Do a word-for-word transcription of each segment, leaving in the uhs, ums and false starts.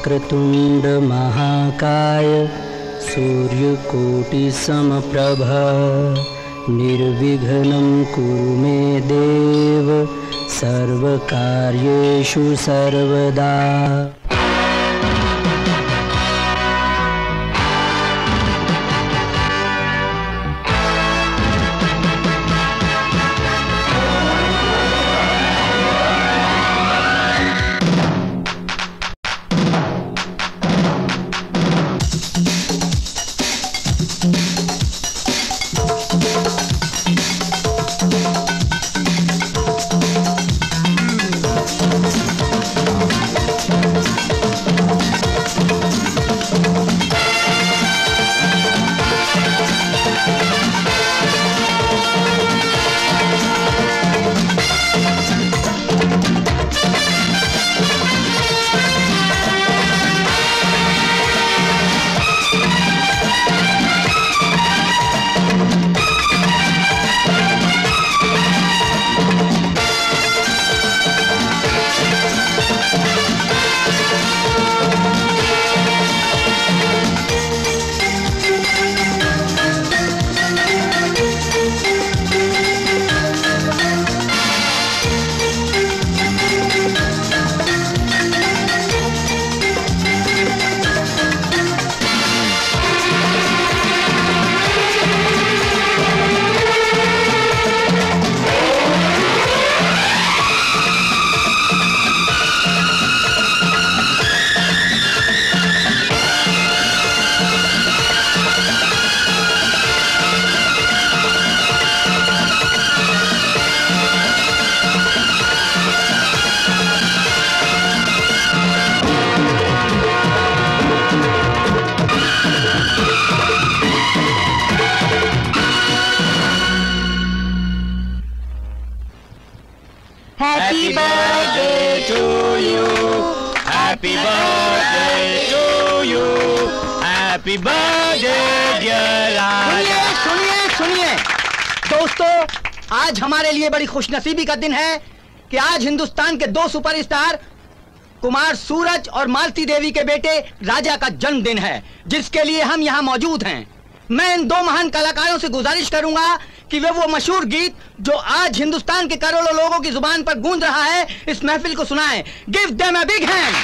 वक्रतुंड महाकाय सूर्यकोटि समप्रभ निर्विघ्नं कुरु मे देव सर्वकार्येषु सर्वदा। Happy birthday to you. Happy birthday to you. Happy birthday dear सुनिए सुनिए सुनिए दोस्तों, आज हमारे लिए बड़ी खुशनसीबी का दिन है कि आज हिंदुस्तान के दो सुपरस्टार कुमार सूरज और मालती देवी के बेटे राजा का जन्मदिन है, जिसके लिए हम यहाँ मौजूद हैं। मैं इन दो महान कलाकारों से गुजारिश करूंगा कि वे वो मशहूर गीत जो आज हिंदुस्तान के करोड़ों लोगों की जुबान पर गूंज रहा है, इस महफिल को सुनाएं। Give them a big hand.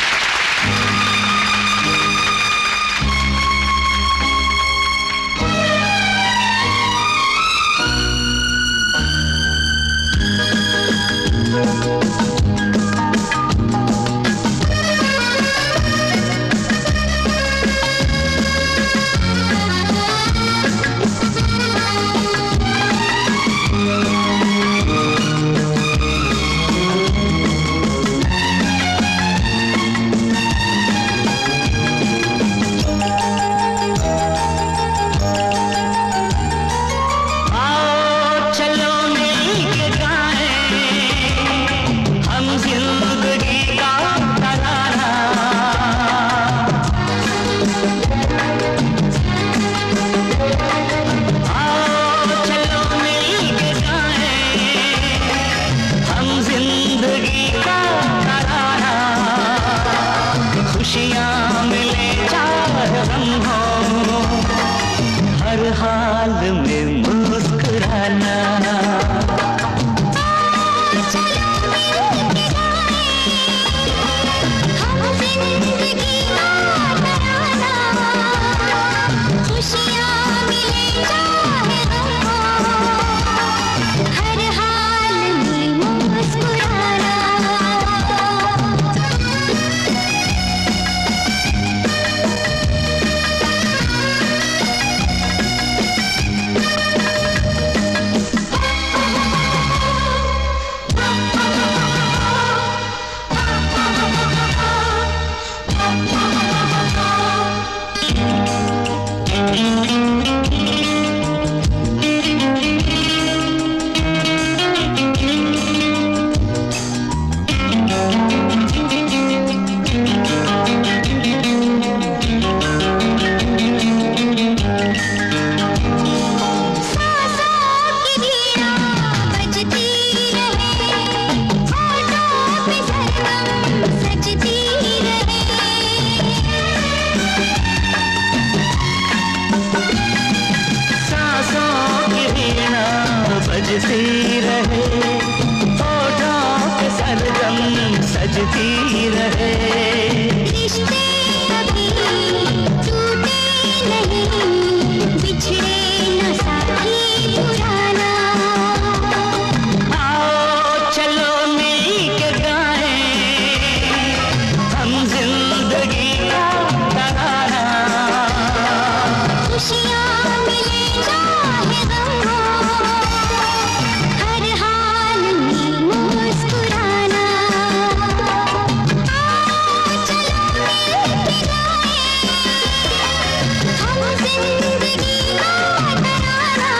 रहे, होठों पे सरगम सजती रहे। रिश्ते कभी टूटे नहीं, बिछड़े न साथी पुराना। आओ चलो मिल के गाएं हम जिंदगी का तराना। खुशियाँ मिले चाहे गम हो, हर हाल में मुस्कुराना। आओ चलो मिल के गाएं हम जिंदगी का तराना।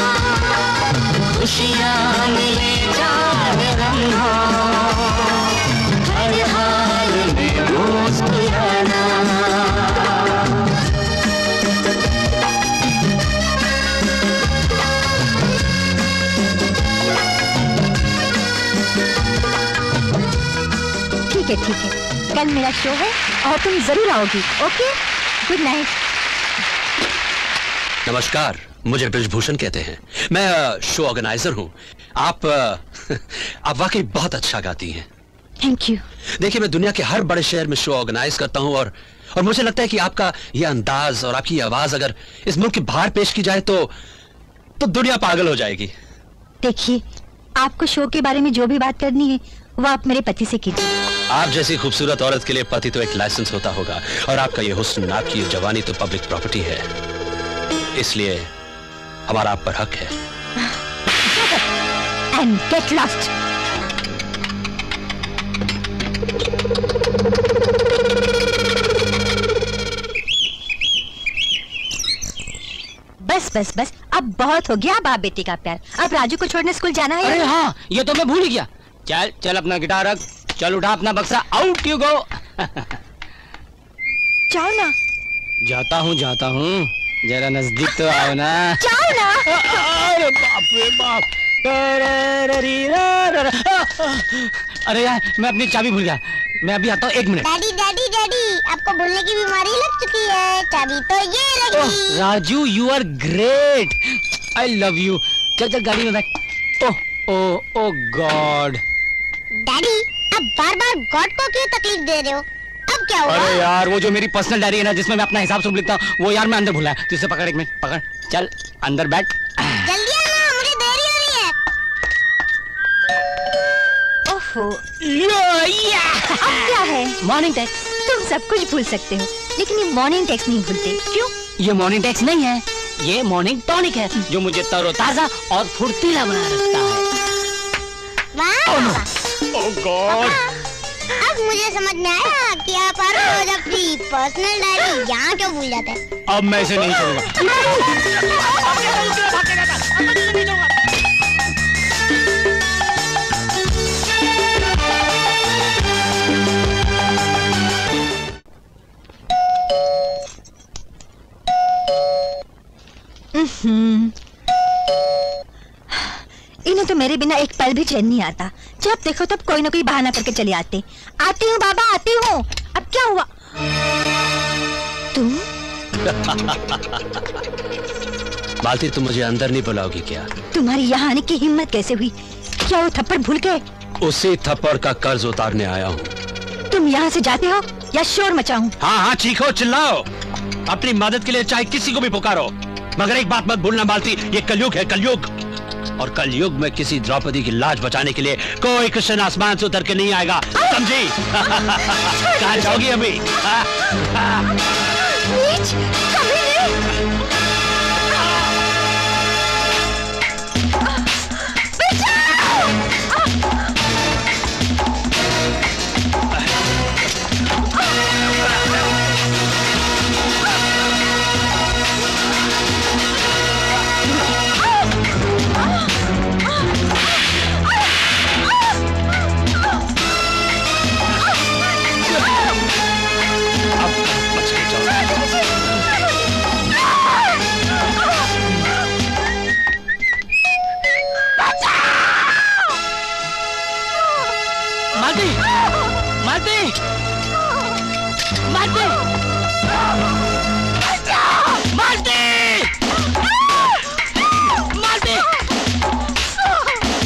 खुशियाँ मिले चाहे गम हो, हर हाल में मुस्कुराना। ठीक है ठीक है, कल मेरा शो है और तुम जरूर आओगी। Okay, good night. नमस्कार, मुझे ब्रिजभूषण कहते हैं। मैं अ, शो ऑर्गेनाइजर हूँ। आप अ, आप वाकई बहुत अच्छा गाती हैं। Thank you. देखिए, मैं दुनिया के हर बड़े शहर में शो ऑर्गेनाइज करता हूँ और और मुझे लगता है कि आपका ये अंदाज और आपकी आवाज अगर इस मुल्क के बाहर पेश की जाए तो तो दुनिया पागल हो जाएगी। देखिए, आपको शो के बारे में जो भी बात करनी है वो आप मेरे पति से कीजिए। आप जैसी खूबसूरत औरत के लिए पति तो एक लाइसेंस होता होगा, और आपका ये हुस्न, आपकी ये जवानी तो पब्लिक प्रॉपर्टी है, इसलिए हमारा आप पर हक है। And get lost. बस बस बस, अब बहुत हो गया बाप बेटी का प्यार। अब राजू को छोड़ने स्कूल जाना है। अरे हाँ, ये तो मैं भूल ही गया। चल चल अपना गिटार रख, चल उठा अपना बक्सा, आउट यू गो। जाओ ना। जाता हूँ जाता हूँ, जरा नजदीक तो आओ ना। जाओ ना। अरे बाप रे बाप। अरे यार, मैं अपनी चाबी भूल गया। मैं अभी आता हूँ, एक मिनट। डैडी डैडी डैडी, आपको भूलने की बीमारी लग चुकी है। चाबी तो ये रही। Raju, you are great, I love you. चल चल गाड़ी में बैठ। ओह ओह ओह गॉड। डैडी, अब बार बार गॉड को क्यों तकलीफ दे रहे हो? अब क्या हुआ? अरे यार, वो जो मेरी पर्सनल डायरी है ना, जिसमें मैं अपना हिसाब सब लिखता हूँ, वो यार मैं अंदर भूला है। तू इसे पकड़, एक मिनट पकड़। चल अंदर बैठ। जल्दी आना, मुझे देरी हो रही है। ओहो, यो, या। अब क्या है? Morning tax. तुम सब कुछ भूल सकते हो, लेकिन ये मॉर्निंग टैक्स नहीं भूलते। क्यों? ये मॉर्निंग टैक्स नहीं है, ये मॉर्निंग टॉनिक है, जो मुझे तरोताजा और फुर्तीला बना रखता है। वाह। Oh god. अब मुझे समझ में आया कि आप हर रोज अपनी पर्सनल डायरी यहाँ क्यों भूल जाते हैं। अब मैं इसे नहीं छोड़ूंगा। इन्हें तो मेरे बिना एक पल भी चैन नहीं आता। जब देखो तब कोई ना कोई बहाना करके चले आते। आती हूँ बाबा, आती हूँ। अब क्या हुआ? तुम? मालती, तुम मुझे अंदर नहीं बुलाओगी क्या? तुम्हारी यहाँ आने की हिम्मत कैसे हुई? क्या वो थप्पड़ भूल गए? उसी थप्पड़ का कर्ज उतारने आया हूँ। तुम यहाँ से जाते हो या शोर मचाऊं? हाँ हाँ, चीखो चिल्लाओ, अपनी मदद के लिए चाहे किसी को भी पुकारो, मगर एक बात मत भूलना मालती, ये कलयुग है, कलयुग। और कलयुग में किसी द्रौपदी की लाज बचाने के लिए कोई कृष्ण आसमान से उतर के नहीं आएगा, समझी? कहाँ जाओगी अभी? नीच, कमीने! बचाओ! मालती, मालती, मालती, मालती, मालती,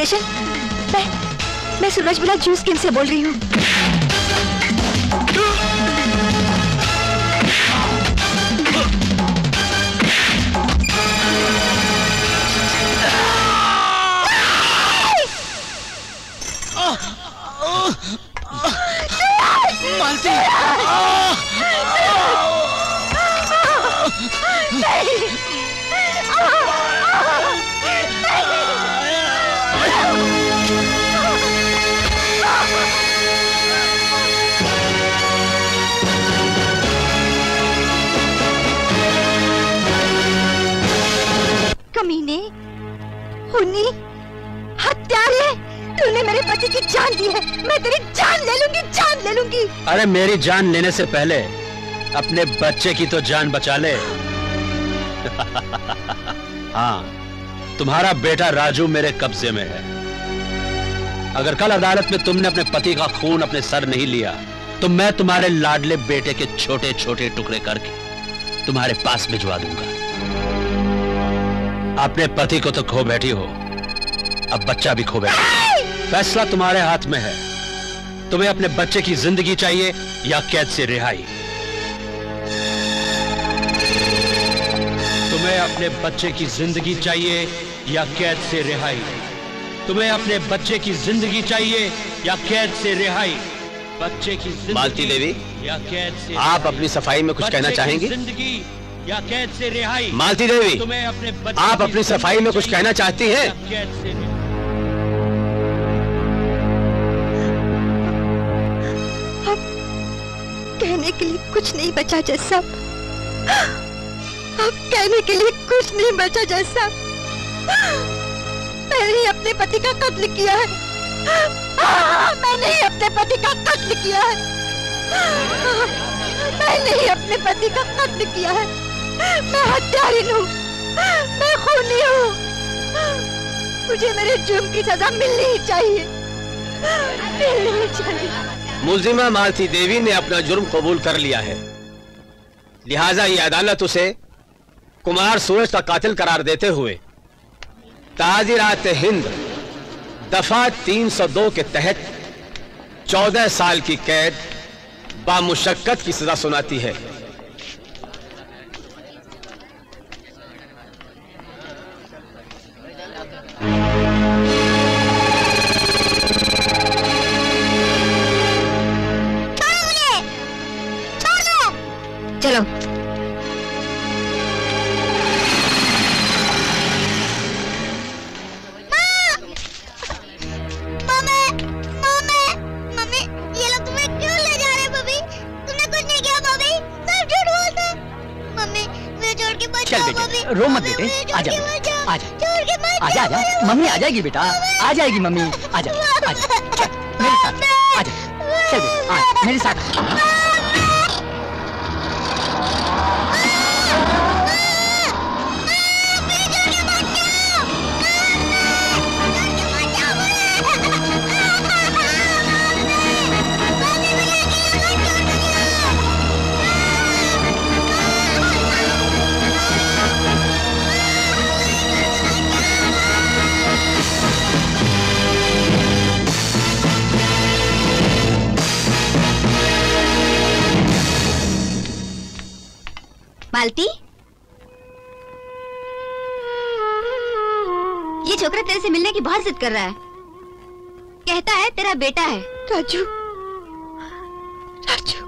स्टेशन। मैं मैं सूरजमला जूस किंग से बोल रही हूँ। मालती, कमीने, हुनी, हत्यारे, तूने मेरे पति की जान दी है। मैं तेरी जान ले लूंगी, जान ले लूंगी। अरे मेरी जान लेने से पहले अपने बच्चे की तो जान बचा ले। हाँ, तुम्हारा बेटा राजू मेरे कब्जे में है। अगर कल अदालत में तुमने अपने पति का खून अपने सर नहीं लिया तो मैं तुम्हारे लाडले बेटे के छोटे छोटे टुकड़े करके तुम्हारे पास भिजवा दूंगा। अपने पति को तो खो बैठी हो, अब बच्चा भी खो बैठा। फैसला तुम्हारे हाथ में है। तुम्हें अपने बच्चे की जिंदगी चाहिए या कैद से रिहाई? तुम्हें अपने बच्चे की जिंदगी चाहिए या कैद से रिहाई? तुम्हें अपने बच्चे की जिंदगी चाहिए या कैद से रिहाई? बच्चे की जिंदगी मालती देवी या कैद से? आप अपनी सफाई में कुछ कहना चाहेंगी? जिंदगी या कैद से रिहाई? मालती देवी, तुम्हें अपने आप अपनी सफाई में कुछ कहना चाहती हैं? कैद से कहने के लिए कुछ नहीं बचा जैसा। अब कहने के लिए कुछ नहीं बचा जैसा। मैंने ही अपने पति का कत्ल किया है। मैंने ही अपने पति का कत्ल किया है। मैंने ही अपने पति का कत्ल किया है। मैं हत्यारिन हूँ, मैं खूनी हूँ। मुझे मेरे जुर्म की सजा मिलनी ही चाहिए, मिलनी ही चाहिए। मुलजिमा मालती देवी ने अपना जुर्म कबूल कर लिया है, लिहाजा ये अदालत उसे कुमार सूरज का कातिल करार देते हुए ताज़ीरात हिंद दफा तीन सौ दो के तहत चौदह साल की कैद बामुशक्कत की सजा सुनाती है। चलो। रो मत बेटे, आजा आजा आजा आजा, मम्मी आ जाएगी बेटा, आ जाएगी मम्मी, आजा आजा, चल मेरे साथ आजा, चल बेटा आ मेरे साथ। मालती, ये छोकरा तेरे से मिलने की बहुत जिद कर रहा है। कहता है तेरा बेटा है। राजू, राजू।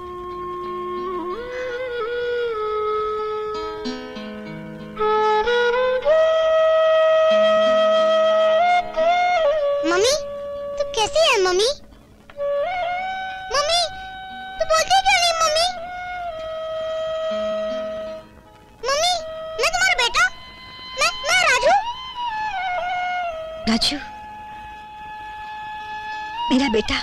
मम्मी, तू कैसी है मम्मी? मम्मी, तू बोलती क्यों नहीं मम्मी? मम्मी, मैं तुम्हारा बेटा, मैं मैं राजू। राजू, मेरा बेटा,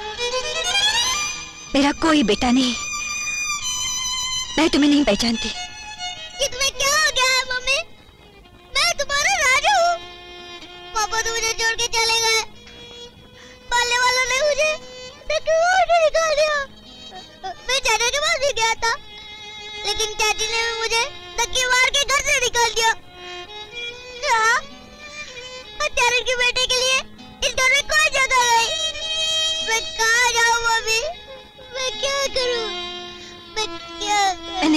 मेरा कोई बेटा नहीं। मैं तुम्हें नहीं पहचानती। ये तुम्हें क्या हो गया है मम्मी? मैं तुम्हारा राजू हूँ। पापा तो मुझे छोड़ के चले गए। पालने वालों ने मुझे धक्के मार के निकाल दिया। मैं चाचा के पास भी गया था, लेकिन चाची ने मुझे धक्के मार के घर से निकाल दिया। हाँ, हत्यारे के बेटे के लिए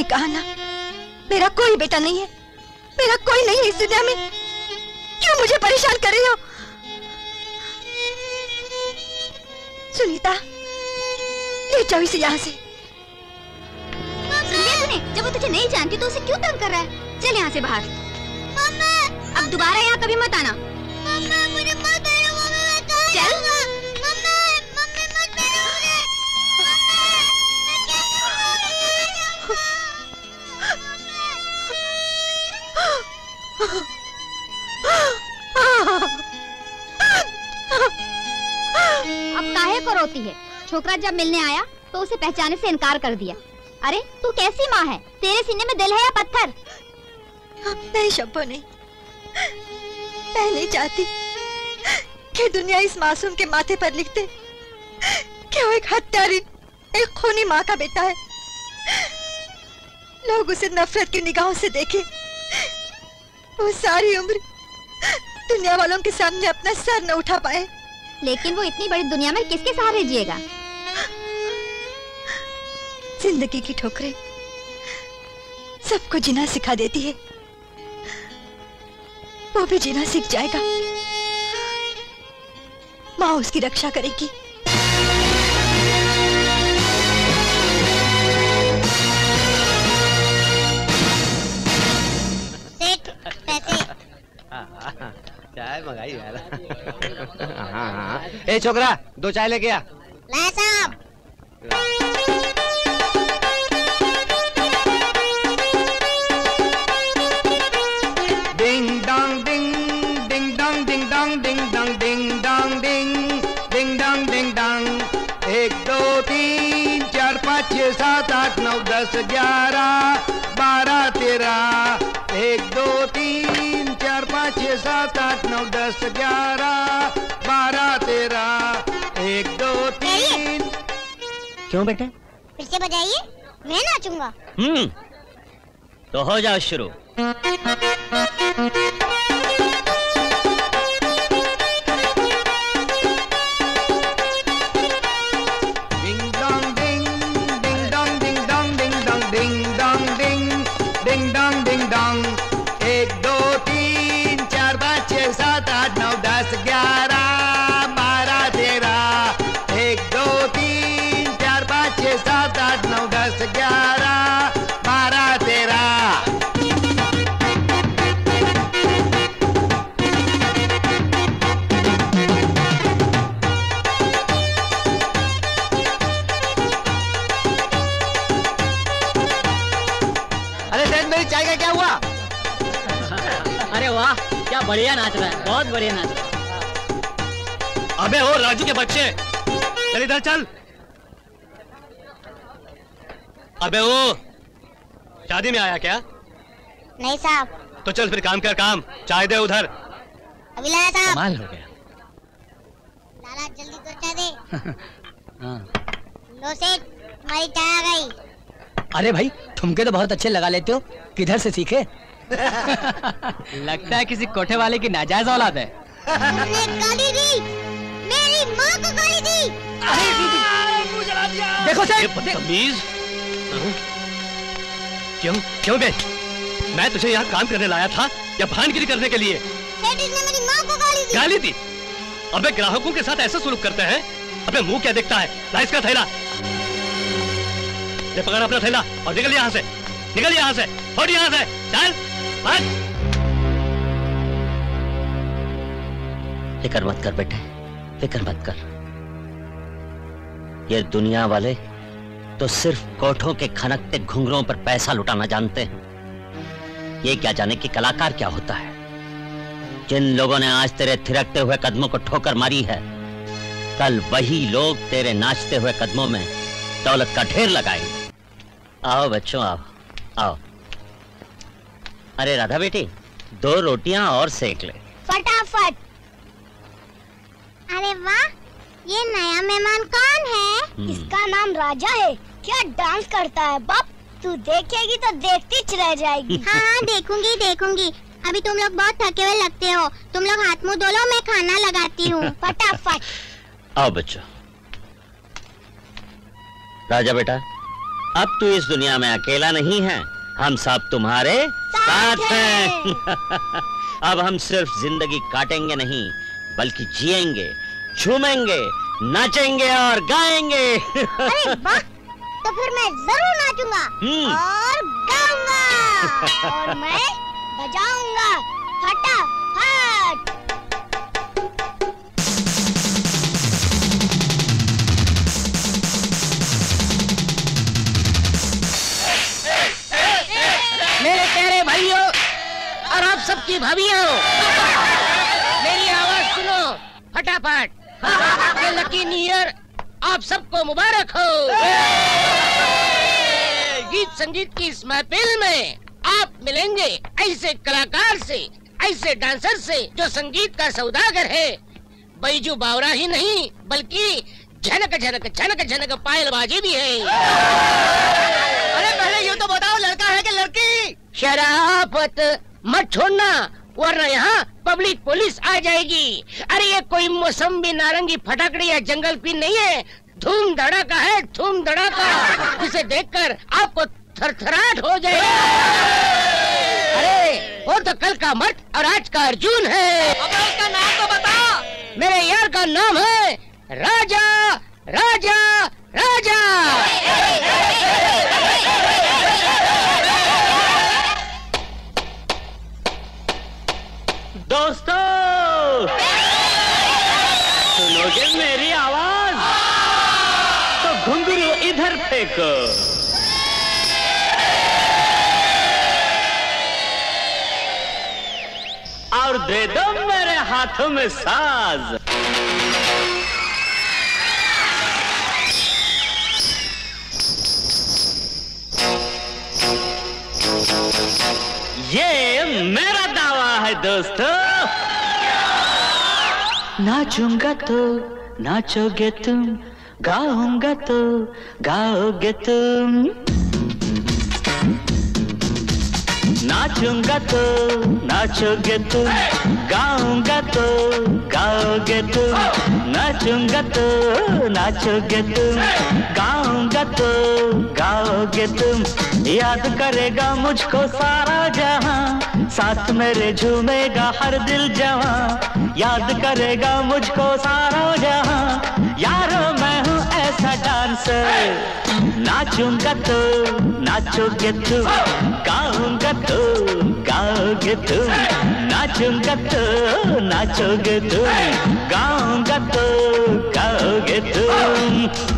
कहा ना, मेरा कोई बेटा नहीं है, मेरा कोई नहीं है इस दुनिया में। क्यों मुझे परेशान कर रही हो? सुनीता, ले जाओ इसे यहाँ से। सुन लिया तूने? जब वो तुझे नहीं जानती तो उसे क्यों तंग कर रहा है? चल यहाँ से बाहर। मम्मा, अब दोबारा यहाँ कभी मत आना। मम्मा, मुझे मत भेजो। मम्मी, मैं कहाँ जाऊँगा? मम्मा, मम्मी मत भेजो मुझे। मम्मी, मैं कैसे अब काहे को रोती है? छोकरा जब मिलने आया तो उसे पहचाने से इनकार कर दिया। अरे तू कैसी माँ है? तेरे सीने में दिल है या पत्थर? नहीं शब्बो, नहीं। मैं नहीं चाहती कि दुनिया इस मासूम के माथे पर लिख दे कि वो एक हत्यारी, एक खूनी माँ का बेटा है। लोग उसे नफरत की निगाहों से देखें, वो सारी उम्र दुनिया वालों के सामने अपना सर न उठा पाए। लेकिन वो इतनी बड़ी दुनिया में किसके सहारे जिएगा? जिंदगी की ठोकरें सबको जीना सिखा देती है, वो भी जीना सीख जाएगा। माँ उसकी रक्षा करेगी। सेठ, पैसे। चाय मंगाई यार। हाँ हाँ। ए छोकरा, दो चाय लेके आ। ला साहब। Ding dong ding, ding dong ding dong ding dong ding dong ding, ding dong ding dong. एक दो तीन चार पाँच छः सात आठ नौ दस ग्यारह बारह तेरह। एक दो तीन चार पाँच छः सात आठ नौ दस ग्यारह बारह तेरह। एक दो तीन। क्यों बेटे? फिर से बजाइए, मैं नाचूंगा। हम्म, तो हो जाओ शुरू। बढ़िया नाच रहा है, बहुत बढ़िया नाच रहा है। अबे ओ राजू के बच्चे, चल इधर चल। अबे ओ, शादी में आया क्या? नहीं साहब। तो चल फिर काम कर काम, चाय दे उधर। अभी लाया साहब। कमाल हो गया। लाला जल्दी तो चाय दे। हाँ। लो सेठ, तुम्हारी चाय आ गई। अरे भाई, ठुमके तो बहुत अच्छे लगा लेते हो, किधर से सीखे? लगता है किसी कोठे वाले की नाजायज औलाद है। उसने गाली दी, मेरी माँ को गाली दी। देखो सर, बदतमीज। क्यों क्यों बे? मैं तुझे यहाँ काम करने लाया था या भानगिरी करने के लिए? सेठ, इसने मेरी माँ को गाली दी। गाली दी? अबे ग्राहकों के साथ ऐसा सलूक करते हैं? अबे मुंह क्या दिखता है? ला इसका थैला। ये पकड़ अपना थैला और निकल यहाँ से, निकल यहाँ से, हट यहाँ से, चल। फिक्र मत कर बेटे, फिक्र मत कर। ये दुनिया वाले तो सिर्फ कोठों के खनकते घुंघरों पर पैसा लुटाना जानते हैं। ये क्या जाने कि कलाकार क्या होता है। जिन लोगों ने आज तेरे थिरकते हुए कदमों को ठोकर मारी है, कल वही लोग तेरे नाचते हुए कदमों में दौलत का ढेर लगाएंगे। आओ बच्चों, आओ आओ। अरे राधा बेटी, दो रोटियां और सेक ले। फटाफट। अरे वाह, ये नया मेहमान कौन है? इसका नाम राजा है। क्या डांस करता है बाप, तू देखेगी तो देखती च रह जाएगी। हाँ हाँ, देखूंगी देखूंगी। अभी तुम लोग बहुत थके हुए लगते हो, तुम लोग हाथ मुंह धो लो, मैं खाना लगाती हूँ। फटाफट। आओ बच्चों। राजा बेटा, अब तू इस दुनिया में अकेला नहीं है, हम सब तुम्हारे साथ हैं। अब हम सिर्फ जिंदगी काटेंगे नहीं, बल्कि जिएंगे, झूमेंगे, नाचेंगे और गाएंगे। अरे वाह, तो फिर मैं जरूर नाचूंगा और गाऊंगा और मैं बजाऊंगा फटाफट। मेरे प्यारे भाइयों और आप सबकी भाभियों, मेरी आवाज सुनो फटाफट। ये लकी न्यू ईयर आप सबको मुबारक हो। गीत संगीत की इस महफिल में आप मिलेंगे ऐसे कलाकार से, ऐसे डांसर से जो संगीत का सौदागर है। बैजू बावरा ही नहीं बल्कि झनक झनक झनक झनक पायलबाजी भी है। अरे पहले यूँ तो बताओ, लड़का है कि लड़की? शराफत मत छोड़ना वरना यहाँ पब्लिक पुलिस आ जाएगी। अरे ये कोई मौसम्बी नारंगी फटाकड़ी या जंगल पिन नहीं है, धूम धड़ाका है, धूम धड़ाका, जिसे देखकर आपको थरथराहट हो जाएगा। अरे वो तो कल का मर्द और आज का अर्जुन है। अब उसका नाम तो बता। मेरे यार का नाम है राजा राजा राजा। दोस्तों, सुनोगे मेरी आवाज तो घुंघरू इधर फेंको। और दे दो मेरे हाथों में साज। ये मेरा दावा है दोस्तों। नाचूंगा तो नाचोगे तुम, गाऊंगा तो गाओगे तुम। नाचूंगा तो नाचोगे तुम, गाऊंगा तो गाओगे तुम। नाचूंगा तो नाचोगे तुम, गाऊंगा तो गाओगे तुम। याद करेगा मुझको सारा जहां, साथ मेरे झूमेगा हर दिल जवां। याद करेगा मुझको सारा जहां, यारो मैं हूँ ऐसा डांसर। नाचूंगा तो नाचोगे तुम, गाऊंगा तो गाओगे तुम। नाचूंगा तो नाचोगे तुम, गाऊंगा तो गाओगे तुम।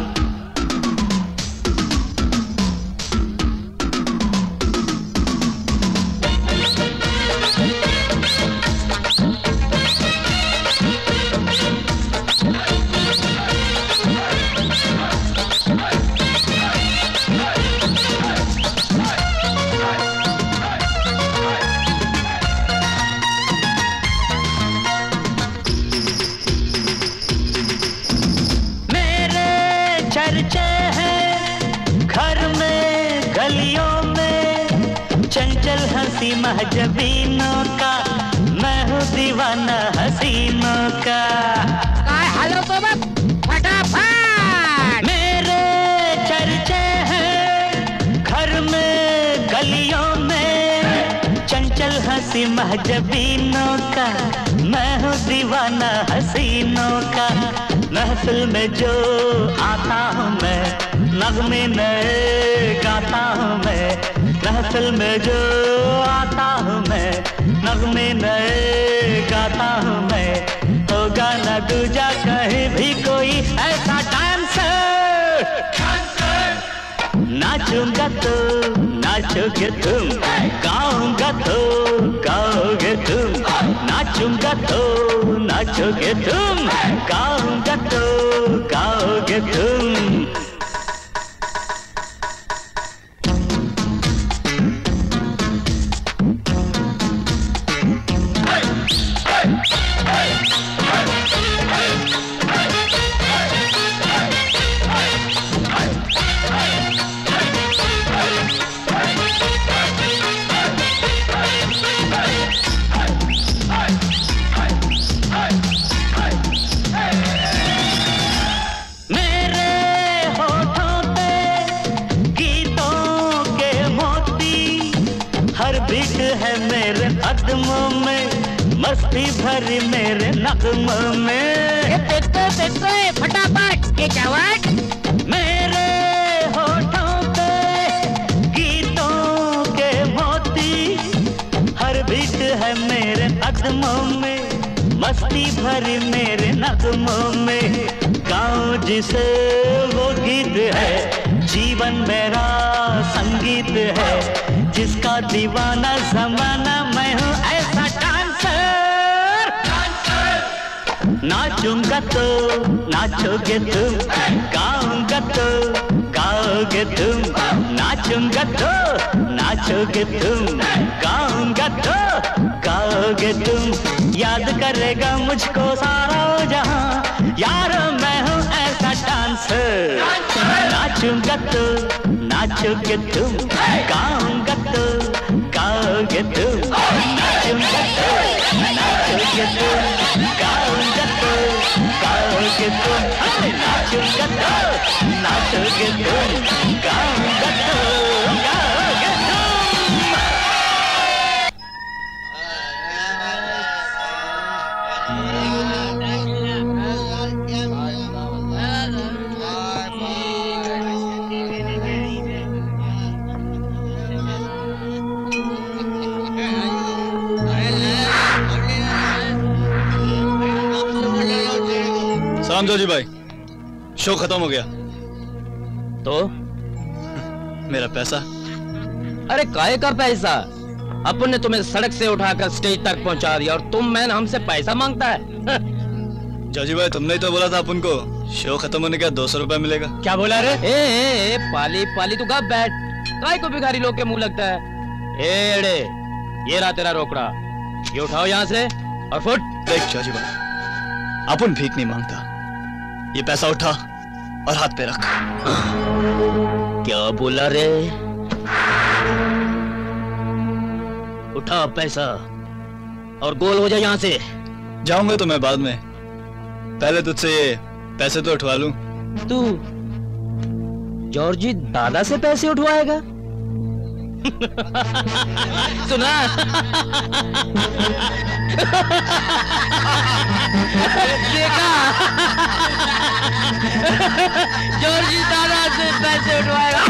महजबीनों का मैं हूँ दीवाना हसीनों का। काय हालो तो बस फटाफट। मेरे चर्चे हैं घर में गलियों में, चंचल हंसी महजबीनों का मैं हूँ दीवाना हसीनों का। महफिल में जो आता हूँ मैं, नगमे नए गाता हूँ मैं। महफिल में जो आता हूँ मैं, नगमे नए गाता हूँ मैं। होगा न दूजा कहीं भी कोई ऐसा डांसर। नाचूंगा तो नाचोगे तुम, गाऊंगा तो गाओगे तुम। नाचूंगा तो नाचोगे तुम, गाऊंगा तो गाओगे तुम। मेरे मेरे कदमों में, मस्ती भरी मेरे नगमों में। देखो देखो फटाफट ये चावट मेरे होठों पे गीतों के मोती, हर बीट है मेरे कदमों में, मस्ती भरी मेरे नगमों में। गाऊं जिसे वो गीत है, जीवन मेरा संगीत है, जिसका दीवाना जमाना मैं हूँ ऐसा डांसर। नाचूंगा तो नाचोगे तुम, गाऊंगा तो गाओगे तुम, नाचूंगा तो नाचोगे तुम, गाऊंगा तो गाओगे तुम। याद करेगा मुझको सारा जहां, यार मैं हूँ ऐसा डांसर। नाचूंगा तो नाचोगे तुम, गाऊंगा तो गाओगे तुम, नाचूंगा तो नाचोगे तुम, गाऊंगा तो गाओगे तुम, नाचूंगा तो नाचोगे तुम, गाऊंगा तो गाओगे तुम। समझो जी भाई, शो खत्म हो गया। तो मेरा पैसा? अरे काहे का पैसा? अपन ने तुम्हें सड़क से उठाकर स्टेज तक पहुंचा दिया और तुम मैन हमसे पैसा मांगता है? जॉजी भाई तुमने ही तो बोला था अपन को शो खत्म होने के दो सौ रुपए मिलेगा। क्या बोला रे? ए, ए, ए पाली पाली तू कब बैठ, काय को भिखारी लोग के मुंह लगता है। एड़े ये रहा तेरा रोकड़ा, ये उठाओ यहाँ से और फुट। देख जॉजी भाई, अपन भीख नहीं मांगता, ये पैसा उठा और हाथ पे रख। क्या बोला रे? उठा पैसा और गोल हो जाए यहाँ से। जाऊंगा तो मैं बाद में, पहले तुझसे ये पैसे तो उठवा लूं। तू जॉर्जी दादा से पैसे उठवाएगा? सुना? देखा? जॉर्जी दादा से पैसे उठवाएगा।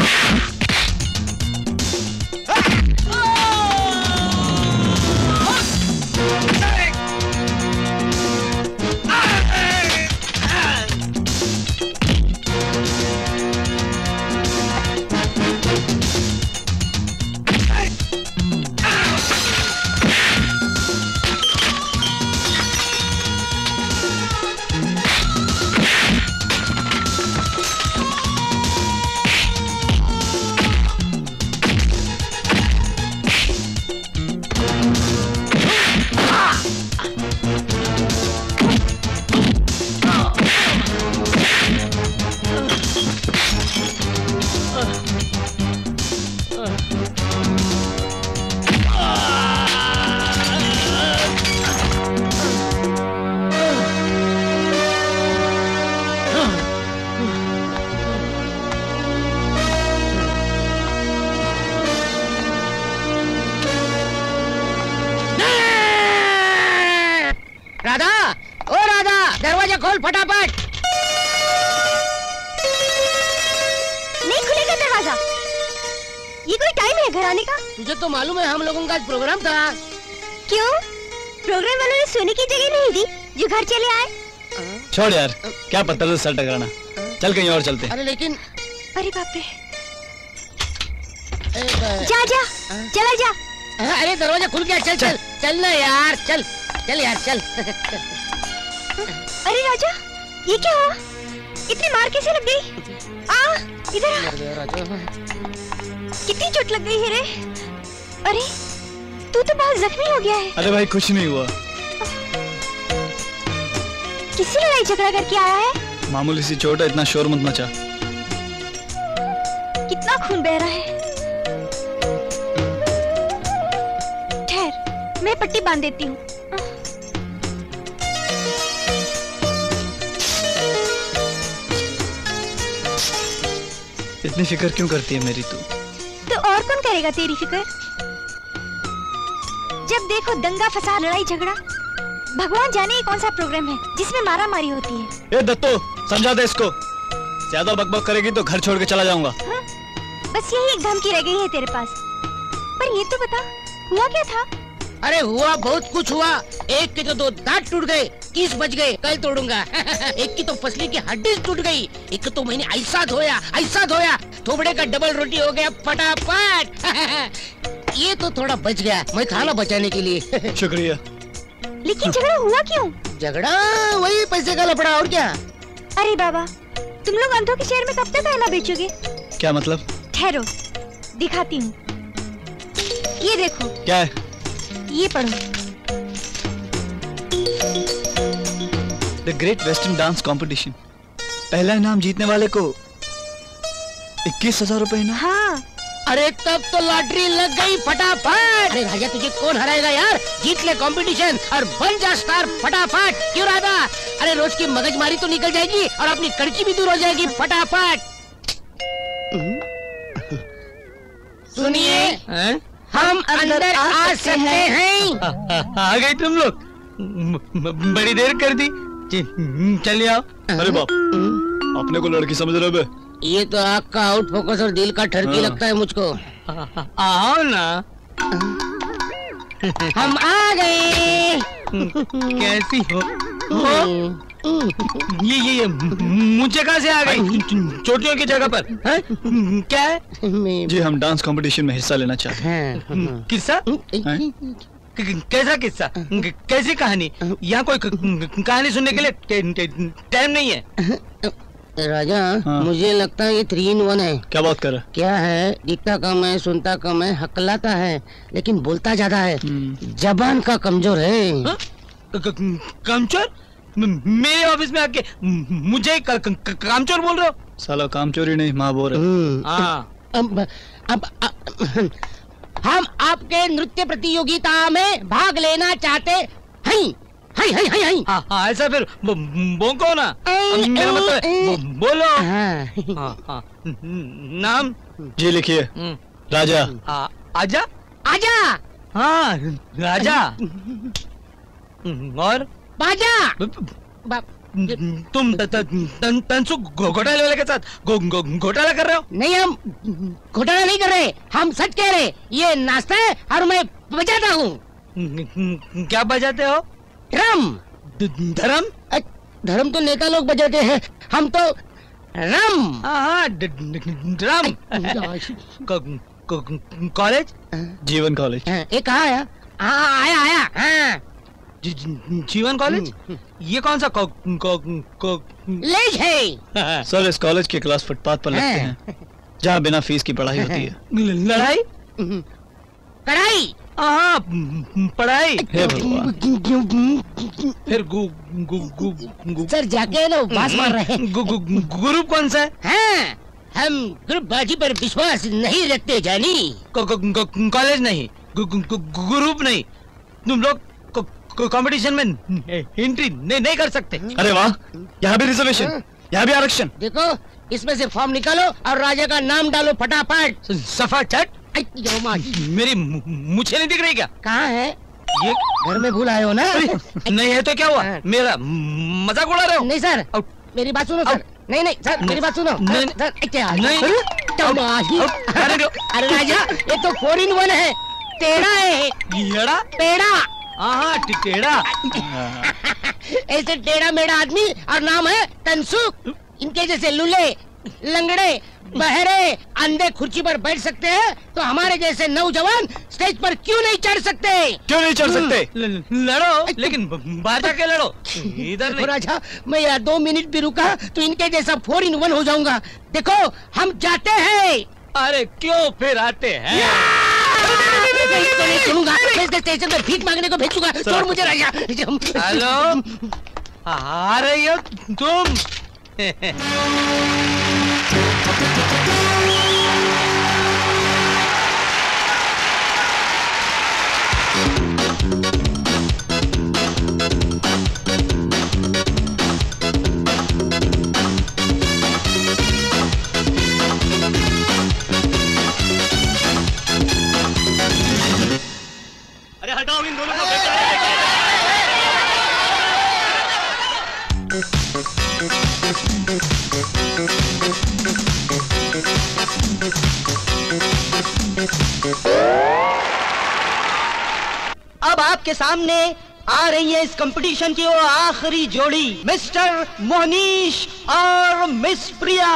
राधा, ओ राधा, दरवाजा खोल फटाफट। नहीं खुलेगा दरवाजा, ये कोई टाइम है घर आने का? तुझे तो मालूम है हम लोगों का आज प्रोग्राम था। क्यों? प्रोग्राम वालों ने सोने की जगह नहीं दी जो घर चले आए? छोड़ यार, क्या पत्थर से सर टकराना, चल कहीं और चलते। अरे लेकिन, अरे बाप रे, जा जा चला जा। अरे दरवाजा खुल गया, चल चल चल ना यार, चल चल यार चल। अरे राजा, ये क्या हुआ? इतनी मार कैसे लग गई? आ, इधर आ। कितनी चोट लग गई है रे? अरे तू तो बहुत जख्मी हो गया है। अरे भाई कुछ नहीं हुआ। किससे लड़ाई झगड़ा करके आया है? मामूली सी चोट है, इतना शोर मत मचा। कितना खून बह रहा है। ठहर, मैं पट्टी बांध देती हूँ। इतनी फिक्र क्यों करती है मेरी तू? तो और कौन करेगा तेरी फिक्र? जब देखो दंगा फसाद लड़ाई झगड़ा। भगवान जाने ये कौन सा प्रोग्राम है जिसमें मारा मारी होती है। ए दत्तो, समझा दे इसको। ज्यादा बकबक करेगी तो घर छोड़ के चला जाऊंगा। हाँ? बस यही एक धमकी रह गई है तेरे पास। पर ये तो बता, हुआ क्या था? अरे हुआ बहुत कुछ हुआ। एक के तो दो दांत टूट गए, तीस बच गए, कल तोड़ूंगा। एक की तो फसली की हड्डी टूट गई, एक तो मैंने ऐसा धोया ऐसा धोया, थोबड़े का डबल रोटी हो गया फटाफट। ये तो थोड़ा बच गया, मैं खाना बचाने के लिए। शुक्रिया। लेकिन झगड़ा हुआ क्यों? झगड़ा वही पैसे का लफड़ा, और क्या। अरे बाबा, तुम लोग अंधों के शहर में कब तक आना बेचोगे? क्या मतलब? ठहरो, दिखाती हूँ। ये देखो। क्या है? ये पढ़ो। The great western dance competition, पहला इनाम जीतने वाले को इक्कीस हजार रूपए इनाम। हाँ। अरे तब तो लॉटरी लग गई फटाफट। अरे राजा, तुझे कौन हराएगा यार? जीत ले कंपटीशन और बन जा स्टार फटाफट। क्यों राधा? अरे रोज की मगजमारी तो निकल जाएगी और अपनी कड़की भी दूर हो जाएगी फटाफट। सुनिए, हम अंदर आ सकते हैं। आ गए तुम लोग? बड़ी देर कर दी। चलिए आओ। अरे बाप, अपने को लड़की समझ रहे बे? ये तो आँख का आउट फोकस और दिल का ठरकी लगता है मुझको। आओ ना। हम आ गए। कैसी हो? ये ये ये मुझे कहाँ से आ गई? चोटियों की जगह पर है? क्या है? जी हम डांस कंपटीशन में हिस्सा लेना चाहते हैं। किस्सा? कैसा किस्सा? कैसी कहानी? यहाँ कोई कहानी सुनने के लिए टाइम नहीं है। राजा, हाँ। मुझे लगता है ये थ्री इन वन है। क्या बात कर रहा है? क्या है, दिखता कम है, सुनता कम है, हकलाता है, लेकिन बोलता ज्यादा है। जबान का कमजोर है। कमजोर? मेरे ऑफिस में आके मुझे कामचोर बोल रहे हो? साला कामचोरी नहीं, माँ बोल रहे। अब, अब, अब हम आपके नृत्य प्रतियोगिता में भाग लेना चाहते हैं। हाय हाय हाय हाय। हाँ हाँ, ऐसा फिर बोको ना। मेरा मतलब बोलो। हाँ हाँ। नाम? जी लिखिए। राजा। आजा आजा। हाँ राजा। और बाजा। तुम तंसु घोटाले वाले के साथ घोटाला कर रहे हो? नहीं, हम घोटाला नहीं कर रहे, हम सच कह रहे। ये नाश्ता है और मैं बजाता हूँ। क्या बजाते हो? ड्रम। धर्म? धर्म तो नेता लोग बजाते हैं, हम तो रम। हाँ ड्रम। कॉलेज? जीवन कॉलेज। ये कहाँ आया? हाँ आया आया। हाँ जीवन कॉलेज? ये कौन सा कॉलेज है? सर इस कॉलेज के क्लास फुटपाथ पर लगते हैं, जहाँ बिना फीस की पढ़ाई होती है। लड़ाई? कढ़ाई? हाँ पढ़ाई। फिर गु, गु, गु, गु, सर जाके ना बास मार रहे हैं। ग्रुप कौन सा है? हाँ, हम ग्रुप बाजी पर विश्वास नहीं रखते जानी। कॉलेज नहीं, ग्रुप नहीं, तुम लोग कंपटीशन में एंट्री नहीं, नहीं कर सकते। अरे वाह, यहाँ भी रिजर्वेशन, यहाँ भी आरक्षण। देखो इसमें से फॉर्म निकालो और राजा का नाम डालो फटाफट। सफा चट। मेरी मुझे नहीं दिख रही क्या? कहाँ है? ये घर में भूल आए हो ना? नहीं है तो क्या हुआ? मेरा मजाक उड़ा रहे हो? नहीं सर, मेरी बात सुनो सर। नहीं नहीं सर, मेरी बात सुनो। नहीं। अरे राजा, ये तो फोर इन वन है, टेढ़ा है। टेढ़ा? टेढ़ा। हाँ टेढ़ा। ऐसे टेढ़ा मेढ़ा आदमी और नाम है तंसुक। इनके जैसे लुले, लंगड़े, बहरे, अंधे कुर्सी पर बैठ सकते हैं, तो हमारे जैसे नौजवान स्टेज पर क्यों नहीं चढ़ सकते? क्यों नहीं चढ़ सकते? लड़ो, लेकिन बाहर जाके लड़ो, इधर नहीं। राजा, मैं यार दो मिनट भी रुका तो इनके जैसा फोर इन वन हो जाऊंगा। देखो हम जाते हैं। अरे क्यों फिर आते हैं? तो नहीं सुनूंगा, स्टेशन में भीख मांगने को भेजूंगा। छोड़ मुझे राजा। हेलो, आ रही हो तुम? अरे हटाओ अब आपके सामने आ रही है इस कंपटीशन की वो आखिरी जोड़ी, मिस्टर मोहनीश और मिस प्रिया।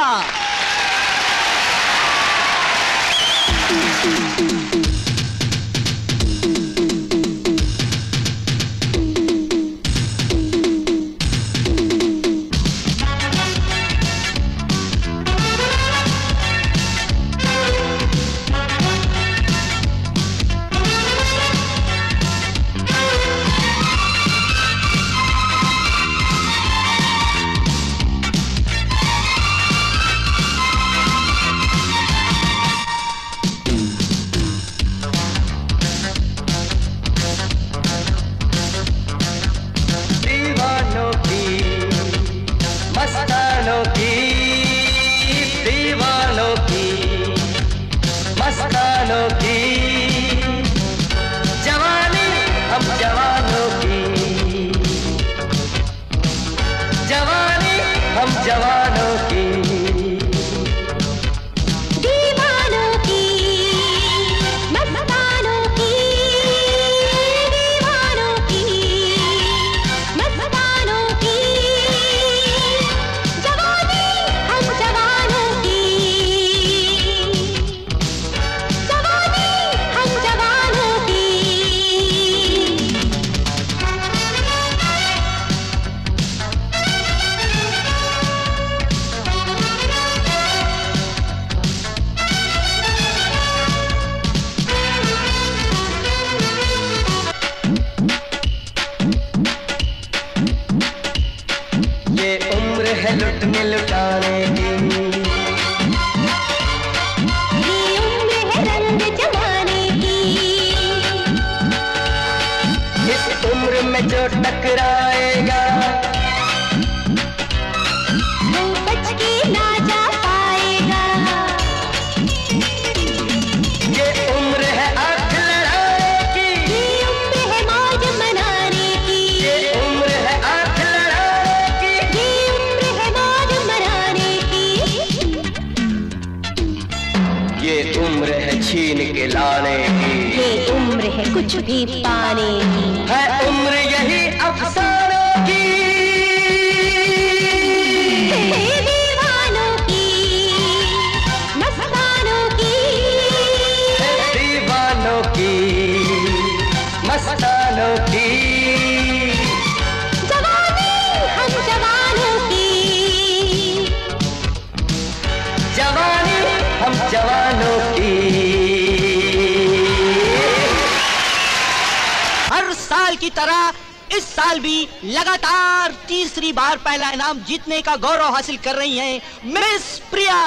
जीतने का गौरव हासिल कर रही हैं मिस प्रिया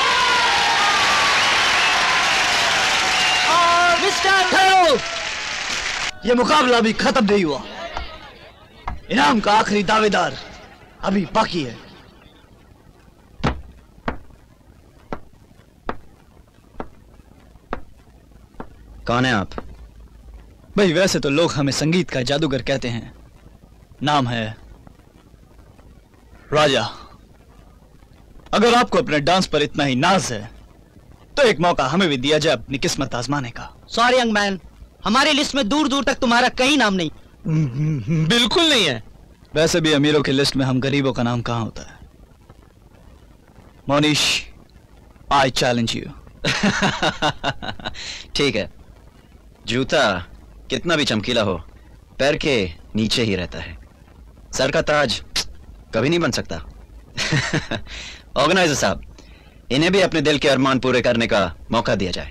और मिस्टर। ये मुकाबला अभी खत्म नहीं हुआ। इनाम का आखिरी दावेदार अभी बाकी है। कौन है आप? भाई वैसे तो लोग हमें संगीत का जादूगर कहते हैं। नाम है राजा। अगर आपको अपने डांस पर इतना ही नाज है तो एक मौका हमें भी दिया जाए अपनी किस्मत आजमाने का। सॉरी यंग मैन, हमारी लिस्ट में दूर दूर तक तुम्हारा कहीं नाम नहीं। बिल्कुल नहीं है। वैसे भी अमीरों की लिस्ट में हम गरीबों का नाम कहां होता है। Monish, I challenge you. ठीक है, जूता कितना भी चमकीला हो पैर के नीचे ही रहता है। सर का ताज कभी नहीं बन सकता। ऑर्गेनाइजर साहब, इन्हें भी अपने दिल के अरमान पूरे करने का मौका दिया जाए।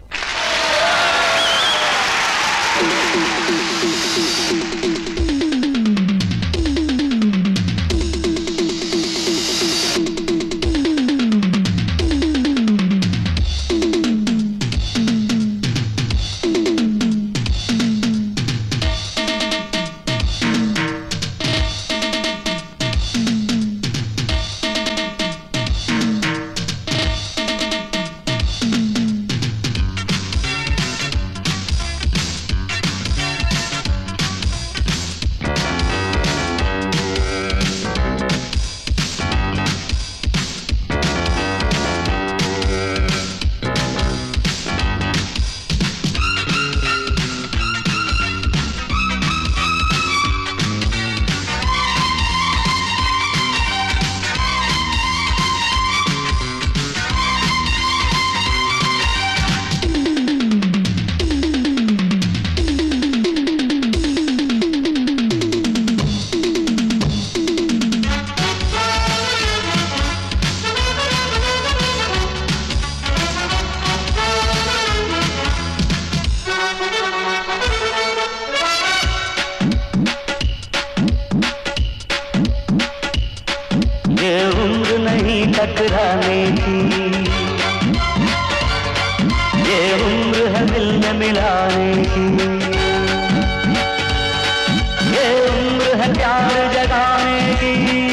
प्यार जगाने की,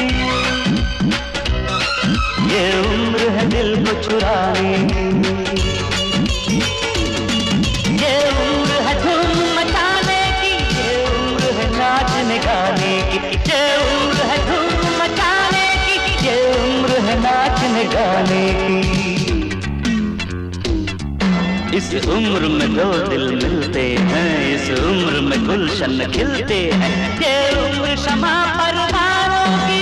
ये उम्र है दिल को चुराने की, ये उम्र है धूम मचाने की, ये उम्र है नाचने गाने की, ये उम्र है धूम मचाने की, ये उम्र है नाचने गाने की। इस उम्र में दो दिल मिलते हैं, इस उम्र में गुलशन खिलते हैं, ये उम्र शमा परवानों की,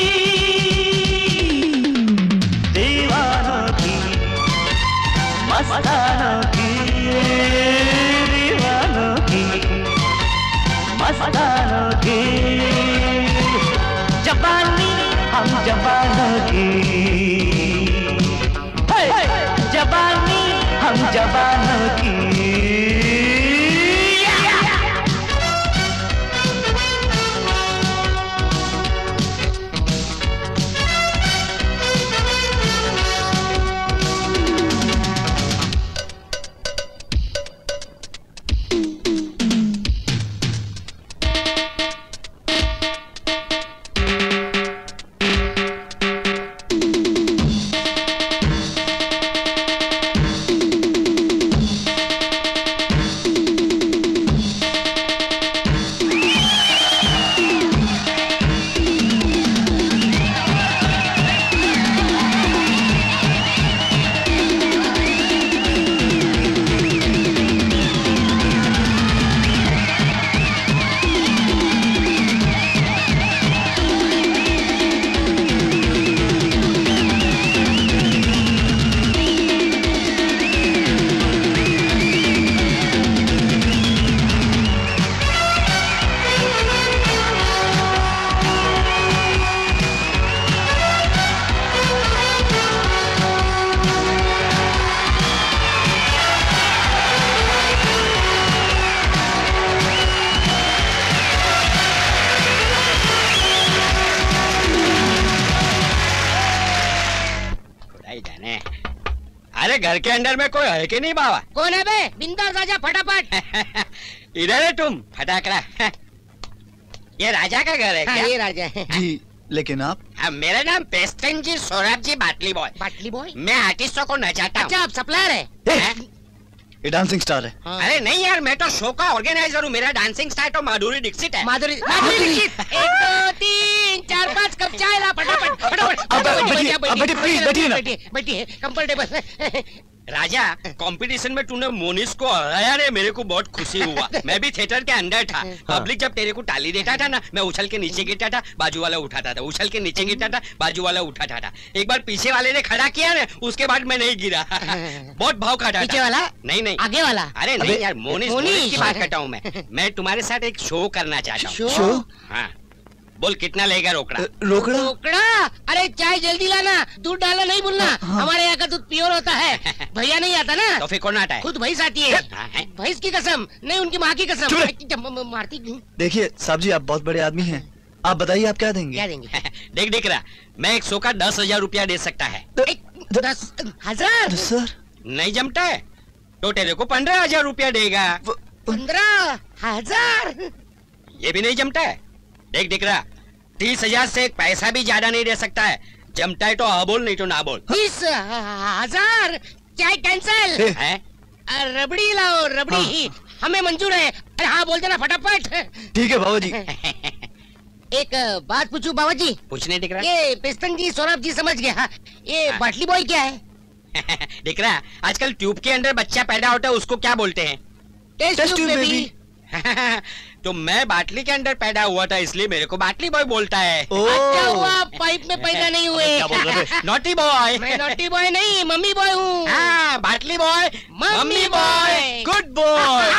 दीवानों की, मस्तानों की, दीवानों की, मस्तानों की, जवानी हम जवानों की, जवानी हम जवानों की। घर के अंदर में कोई है कि नहीं बाबा? कौन है बे? बिंदास राजा फटाफट। इधर है तुम फटाकड़ा। ये राजा का घर है हाँ, क्या? ये राजा है। जी लेकिन आप? हाँ, मेरा नाम पेस्टन जी सौरभ जी बाटली बॉय। बाटली बॉय? मैं आर्टिस्टों को नचाता हूँ। अच्छा आप सप्लायर है? है? ये डांसिंग स्टार है। हाँ। अरे नहीं यार, मैं तो शो का ऑर्गेनाइजर हूँ। मेरा डांसिंग स्टार तो माधुरी दीक्षित है। माधुरी माधुरी दीक्षित। एक दो तीन चार पाँच कप चाय ला फटाफट फटाफट। अब बैठिए, अब बैठिए, प्लीज बैठिए ना। बैठिए बैठिए कंफर्टेबल। राजा, कंपटीशन में तूने मोनिस को हराया रे, मेरे को बहुत खुशी हुआ। मैं भी थिएटर के अंदर था। पब्लिक जब तेरे को ताली देता था ना, मैं उछल के नीचे गिरता था, बाजू वाला उठाता था, उछल के नीचे गिरता था, बाजू वाला उठाता था। एक बार पीछे वाले ने खड़ा किया ना, उसके बाद मैं नहीं गिरा। बहुत भाव काटा। पीछे वाला? नहीं नहीं, आगे वाला? अरे नहीं यार, मोनिस मोनिस की बात करता हूँ मैं। मैं तुम्हारे साथ एक शो करना चाहता हूँ। शो? हाँ, बोल कितना लेगा रोकड़ा? रोकड़ा? रोकड़ा? अरे चाय जल्दी लाना, दूध डालना नहीं भूलना। हाँ। हमारे यहाँ का दूध प्योर होता है। भैया नहीं आता ना, तो फिर कौन आता है? खुद भैंस आती है। भैंस की कसम नहीं, उनकी माँ की कसम। मारती क्यों? देखिए साहब जी, आप बहुत बड़े आदमी हैं, आप बताइए आप क्या देंगे? क्या देंगे? देख देख रहा, मैं एक शो का दस हजार रूपया दे सकता है। दस हजार? सर नहीं जमता है तो तेरे को पंद्रह हजार रूपया देगा। पंद्रह हजार? ये भी नहीं जमता है? देख देख रहा, तीस हजार से एक पैसा भी ज्यादा नहीं दे सकता है। जमता है तो हाँ बोल, नहीं तो ना बोल। तीस हजार? चाय कैंसल। है? रबड़ी लाओ, रबड़ी। हाँ। हमें मंजूर है। अरे हाँ बोल देना फटाफट। ठीक है बाबा जी। एक बात पूछूं बाबा जी? पूछने दिख रहा? ये पेस्तन जी सौरभ जी समझ गया। ये हाँ। बाटली बॉय क्या है? दिख रहा, आजकल ट्यूब के अंदर बच्चा पैदा होता है, उसको क्या बोलते हैं? Test tube baby. तो मैं बाटली के अंदर पैदा हुआ था, इसलिए मेरे को बाटली बॉय बोलता है। अच्छा हुआ पाइप में पैदा नहीं हुए। क्या बोल रहे थे? Naughty boy. मैं नॉटी बॉय नहीं, मम्मी बॉय हूँ। हाँ, बाटली बॉय, मम्मी बॉय, गुड बॉय।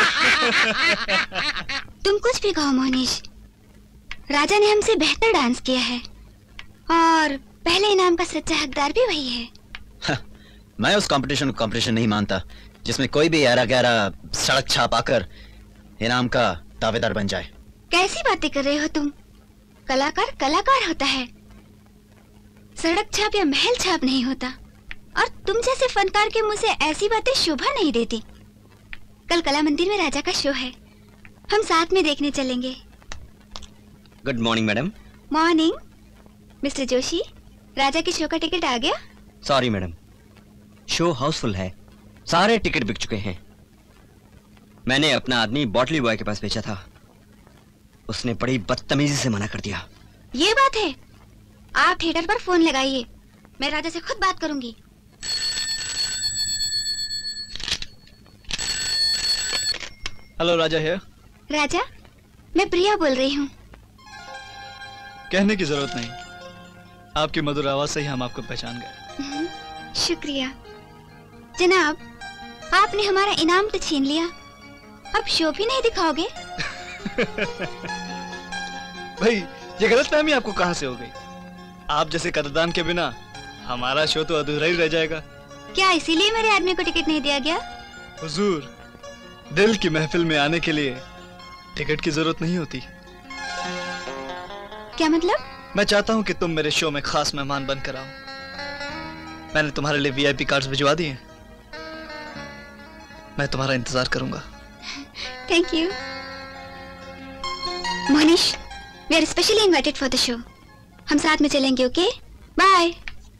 तुम कुछ भी कहो मोनिश, राजा ने हमसे बेहतर डांस किया है और पहले इनाम का सच्चा हकदार भी वही है। मैं उस कंपटीशन को कंपटीशन नहीं मानता जिसमें कोई भी यारा गहरा सड़क छाप आकर इनाम का दावेदार बन जाए। कैसी बातें कर रहे हो तुम? कलाकार कलाकार होता है, सड़क छाप या महल छाप नहीं होता। और तुम जैसे फनकार के मुंह से ऐसी बातें शोभा नहीं देती। कल कला मंदिर में राजा का शो है, हम साथ में देखने चलेंगे। Good morning madam. Morning mister Joshi, Raja की शो का टिकट आ गया? सॉरी मैडम, शो हाउसफुल है, सारे टिकट बिक चुके हैं। मैंने अपना आदमी बॉटली बॉय के पास भेजा था, उसने बड़ी बदतमीजी से मना कर दिया। ये बात है, आप थिएटर पर फोन लगाइए, मैं राजा से खुद बात करूंगी। हेलो राजा है। राजा, मैं प्रिया बोल रही हूँ। कहने की जरूरत नहीं, आपकी मधुर आवाज से ही हम आपको पहचान गए। शुक्रिया जनाब, आपने हमारा इनाम तो छीन लिया, अब शो भी नहीं दिखाओगे? भाई ये गलतफहमी आपको कहाँ से हो गई? आप जैसे कदरदान के बिना हमारा शो तो अधूरा ही रह जाएगा। क्या इसीलिए मेरे आदमी को टिकट नहीं दिया गया? हुजूर, दिल की महफिल में आने के लिए टिकट की जरूरत नहीं होती। क्या मतलब? मैं चाहता हूँ कि तुम मेरे शो में खास मेहमान बनकर आओ। मैंने तुम्हारे लिए वीआईपी कार्ड्स भिजवा दिए, मैं तुम्हारा इंतजार करूंगा। Thank you Monish, we are specially invited for the show. हम साथ में चलेंगे, okay? Bye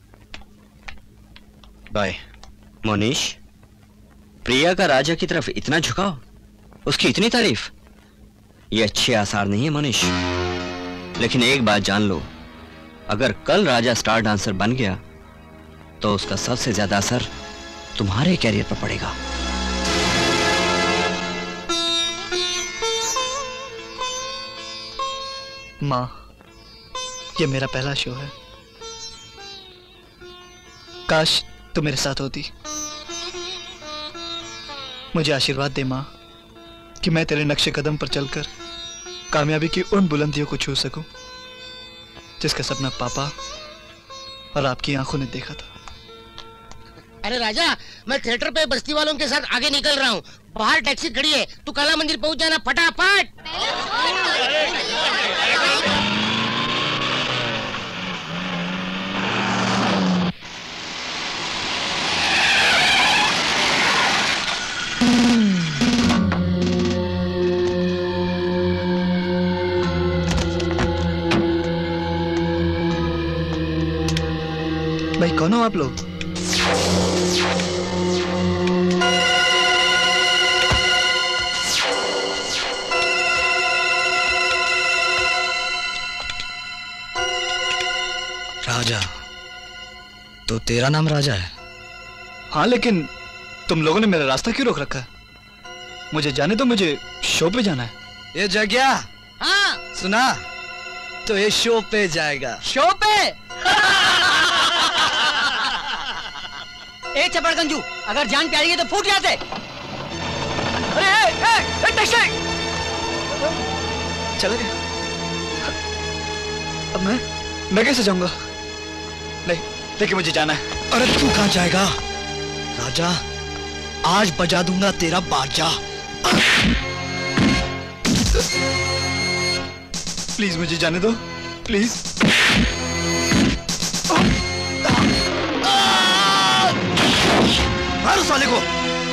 bye. Monish, Priya का राजा की तरफ इतना झुकाव, उसकी इतनी तारीफ, ये अच्छे आसार नहीं है मोनिश। लेकिन एक बात जान लो, अगर कल राजा स्टार डांसर बन गया तो उसका सबसे ज्यादा असर तुम्हारे कैरियर पर पड़ेगा। माँ, ये मेरा पहला शो है, काश तू मेरे साथ होती। मुझे आशीर्वाद दे माँ कि मैं तेरे नक्शे कदम पर चलकर कामयाबी की उन बुलंदियों को छू सकूं जिसका सपना पापा और आपकी आंखों ने देखा था। अरे राजा, मैं थिएटर पे बस्ती वालों के साथ आगे निकल रहा हूँ, बाहर टैक्सी खड़ी है, तू काला मंदिर पहुंच जाना फटाफट। भाई कौन हो आप लोग? राजा, तो तेरा नाम राजा है? हाँ, लेकिन तुम लोगों ने मेरा रास्ता क्यों रोक रखा है? मुझे जाने तो, मुझे शो पे जाना है। ये जगह हाँ सुना, तो ये शो पे जाएगा। शो पे? ए चपड़गंजू, अगर जान प्यारी है तो फूट जाते। अरे ए, ए, ए, टैक्सी! चले गए। अब मैं मैं कैसे जाऊंगा? नहीं, लेकिन मुझे जाना है। अरे तू कहाँ जाएगा राजा? आज बजा दूंगा तेरा बाजा। प्लीज मुझे जाने दो, प्लीज। मारो साले को।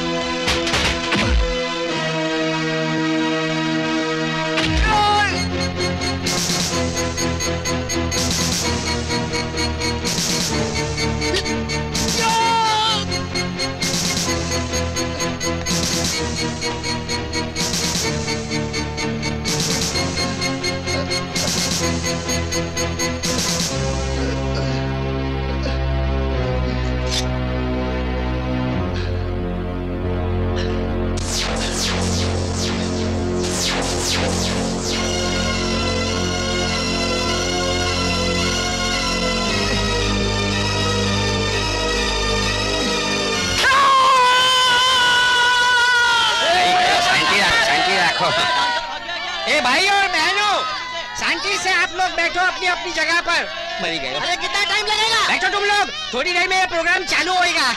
ए भाई और बहनों, शांति से आप लोग बैठो अपनी अपनी जगह पर। मरी गए। अरे कितना टाइम लगेगा? बैठो तुम लोग, थोड़ी देर में ये प्रोग्राम चालू होएगा।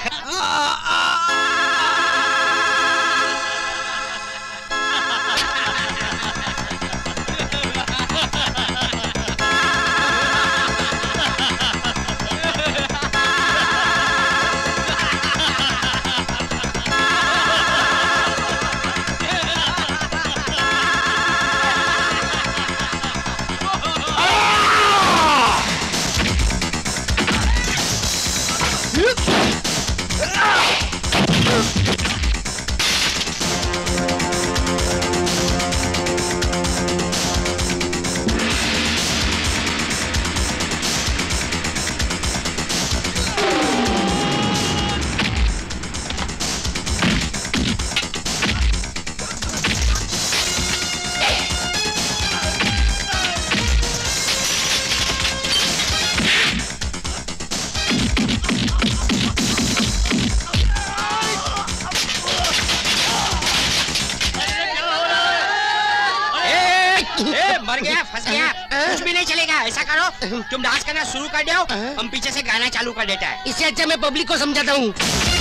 ए, मर गया, फंस गया, कुछ भी नहीं चलेगा। ऐसा करो, तुम डांस करना शुरू कर दो, हम पीछे से गाना चालू कर देता है। इससे अच्छा मैं पब्लिक को समझाता हूँ।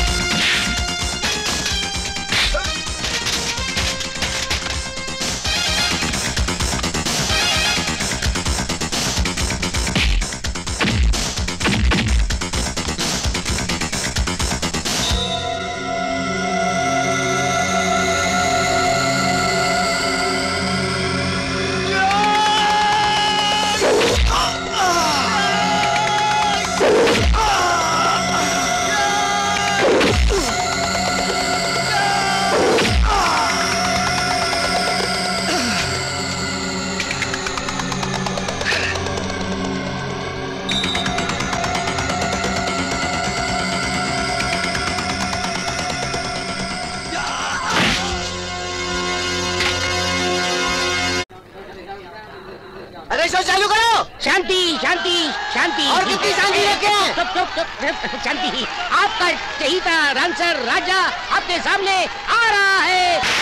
चालू करो। शांति शांति शांति। और कितनी शांति रखें? चुप चुप चुप शांति। आपका चहीता डांसर राजा आपके सामने आ रहा है।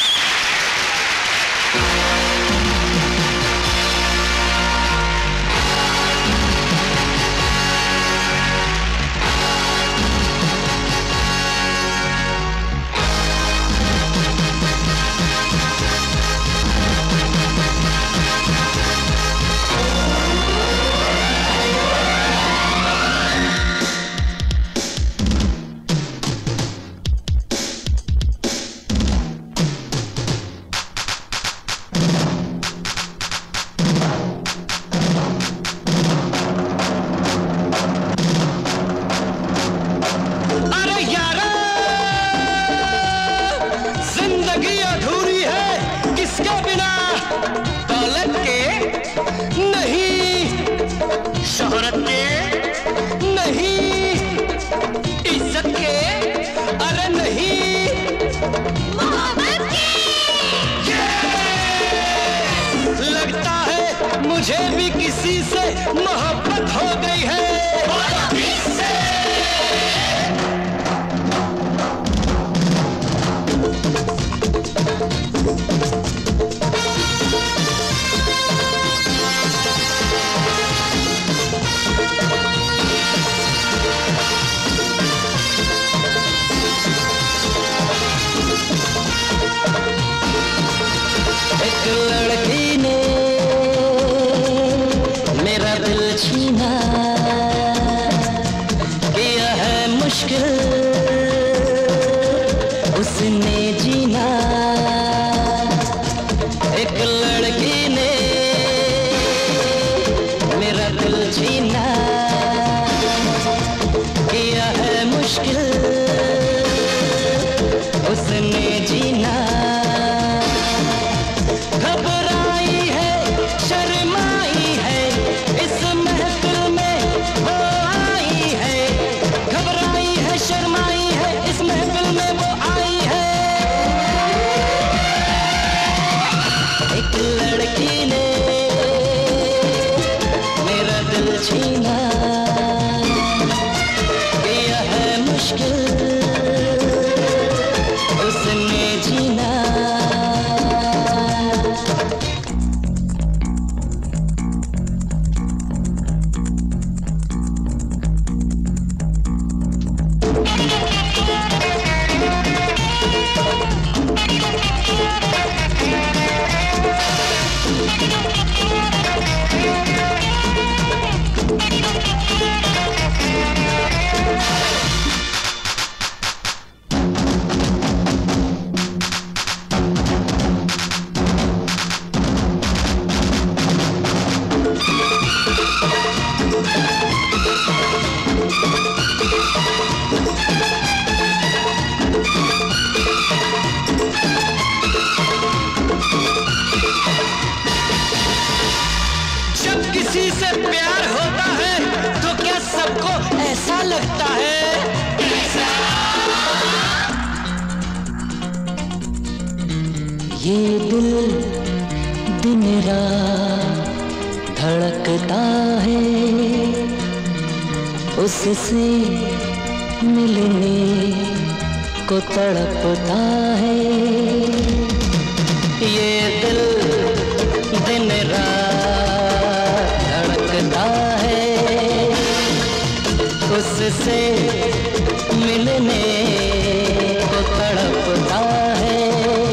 मुझे भी किसी से मोहब्बत हो गई है। एक लड़की ने मेरा दिल छीना, किया है मुश्किल उसने जीना। एक लड़की ने मेरा दिल छीना, किया है मुश्किल उसने जीना। घबराई है, शर्माई है, इस महफिल में वो आई है। घबराई है, शर्माई है, इस महफिल में वो आई है। एक लड़की ने मेरा दिल छीना, किया है मुश्किल उसने जीना। जब किसी से प्यार होता है तो क्या सबको ऐसा लगता है? ये दिल दिन रात धड़कता है, उससे मिलने को तड़पता है। ये दिल दिन तुझसे मिलने को तड़पता है,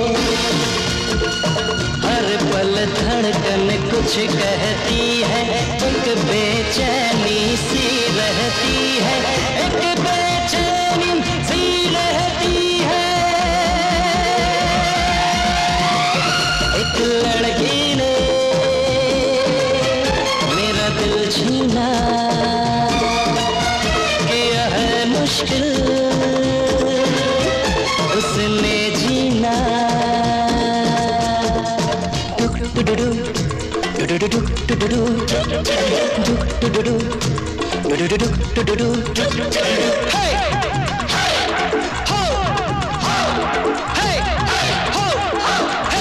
हर पल धड़कन कुछ कहती है, एक बेचैनी सी रहती है, एक बेचैनी सी रहती है। एक लड़की ने मेरा दिल छीना, किया है मुश्किल उसने जीना। डुक डुडुडु डुडुडु डुडुडु डुक डुडुडु डुडुडु डुडुडु। हे हो हो हे हो हे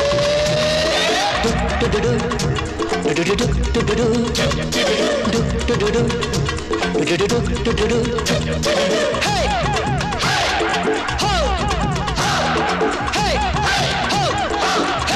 डुक डुडुडु डुडुडु डुडुडु डुक डुडुडु डुडुडु डुडुडु। हे हो हे हो हे।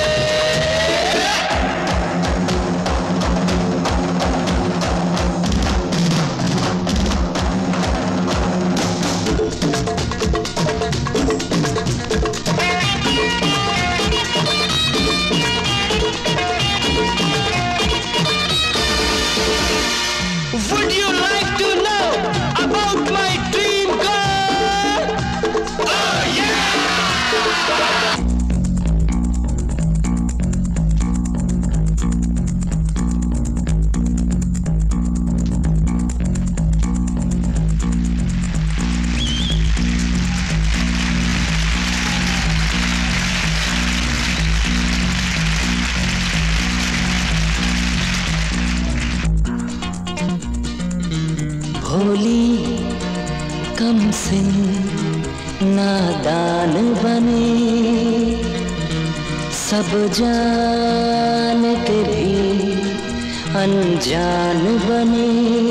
Would you like to know about my dream girl? Oh yeah! भोली कम सिन नादान बने, सब जान के भी अनजान बने।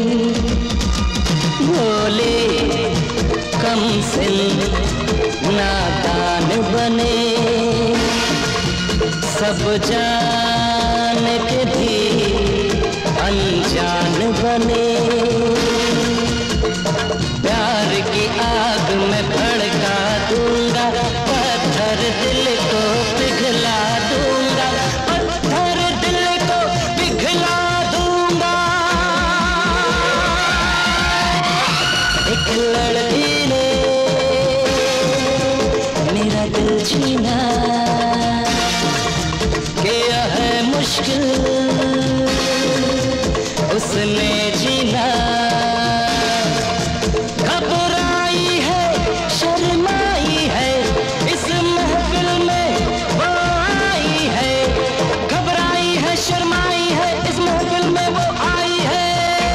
भोली कम सिन नादान बने, सब जान के भी अनजान बने। प्यार की आग में भड़का दूंगा, पत्थर दिल को पिघला दूंगा, पत्थर दिल को पिघला दूंगा। एक लड़की ने मेरा दिल छीना, किया है मुश्किल उसने जीना। घबराई है शर्माई है, इस महफिल में वो आई है। घबराई है शर्माई है, इस महफिल में वो आई है।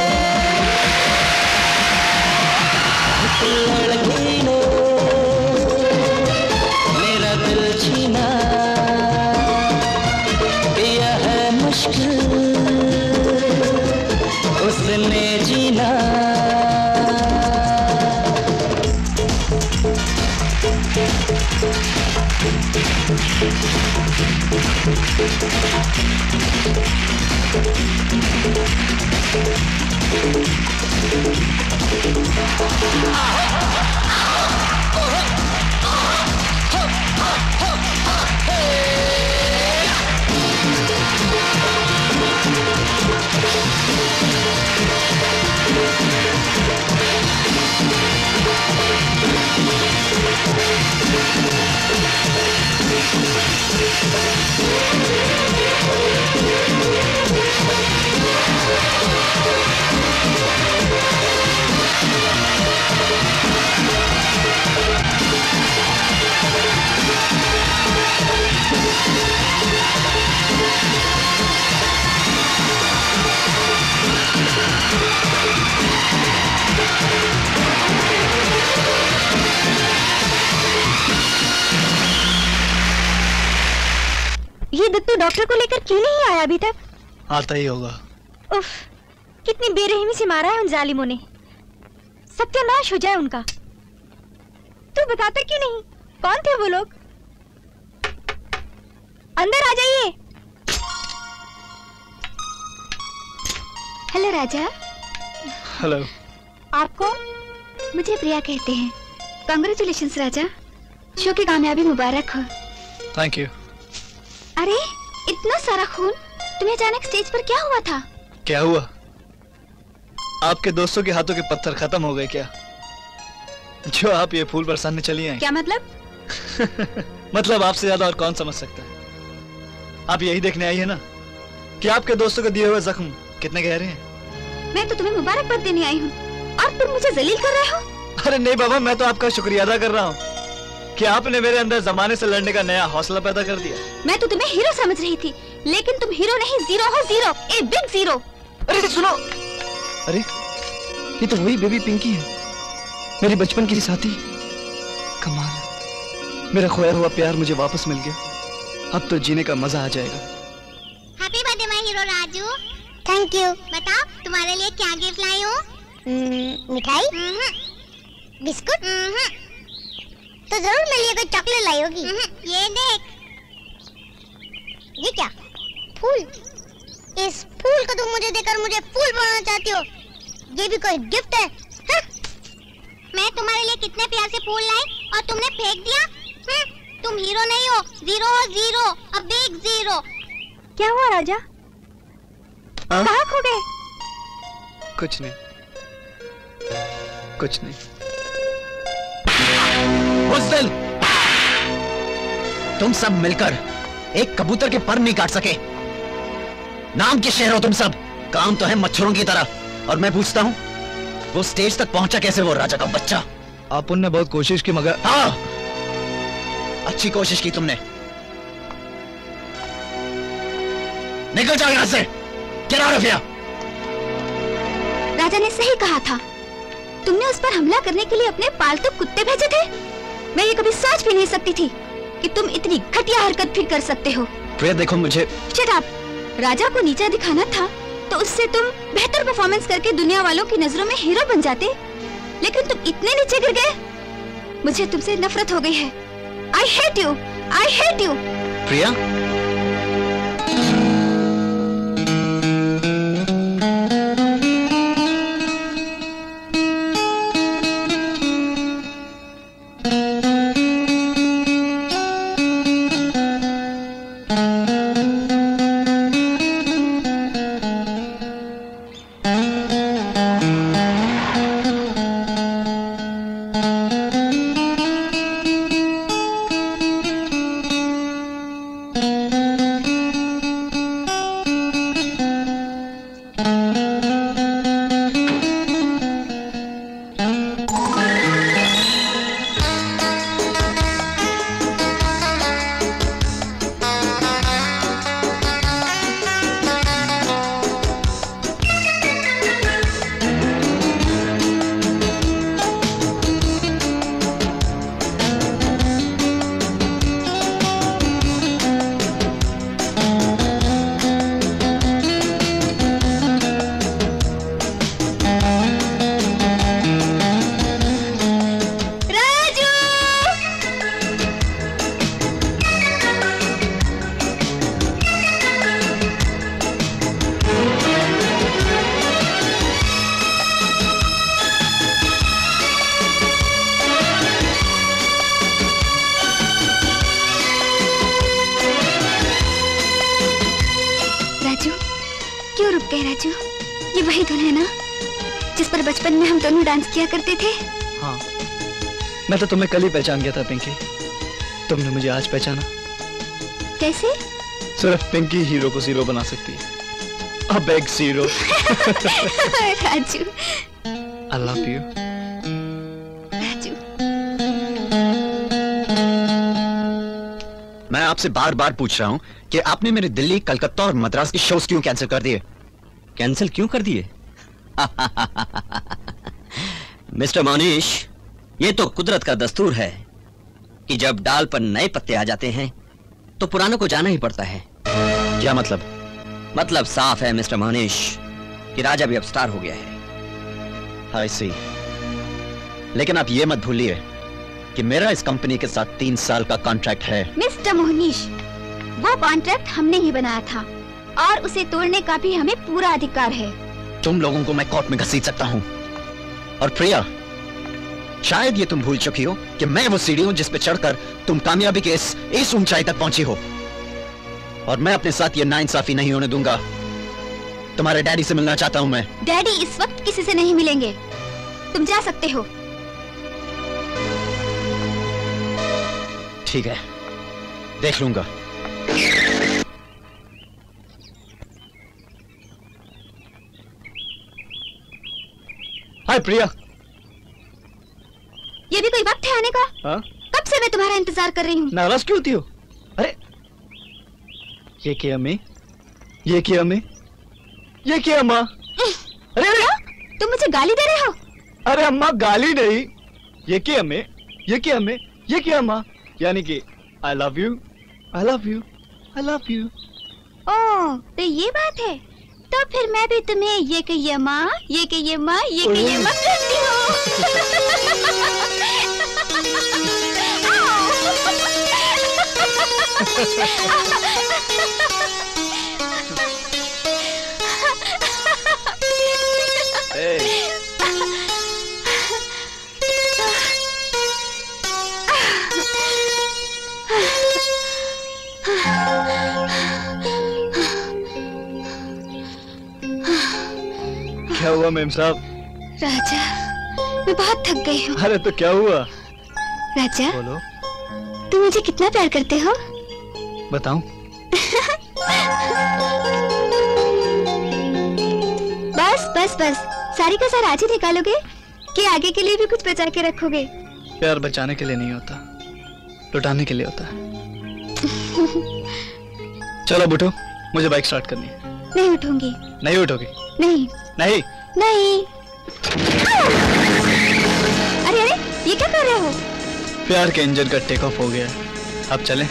लड़की ने मेरा दिल छीना, किया है मुश्किल उसने जीना। ये दत्तू डॉक्टर को लेकर क्यों नहीं आया अभी तक? आता ही होगा। उफ, कितनी बेरहमी से मारा है उन जालिमों ने। सत्यानाश हो जाए उनका। तू बताता क्यों नहीं? कौन थे वो लोग? अंदर आ जाइए। हेलो राजा। हेलो। आप कौन? मुझे प्रिया कहते हैं। कांग्रेचुलेशंस राजा, शो की कामयाबी मुबारक हो। Thank you. अरे इतना सारा खून, तुम्हें अचानक स्टेज पर क्या हुआ था? क्या हुआ? आपके दोस्तों के हाथों के पत्थर खत्म हो गए क्या, जो आप ये फूल बरसाने चली आई? क्या मतलब? मतलब आपसे ज्यादा और कौन समझ सकता है। आप यही देखने आई है ना कि आपके दोस्तों को दिए हुए जख्म कितने गहरे हैं। मैं तो तुम्हें मुबारकबाद देने आई हूँ और तुम मुझे जलील कर रहे हो। अरे नहीं बाबा, मैं तो आपका शुक्रिया अदा कर रहा हूँ कि आपने मेरे अंदर जमाने से लड़ने का नया हौसला पैदा कर दिया। मैं तो तुम्हें हीरो समझ रही थी, लेकिन तुम हीरो नहीं, जीरो हो, जीरो, ए बिग जीरो। अरे सुनो, अरे ये तो वही बेबी पिंकी है, मेरी बचपन की साथी। कमाल है, मेरा खोया हुआ प्यार मुझे वापस मिल गया। अब तो जीने का मजा आ जाएगा। Happy birthday my hero Raju. Thank you. बताओ तुम्हारे लिए क्या गिफ्ट लाई हूँ? मिठाई? बिस्कुट? तो जरूर मेरे लिए कोई चॉकलेट लाई होगी। ये देख, ये क्या? फूल। इस फूल को तुम मुझे देकर मुझे फूल बनाना चाहती हो? ये भी कोई गिफ्ट है? हा? मैं तुम्हारे लिए कितने प्यार से फूल लाई और तुमने फेंक दिया? हा? तुम हीरो नहीं हो, जीरो हो, जीरो, अ बिग जीरो। क्या हुआ राजा? कहाँ खो गए? कुछ नहीं, कुछ नहीं। बुज़दिल, तुम सब मिलकर एक कबूतर के पर नहीं काट सके। नाम के शहर हो तुम सब, काम तो है मच्छरों की तरह। और मैं पूछता हूँ, वो स्टेज तक पहुंचा कैसे वो राजा का बच्चा? आप उनने बहुत कोशिश की मगर। हाँ, अच्छी कोशिश की तुमने। निकल जाओ यहां से। Get out of here! राजा ने सही कहा था, तुमने उस पर हमला करने के लिए अपने पालतू कुत्ते भेजे थे। मैं ये कभी सोच भी नहीं सकती थी कि तुम इतनी घटिया हरकत फिर कर सकते हो। प्रिया देखो मुझे। Shut up! राजा को नीचा दिखाना था तो उससे तुम बेहतर परफॉर्मेंस करके दुनिया वालों की नजरों में हीरो बन जाते, लेकिन तुम इतने नीचे गिर गए। मुझे तुमसे नफरत हो गई है। I hate you! I hate you! प्रिया, किया करते थे। हाँ, मैं तो तुम्हें कल ही पहचान गया था पिंकी, तुमने मुझे आज पहचाना। कैसे? सिर्फ पिंकी हीरो को जीरो बना सकती है। अब एक zero. Raju, I love you। Raju, मैं आपसे बार बार पूछ रहा हूँ कि आपने मेरे दिल्ली, कलकत्ता और मद्रास के शोज क्यों कैंसिल कर दिए? कैंसिल क्यों कर दिए? मिस्टर मोनीश, ये तो कुदरत का दस्तूर है कि जब डाल पर नए पत्ते आ जाते हैं तो पुरानों को जाना ही पड़ता है। क्या मतलब? मतलब साफ है मिस्टर मोनीश कि राजा भी अब स्टार हो गया है। I see। लेकिन आप ये मत भूलिए कि मेरा इस कंपनी के साथ तीन साल का कॉन्ट्रैक्ट है। मिस्टर मोनीश, वो कॉन्ट्रैक्ट हमने ही बनाया था और उसे तोड़ने का भी हमें पूरा अधिकार है। तुम लोगों को मैं कोर्ट में घसीट सकता हूँ, और प्रिया, शायद ये तुम भूल चुकी हो कि मैं वो सीढ़ी हूं जिस पे चढ़कर तुम कामयाबी के इस इस ऊंचाई तक पहुंची हो, और मैं अपने साथ ये नाइंसाफी नहीं होने दूंगा। तुम्हारे डैडी से मिलना चाहता हूं मैं। डैडी इस वक्त किसी से नहीं मिलेंगे, तुम जा सकते हो। ठीक है, देख लूंगा। हाय प्रिया। ये भी कोई वक्त है आने का? हाँ? कब से मैं तुम्हारा इंतजार कर रही हूँ। नाराज क्यों होती हो? अरे ये क्या अम्मी? ये क्या अम्मी? ये क्या अम्मा? अरे अरे तुम मुझे गाली दे रहे हो? अरे अम्मा गाली नहीं, ये क्या अम्मी? ये क्या अम्मी? ये क्या अम्मा? यानी कि I love you, I love you, I love you. Oh तो ये बात है, तो फिर मैं भी तुम्हें ये कहिए माँ, ये कहिए माँ, ये कहिए माँ करती हूँ। क्या हुआ मेम साहब? राजा, मैं बहुत थक गई हूँ। अरे तो क्या हुआ? राजा, बोलो। तुम मुझे कितना प्यार करते हो? बताऊं? बस बस बस, सारी का सारा आज ही निकालोगे कि आगे के लिए भी कुछ बचा के रखोगे? प्यार बचाने के लिए नहीं होता, लुटाने के लिए होता है। चलो बुटो, मुझे बाइक स्टार्ट करनी है। नहीं उठूंगी। नहीं उठोगी? नहीं नहीं नहीं। अरे अरे ये क्या कर रहे हो? प्यार के इंजन का टेक ऑफ हो गया है, अब चलें?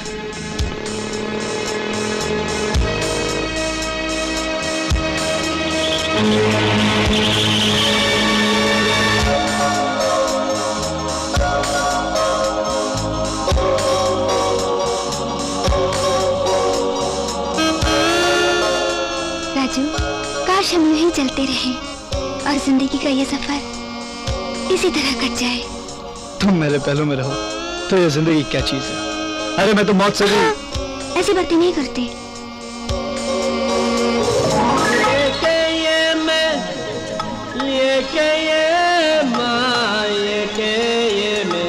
राजू, काश हम यूं ही चलते रहें और जिंदगी का ये सफर इसी तरह कट जाए। तुम मेरे पहलू में रहो तो ये जिंदगी क्या चीज है? अरे मैं तो मौत से भी। हाँ, ऐसी बातें नहीं करते। ये के ये मैं, ये के ये माँ, ये के ये मैं।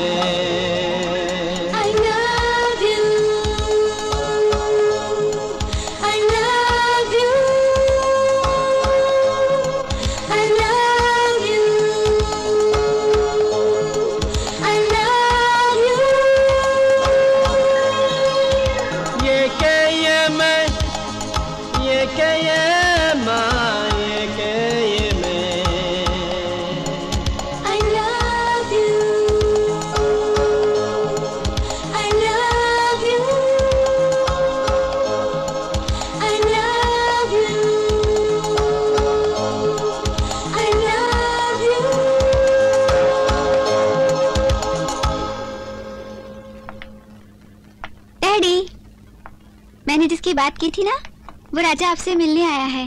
I love you, I love you, I love you, I love you। ये के ये मैं, ये के ये माँ, ये के ये मैं। I love you, I love you, I love you, I love you। Daddy, मैंने जिसकी बात की थी ना, वो राजा आपसे मिलने आया है।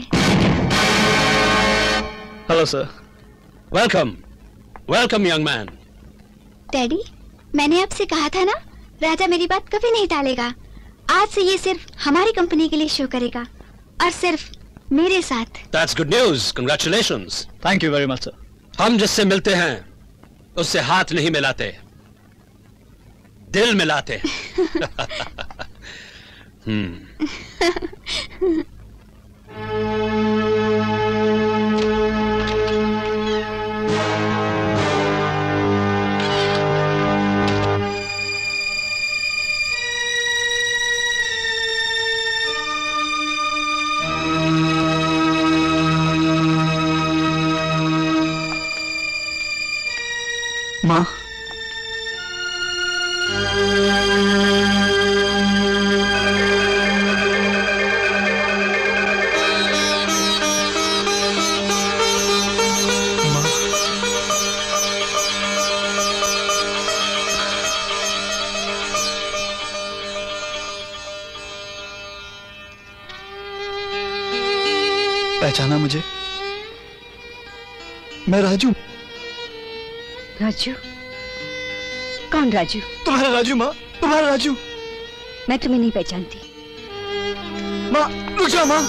Hello sir. Welcome, welcome young man. Daddy, मैंने आपसे कहा था ना, राजा मेरी बात कभी नहीं टालेगा। आज से ये सिर्फ हमारी कंपनी के लिए शो करेगा और सिर्फ मेरे साथ। That's good news. Congratulations. Thank you very much sir. हम जिससे मिलते हैं उससे हाथ नहीं मिलाते, दिल मिलाते हैं। हम्म। माँ, पहचाना मुझे? मैं राजू, राजू? कौन राजू? तुम्हारा राजू माँ, तुम्हारा राजू। मैं तुम्हें नहीं पहचानती। माँ रुक जाओ माँ।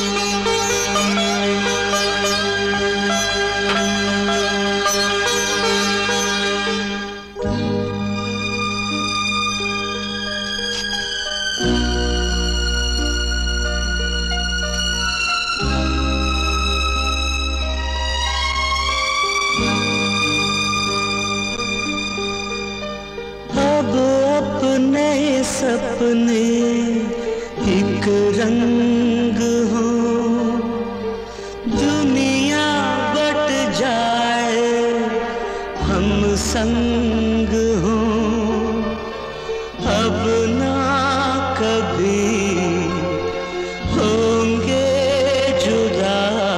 अपने सपने एक रंग हो, दुनिया बट जाए हम संग हो, अब ना कभी होंगे जुदा,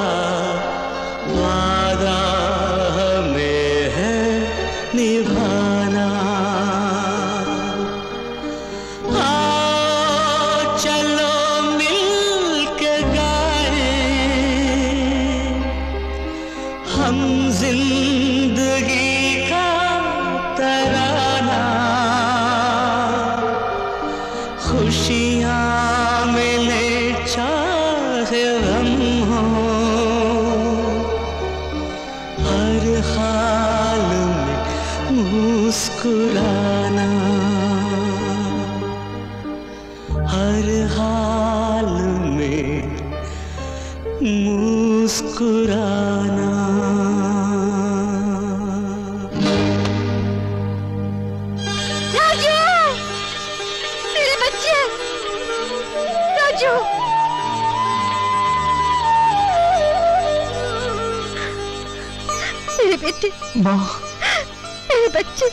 वादा हमें है निभाना। मुस्कुराना हर हाल में, मुस्कुराना। राजू, मेरे बच्चे, राजू। मेरे बेटे, माँ, मेरे बच्चे।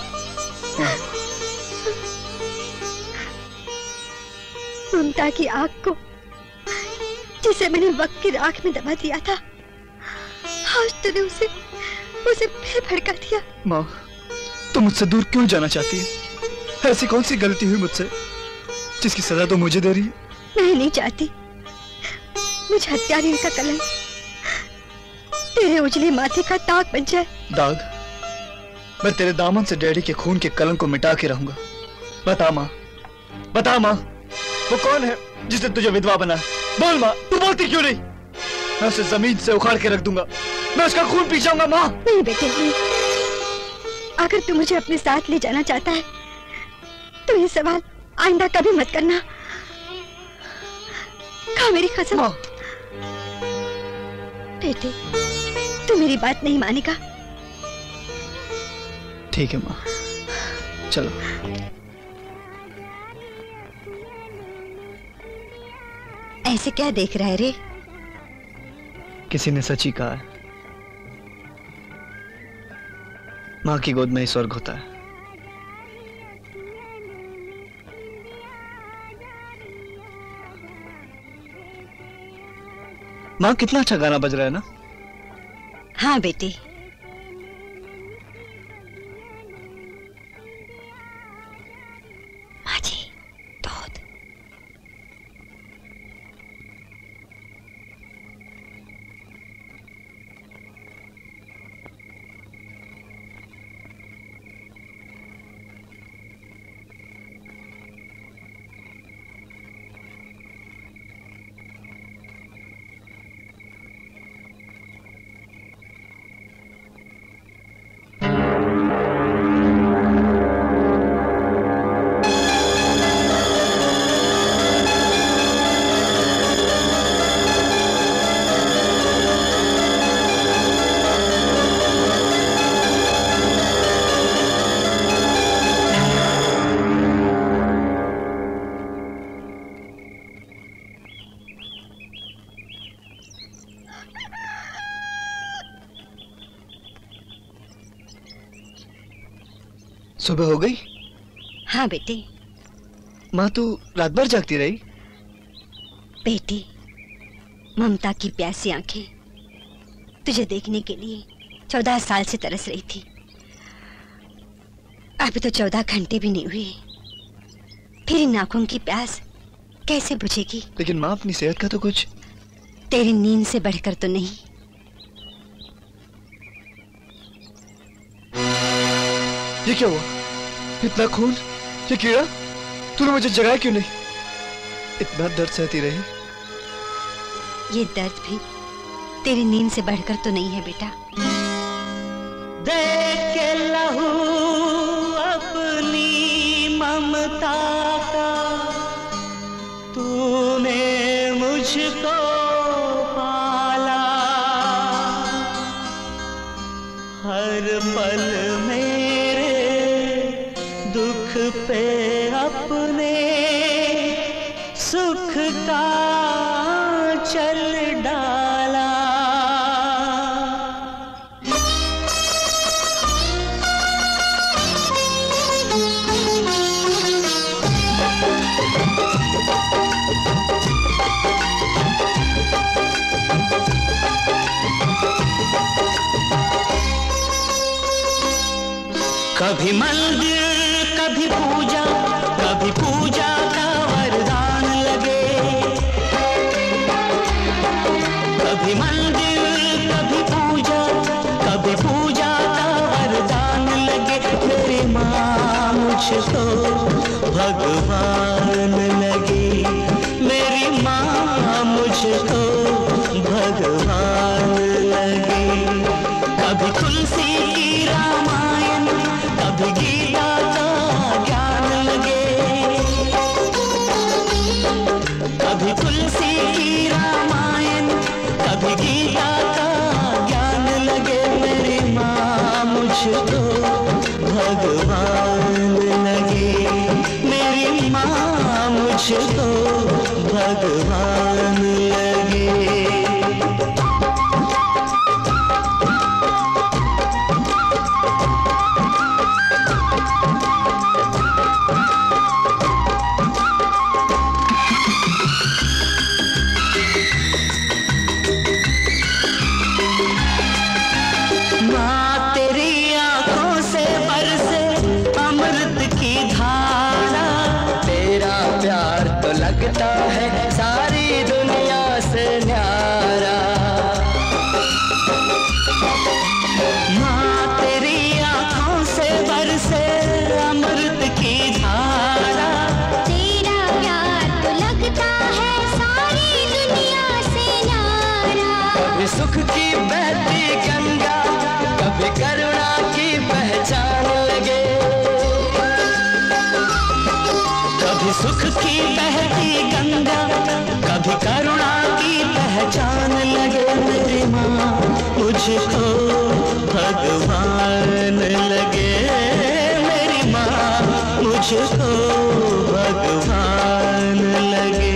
ममता की आग को, जिसे मैंने वक्त की राख में दबा दिया था, आज तूने उसे उसे फिर भड़का दिया। माँ, तुम मुझसे दूर क्यों जाना चाहती है? ऐसी कौन सी गलती हुई मुझसे जिसकी सजा तो मुझे दे रही है? मैं नहीं चाहती मुझे हत्यारे का कलंक तेरे उजले माथे का दाग बन जाए। दाग? मैं तेरे दामन से डैडी के खून के कलंक को मिटा के रहूंगा। बता माँ, बता माँ, वो कौन है जिसने तुझे विधवा बना? बोल माँ, तू बोलती क्यों नहीं? मैं उसे जमीन से उखाड़ के रख दूंगा, मैं उसका खून पी जाऊंगा। माँ नहीं बेटे, नहीं। अगर तू मुझे अपने साथ ले जाना चाहता है तो ये सवाल आइंदा कभी मत करना। खा मेरी कसम। माँ। बेटे, तू मेरी बात नहीं मानेगा। ठीक है माँ, चलो। ऐसे क्या देख रहा है रे? किसी ने सच ही कहा है, माँ की गोद में ही स्वर्ग होता है। माँ, कितना अच्छा गाना बज रहा है ना? हाँ बेटी। माँ जी, दूध। सुबह हो गई? हाँ बेटी। माँ, तू रात भर जागती रही? बेटी, ममता की प्यासी आंखें तुझे देखने के लिए चौदह साल से तरस रही थी। अभी तो चौदह घंटे भी नहीं हुए, फिर इन आंखों की प्यास कैसे बुझेगी? लेकिन माँ, अपनी सेहत का तो कुछ। तेरी नींद से बढ़कर तो नहीं। ये क्या हुआ? इतना खून, ये कीड़ा, तूने मुझे जगाया क्यों नहीं? इतना दर्द सहती रही। ये दर्द भी तेरी नींद से बढ़कर तो नहीं है बेटा। देख के लहू अपनी ममता का, तूने मुझको पाला, हर पल मेरे दुख पे अपने सुख का चल डाला। कभी मंदिर कभी पूजा, कभी पूजा का वरदान लगे, कभी मंदिर कभी पूजा, कभी पूजा का वरदान लगे। मेरी माँ मुझको भगवान लगे, मेरी माँ मुझको भगवान लगे। कभी तुलसी की रामायण, कभी गीता का ज्ञान लगे, कभी तुलसी की रामायण, कभी गीता का ज्ञान लगे। मेरी माँ मुझको भगवान लगे, मेरी माँ मुझको भगवान लगे। लगता है सारी दुनिया से न्यारा, माँ तेरी आँखों से बरसे अमृत की धारा। तेरा प्यार तो लगता है सारी दुनिया से न्यारा। कभी सुख की बहती गंगा, कभी करुणा की पहचान लगे, कभी सुख की बहती गंगा, कभी करुणा की पहचान लगे। मेरी माँ मुझको भगवान लगे, मेरी माँ मुझको भगवान लगे।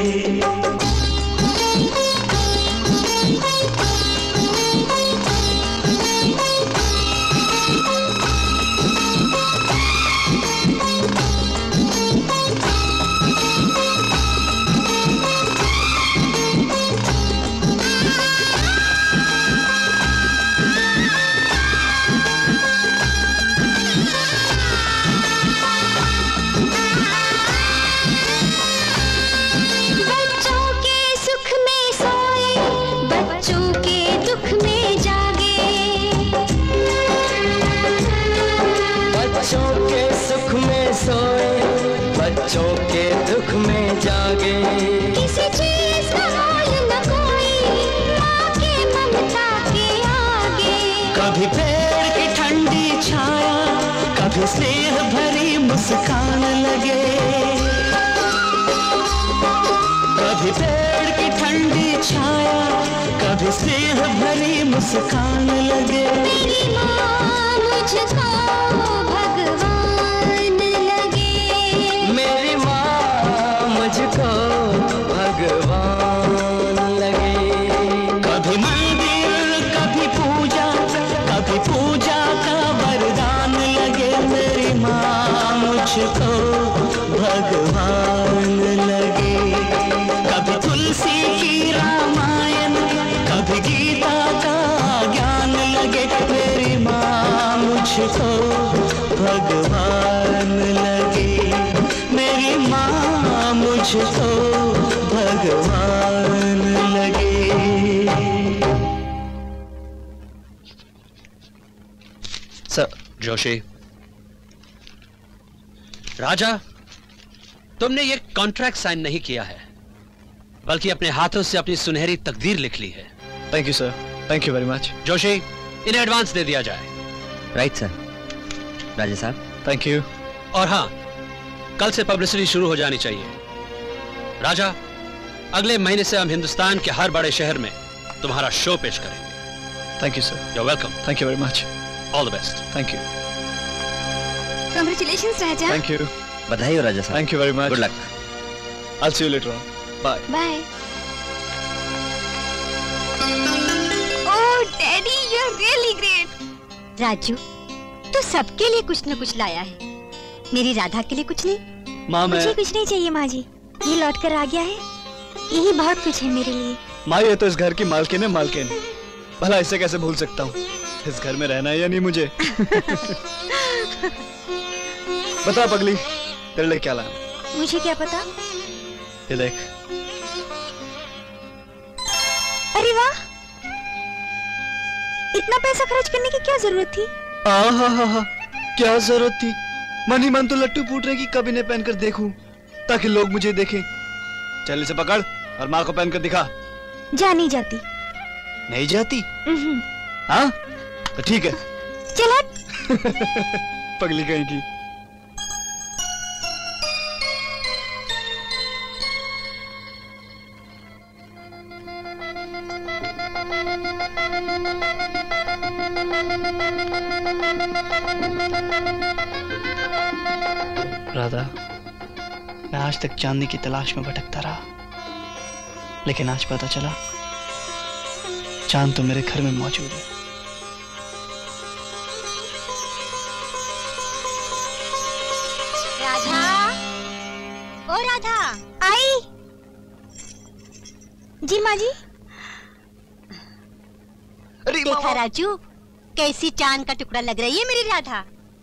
बच्चों के दुख में जागे, किसी चीज का हाल न कोई माँ के ममता के आगे। कभी पेड़ की ठंडी छाया, कभी स्नेह भरी मुस्कान लगे, कभी पेड़ की ठंडी छाया, कभी स्नेह भरी मुस्कान लगे। मेरी माँ मुझको भगवान लगे, मेरी माँ मुझको भगवान लगे। कभी मंदिर कभी पूजा, कभी पूजा का वरदान लगे। मेरी माँ मुझको भगवान लगे, कभी तुलसी की रामायण, कभी गीता का ज्ञान लगे। मेरी माँ मुझको भगवान लगे, मेरी माँ मुझको भगवान लगे। सर जोशी, राजा, तुमने ये कॉन्ट्रैक्ट साइन नहीं किया है, बल्कि अपने हाथों से अपनी सुनहरी तकदीर लिख ली है। Thank you sir, thank you very much. Joshi, इन्हें एडवांस दे दिया जाए। Right sir. Raja sahab, thank you. और हाँ, कल से पब्लिसिटी शुरू हो जानी चाहिए। राजा, अगले महीने से हम हिंदुस्तान के हर बड़े शहर में तुम्हारा शो पेश करेंगे। Thank you sir. You welcome. Thank you very much. All the best. Thank you. Congratulations, Raja. Thank you. बधाई हो Raja sahab. Thank you very much. Good luck. I'll see you later on. Bye. Bye. Oh, Daddy, you're really great. Raju, तू सबके लिए कुछ न कुछ लाया है, मेरी राधा के लिए कुछ नहीं। माँ, मैं मुझे कुछ नहीं चाहिए माँ जी, ये लौट कर आ गया है, यही बहुत कुछ है मेरे लिए। माँ, ये तो इस घर की मालकिन है, मालकिन। भला इसे कैसे भूल सकता हूँ? इस घर में रहना है या नहीं मुझे? बता पगली, तेरे लिए क्या लाया? मुझे क्या पता? ये देख। अरे वाह, इतना पैसा खर्च करने की क्या जरूरत थी? आ हा हा हा, क्या जरूरत थी? मन ही मन तो लट्टू फूट रहे कि कभी ने पहनकर देखूं, ताकि लोग मुझे देखें। चल इसे पकड़ और माँ को पहनकर दिखा। जा नहीं जाती। नहीं जाती? हाँ, तो ठीक है। चल। पगली कहीं की। राधा, मैं आज तक चांदनी की तलाश में भटकता रहा, लेकिन आज पता चला चांद तो मेरे घर में मौजूद है। राधा, ओ राधा, आई। जी माँ जी। देखा राजू, कैसी चांद का टुकड़ा लग रही है मेरी राधा,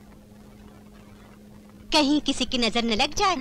कहीं किसी की नजर न लग जाए।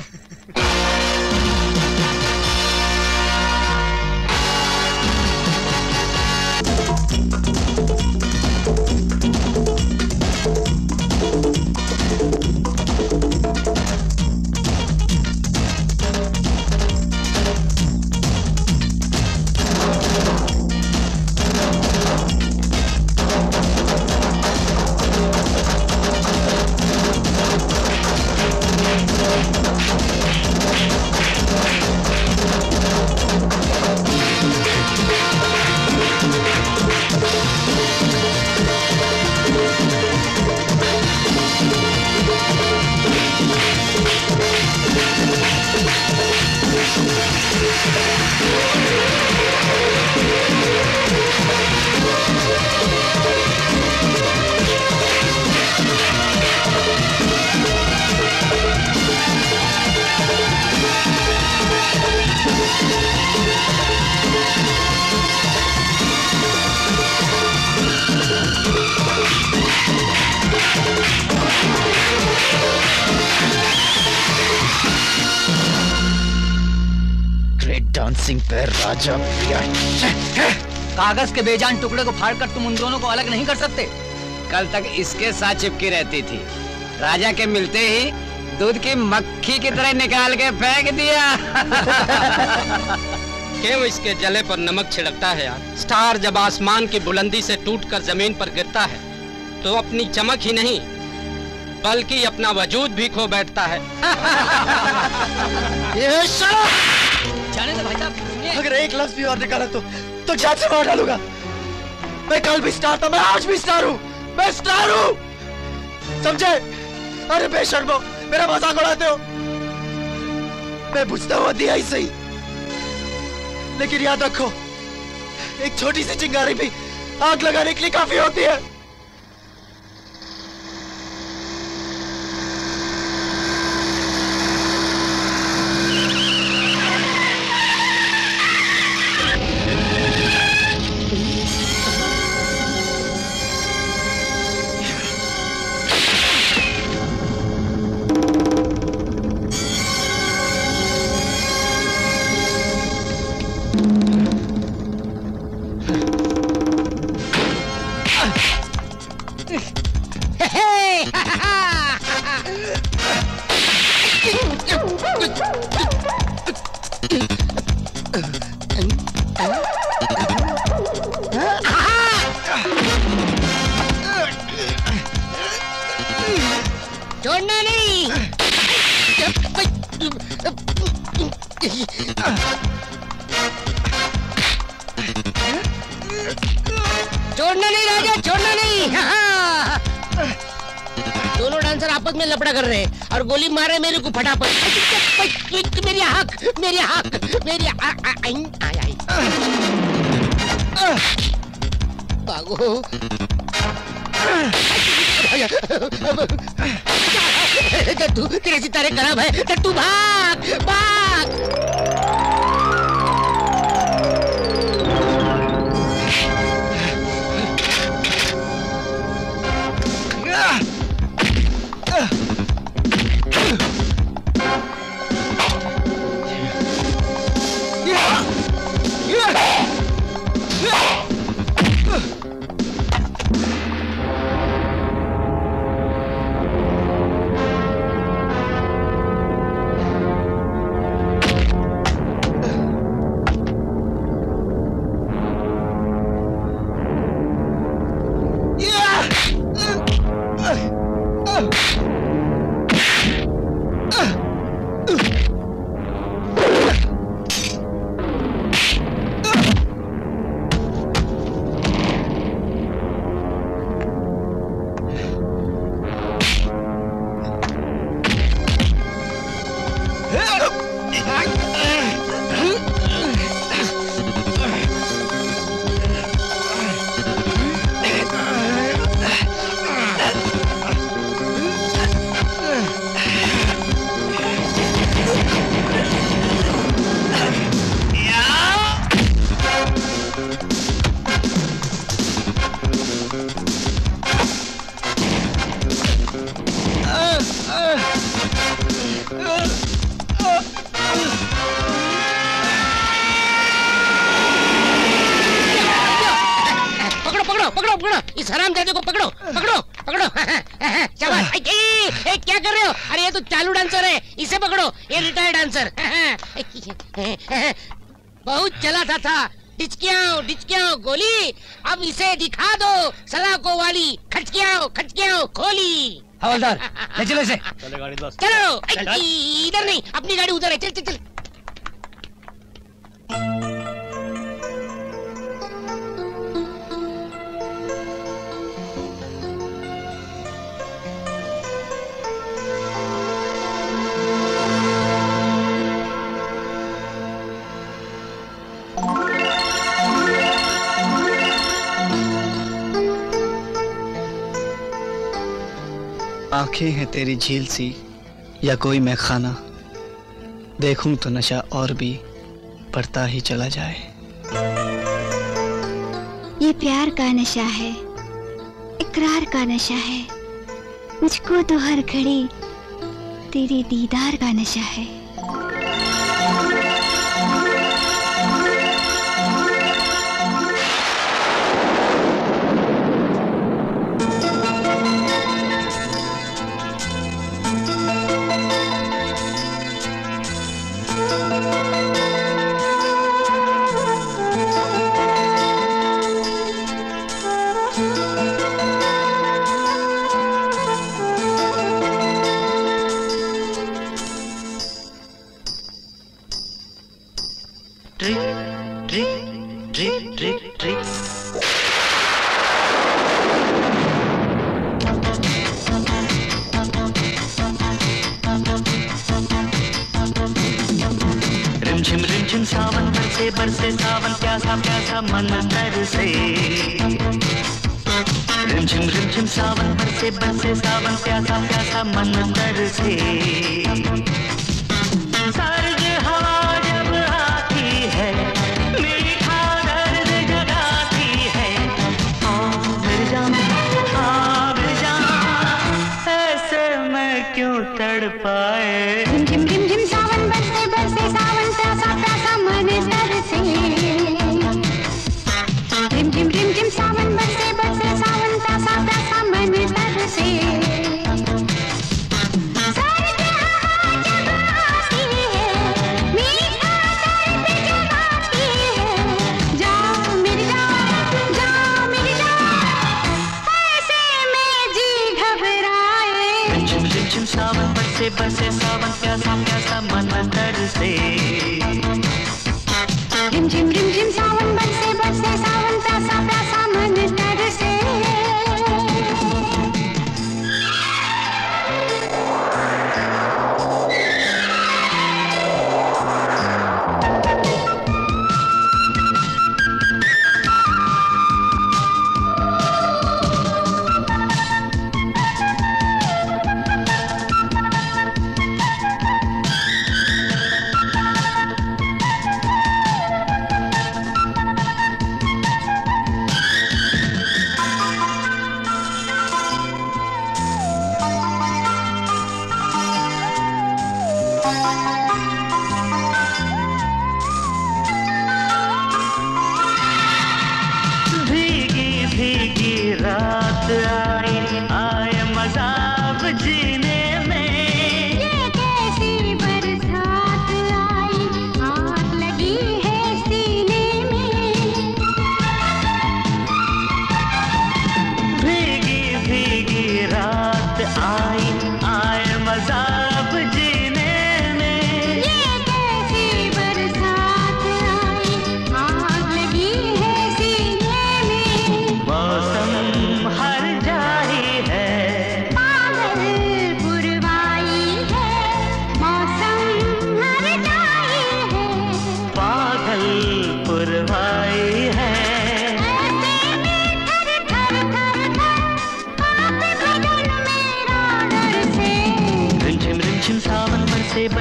डांसिंग पैर राजा प्रिया। कागज के बेजान टुकड़े को फाड़कर तुम उन दोनों को अलग नहीं कर सकते। कल तक इसके साथ चिपकी रहती थी, राजा के मिलते ही दूध की मक्खी की तरह निकाल के फेंक दिया। क्यों इसके जले पर नमक छिड़कता है यार? स्टार जब आसमान की बुलंदी से टूटकर जमीन पर गिरता है तो अपनी चमक ही नहीं बल्कि अपना वजूद भी खो बैठता है। ये जाने दो भाई साहब, अगर एक लफ्ज भी और निकाला तो तो जान से मार डालूंगा। मैं कल भी स्टार था, मैं आज भी स्टार हूँ, मैं स्टार हूँ, समझे? अरे बेशर्मो, मेरा मजाक उड़ाते हो। मैं बुझता हुआ दिया ही सही, लेकिन याद रखो, एक छोटी सी चिंगारी भी आग लगाने के लिए काफी होती है। छोड़ना नहीं। छोड़ना नहीं राजा, छोड़ना नहीं। दोनों डांसर आपस में लपड़ा कर रहे हैं और गोली मार रहे मेरे को फटाफट। मेरी हक, मेरी हक, मेरी आई भागो। टट्टू, तेरे सितारे खराब है। टट्टू भाग, भाग। इस हरामजादे को पकड़ो, पकड़ो, पकड़ो। शाबाश। ए, ए, क्या कर रहे हो? अरे ये तो चालू डांसर है, इसे पकड़ो। ये रिटायर्ड डांसर। बहुत चला था था डिचकियाओ, डिचकियाओ गोली। अब इसे दिखा दो सलाखों वाली। खटकियाओ, खटकियाओ खोली। हवलदार ले चलो इसे। चलो। इधर नहीं, अपनी गाड़ी उधर है। चल चल चल। आंखें हैं तेरी झील सी या कोई मैं खाना, देखूं तो नशा और भी बढ़ता ही चला जाए। ये प्यार का नशा है, इकरार का नशा है। मुझको तो हर घड़ी तेरे दीदार का नशा है। रिमझिम रिमझिम सावन बरसे बरसे सावन प्यासा प्यासा मन तरसे। रिमझिम रिमझिम सावन बरसे बरसे सावन प्यासा प्यासा मन तरसे। सर्द हवा जब आती है मीठा दर्द जगाती है। आ मिल जा, आ मिल जा, ऐसे मैं क्यों तड़पाए। रिमझिम रिमझिम सावन बरसे बरसे सावन प्यासा प्यासा मन तरसे। रिमझिम रिमझिम सावन बरसे बरसे सावन प्यासा प्यासा मन तरसे। सर्द हवा जब आती है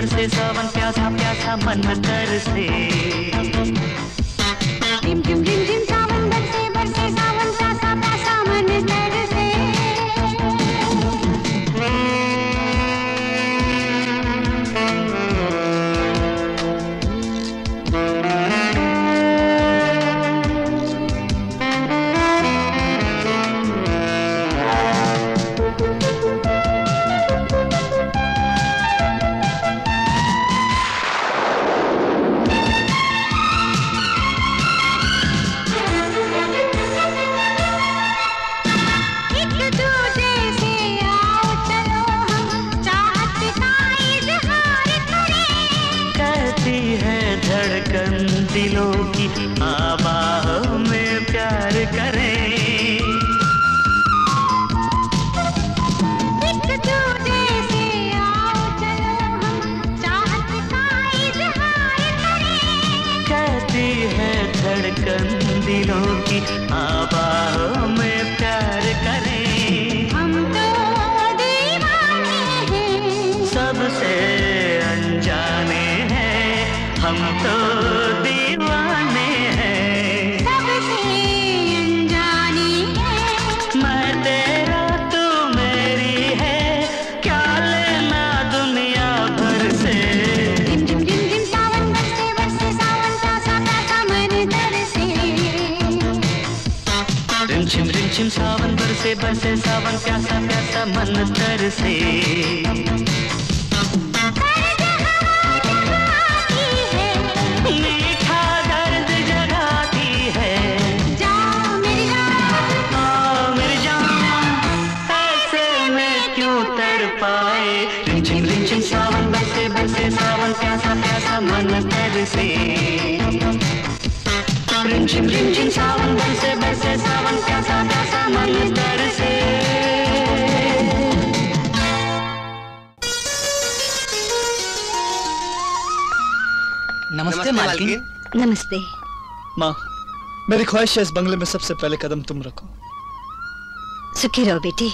बरसे सावन प्यासा प्यासा मन तरसे। रिम झिम रिम झिम सावन बरसे बरसे सावन प्यासा प्यासा मन तरसे। दिलों की आवाज़ में प्यार करें। एक दूजे से आओ चलो हम चाहत का इजहार करें। कहती है धड़कन दिलों की आवाज़ में प्यार करें। हम तो दीवाने हैं, सबसे अनजाने हैं हम तो दीवाने हैं, सबसे अनजाने हैं। मैं तेरा तू मेरी है, क्या लेना दुनिया भर से। रिम झिम रिम झिम सावन बरसे बरसे सावन प्यासा प्यासा मन तरसे। रिम झिम रिम झिम सावन बरसे बरसे सावन प्यासा प्यासा मन तरसे। मीठा दर्द जगाती है, जा मेरी जान, आ मेरी जान, ऐसे में क्यों तड़पाए। रिम झिम रिम झिम सावन बरसे बरसे सावन प्यासा प्यासा मन तरसे। रिम झिम रिम झिम सावन बरसे बरसे सावन प्यासा प्यासा मन तरसे। नमस्ते मालकिन। नमस्ते। माँ, मेरी ख्वाहिश है इस बंगले में सबसे पहले कदम तुम रखो। सुखी रहो बेटी।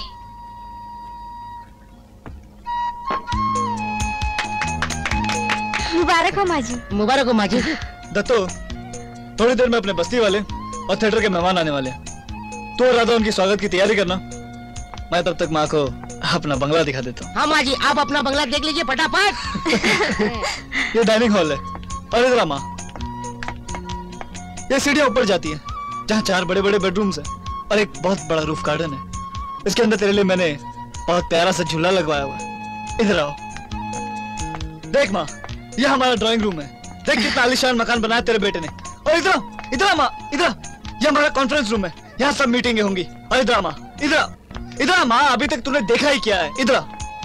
मुबारक हो माजी। मुबारक हो माजी। दत्तो, थोड़ी देर में अपने बस्ती वाले और थिएटर के मेहमान आने वाले हैं। तो राधा उनकी स्वागत की तैयारी करना। मैं तब तक माँ को अपना बंगला दिखा देता हूँ। हाँ माजी, आप अपना बंगला देख लीजिए फटाफट। ये डाइनिंग हॉल है और इधर माँ, ये सीढ़ियाँ ऊपर जाती हैं जहाँ चार बड़े बड़े बेडरूम्स हैं और एक बहुत बड़ा रूफ गार्डन है। इसके अंदर तेरे लिए मैंने बहुत प्यारा सा झूला लगवाया हुआ है। इधर आओ, देख माँ, ये हमारा ड्राइंग रूम है। देख कितना आलीशान मकान बनाया तेरे बेटे ने। और इधर इधर माँ, इधर, ये हमारा कॉन्फ्रेंस रूम है, यहाँ सब मीटिंगें होंगी। और इधर माँ, इधर इधर माँ, अभी तक तूने देखा ही क्या है। इधर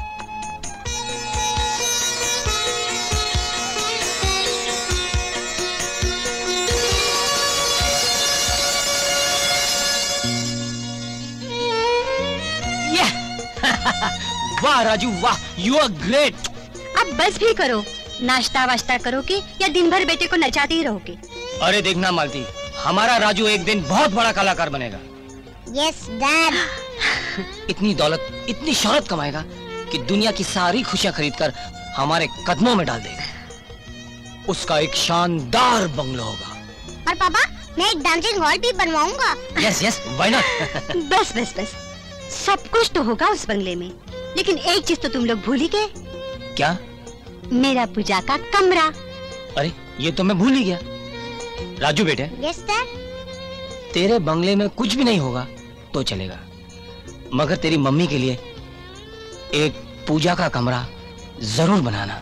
वाह राजू वाह, यू आर ग्रेट। अब बस भी करो, नाश्ता वाश्ता करोगे या दिन भर बेटे को नचाते ही रहोगे? अरे देखना मालती, हमारा राजू एक दिन बहुत बड़ा कलाकार बनेगा। Yes dad. इतनी दौलत, इतनी शोहरत कमाएगा कि दुनिया की सारी खुशियां खरीदकर हमारे कदमों में डाल देगा। उसका एक शानदार बंगला होगा। और पापा, मैं एक डांसिंग हॉल भी बनवाऊंगा। Yes yes, why not. बस बस बस, सब कुछ तो होगा उस बंगले में, लेकिन एक चीज तो तुम लोग भूल ही गए। क्या? मेरा पूजा का कमरा। अरे ये तो मैं भूल ही गया। राजू बेटे, यस सर। तेरे बंगले में कुछ भी नहीं होगा तो चलेगा, मगर तेरी मम्मी के लिए एक पूजा का कमरा जरूर बनाना।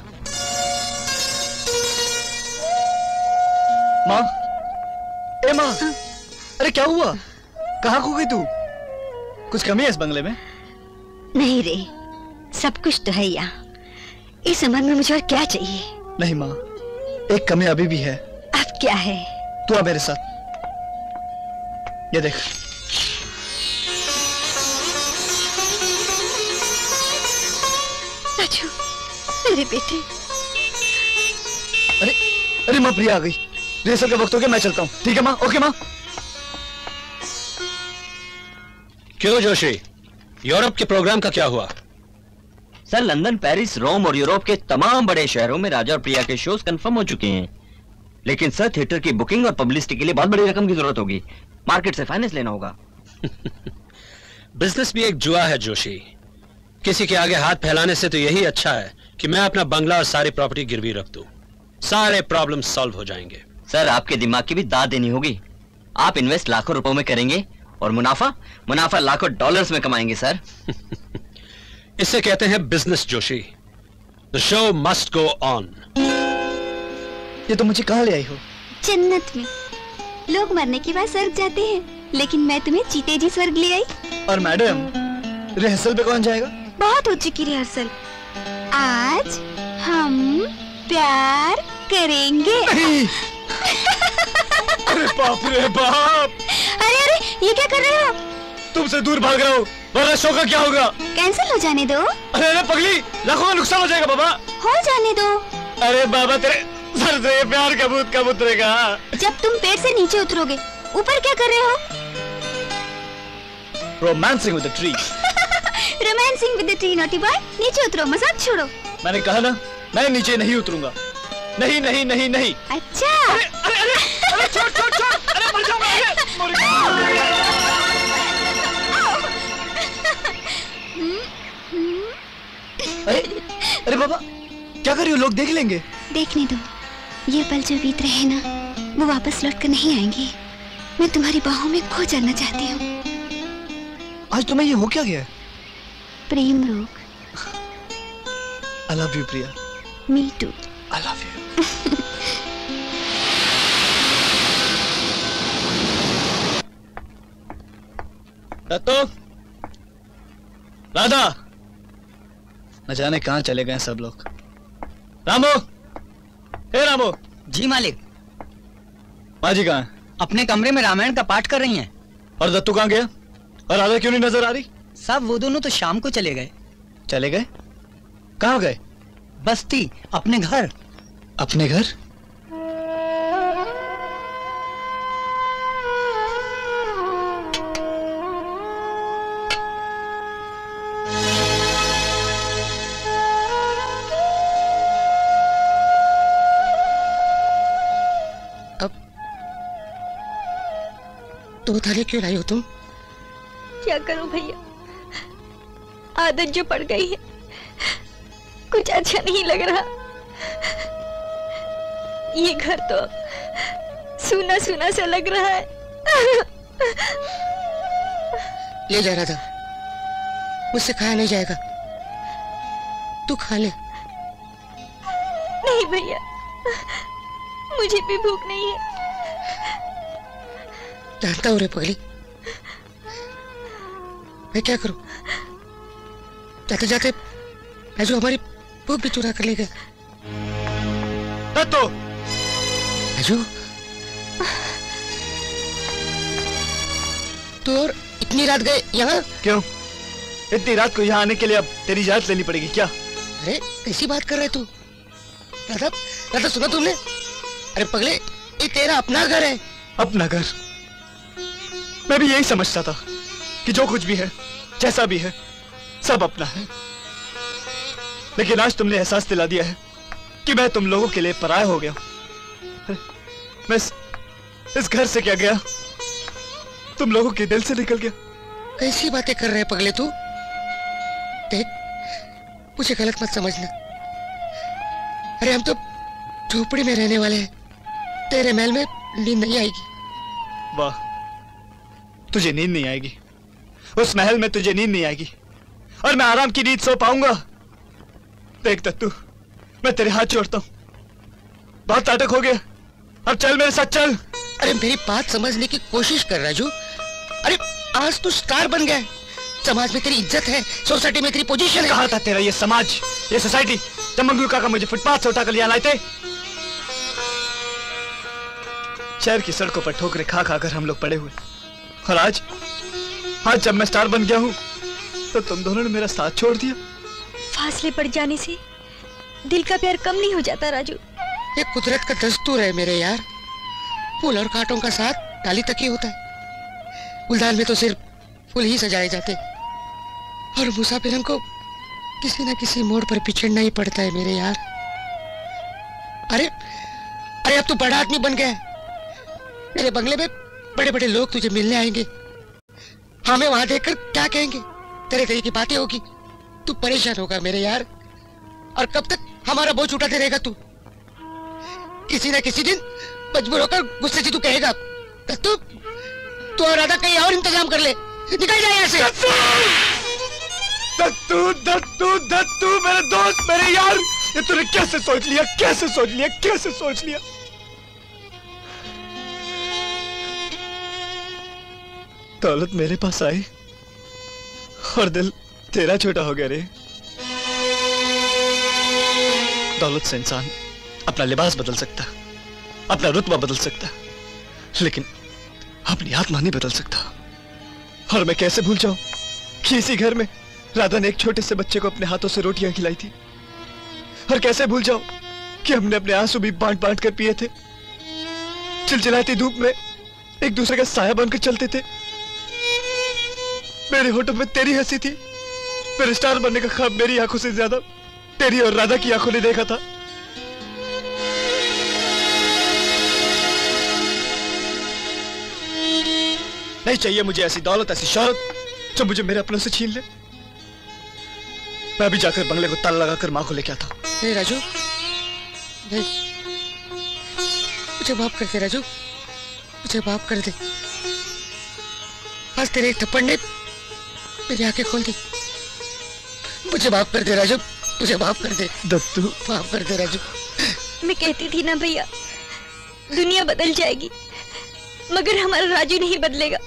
माँ, ए माँ, अरे क्या हुआ? कहाँ खो गई तू? कुछ कमी है इस बंगले में? नहीं रे, सब कुछ तो है यहाँ। इस उम्र में मुझे और क्या चाहिए? नहीं माँ, एक कमी अभी भी है। अब क्या है? तू आ मेरे साथ, ये देख। राजू, मेरे बेटे। अरे अरे माँ, प्रिया आ गई। रिहर्सल का वक्त हो गया, मैं चलता हूँ। ठीक है माँ? ओके माँ। क्यों जोशी, यूरोप के प्रोग्राम का क्या हुआ? सर लंदन, पेरिस, रोम और यूरोप के तमाम बड़े शहरों में राजा और प्रिया के शोज कंफर्म हो चुके हैं। लेकिन सर थिएटर की बुकिंग और पब्लिसिटी के लिए बहुत बड़ी रकम की जरूरत होगी। मार्केट से फाइनेंस लेना होगा। बिजनेस भी एक जुआ है जोशी। किसी के आगे हाथ फैलाने से तो यही अच्छा है कि मैं अपना बंगला और सारी प्रॉपर्टी गिरवी रख दूं। सारे प्रॉब्लम सॉल्व हो जाएंगे। सर आपके दिमाग की भी दाद देनी होगी। आप इन्वेस्ट लाखों रुपयों में करेंगे और मुनाफा मुनाफा लाखों डॉलर्स में कमाएंगे सर। इसे कहते हैं business Joshi. The show must go on. ये तो मुझे कहाँ ले आई हो? जन्नत में लोग मरने के बाद स्वर्ग जाते हैं, लेकिन मैं तुम्हें जीते जी स्वर्ग ले आई। और मैडम रिहर्सल पे कौन जाएगा? बहुत हो चुकी रिहर्सल। आज हम प्यार करेंगे। अरे बाप रे बाप! अरे अरे ये क्या कर रहे हो? तुमसे दूर भाग रहा हूँ, वरना शो का क्या होगा? कैंसिल हो जाने दो। अरे अरे पगली, लाखों का नुकसान हो जाएगा बाबा। हो जाने दो। अरे बाबा तेरे सर से ये प्यार का भूत कब उतरेगा? जब तुम पेड़ से नीचे उतरोगे। ऊपर क्या कर रहे हो? Romancing with the tree. Romancing with the tree naughty boy. नीचे उतरो, मजाक छोड़ो। मैंने कहा ना, मैं नीचे नहीं उतरूंगा। नहीं नहीं नहीं नहीं। अच्छा। अरे अरे अरे, अरे छोड़ छोड़ छोड़, अरे मर जाऊंगा, अरे मर अरे अरे बाबा क्या कर रही हो? लोग देख लेंगे। देखने दो, ये पल जो बीत रहे हैं ना, वो वापस लौट कर नहीं आएंगे। मैं तुम्हारी बाहों में खो जाना चाहती हूँ। आज तुम्हें ये हो क्या गया? प्रेम रोग। I love you Priya. Me too। I love you। दत्तो, राधा, न जाने कहाँ चले गए सब लोग। रामो, हे रामो। जी मालिक। माँ जी कहाँ है? अपने कमरे में रामायण का पाठ कर रही हैं। और दत्तू कहाँ गया? और राधा क्यों नहीं नजर आ रही? सब वो दोनों तो शाम को चले गए। चले गए? कहाँ गए? बस्ती, अपने घर। अपने घर? दो थाली क्यों लाई हो तुम? क्या करूं भैया, आदत जो पड़ गई है, कुछ अच्छा नहीं लग रहा। ये घर तो सूना सूना सा लग रहा है। ले जा राधा, मुझसे खाया नहीं जाएगा, तू खा ले। नहीं भैया, मुझे भी भूख नहीं है। जानता हूँ रे पगली, मैं क्या करूं? जाते जाते राजू हमारी भूख भी चुरा कर ले गया। दत्तो! राजू, तो और इतनी रात गए यहाँ? क्यों? इतनी रात को यहाँ आने के लिए अब तेरी इजाजत लेनी पड़ेगी क्या? अरे कैसी बात कर रहे तू? राधा, राधा सुना तुमने? अरे पगले, ये तेरा अपना घर है। अपना घर? मैं भी यही समझता था कि जो कुछ भी है, जैसा भी है, सब अपना है। लेकिन आज तुमने एहसास दिला दिया है कि मैं तुम लोगों के लिए पराया हो गया। मैं इस, इस घर से क्या गया, तुम लोगों के दिल से निकल गया। कैसी बातें कर रहे पगले तू? देख, मुझे गलत मत समझना। अरे हम तो झोपड़ी में रहने वाले हैं, तेरे महल में नींद नहीं आएगी। वाह, तुझे नींद नहीं आएगी? उस महल में तुझे नींद नहीं आएगी और मैं आराम की नींद सो पाऊंगा? देख दत्तू, मैं तेरे हाथ जोड़ता हूं, बहुत नाटक हो गया, अब चल मेरे साथ चल। अरे मेरी बात समझने की कोशिश कर राजू। अरे आज तू स्टार बन गया है, समाज में तेरी इज्जत है, सोसाइटी में तेरी पोजीशन है। कहाँ था तेरा ये समाज, ये सोसाइटी, जब मंगलू काका मुझे फुटपाथ से उठाकर लिया लाए थे? शहर की सड़कों पर ठोकरे खा खाकर हम लोग पड़े हुए, और आज आज जब मैं स्टार बन गया हूँ तो तुम दोनों ने मेरा साथ छोड़ दिया। फासले पड़ जाने से दिल का प्यार कम नहीं हो जाता राजू। ये कुदरत का दस्तूर है मेरे यार, फूल और कांटों का साथ डाली तक ही होता है। गुलदान में तो सिर्फ फूल ही सजाए जाते और मुसाफिरन को किसी न किसी मोड़ पर पिछड़ना ही पड़ता है मेरे यार। अरे अरे अब तू बड़ा आदमी बन गया है। मेरे बंगले में बड़े बड़े लोग तुझे मिलने आएंगे। हमें वहां देखकर क्या कहेंगे? तेरे तरह की बातें होगी। तू परेशान होगा मेरे यार। और कब तक हमारा बोझ उठाते रहेगा तू? किसी न किसी दिन मजबूर होकर गुस्से से तू कहेगा दत्तू, तू और राधा कहीं और इंतजाम कर ले, निकल जाए यहाँ से। दत्तू दत्तू दत्तू मेरे दोस्त, मेरे यार, ये तूने कैसे सोच लिया, कैसे सोच लिया, कैसे सोच लिया? दौलत मेरे पास आई और दिल तेरा छोटा हो गया रे। दौलत से इंसान अपना लिबास बदल सकता, अपना रुतबा बदल सकता, लेकिन अपनी आत्मा नहीं बदल सकता। और मैं कैसे भूल जाऊं कि इसी घर में राधा ने एक छोटे से बच्चे को अपने हाथों से रोटियां खिलाई थी। और कैसे भूल जाऊं कि हमने अपने आंसू भी बांट बांट कर पिए थे, चिलचिलाती धूप में एक दूसरे का साया बनकर चलते थे। मेरे होठों में तेरी हंसी थी। मेरे स्टार बनने का ख्वाब मेरी आंखों से ज्यादा तेरी और राधा की आंखों ने देखा था। नहीं चाहिए मुझे ऐसी दौलत, ऐसी शोहरत जो मुझे मेरे अपनों से छीन ले। मैं भी जाकर बंगले को ताला लगाकर मां को लेके आता। नहीं राजू, नहीं, मुझे माफ कर दे राजू, मुझे माफ कर दे। आज तेरे एक थप्पड़ ने मेरी आंखें खोल दी। मुझे माफ कर दे राजू, मुझे माफ कर दे। दत्तू माफ कर दे राजू। मैं कहती थी ना भैया, दुनिया बदल जाएगी मगर हमारा राजू नहीं बदलेगा।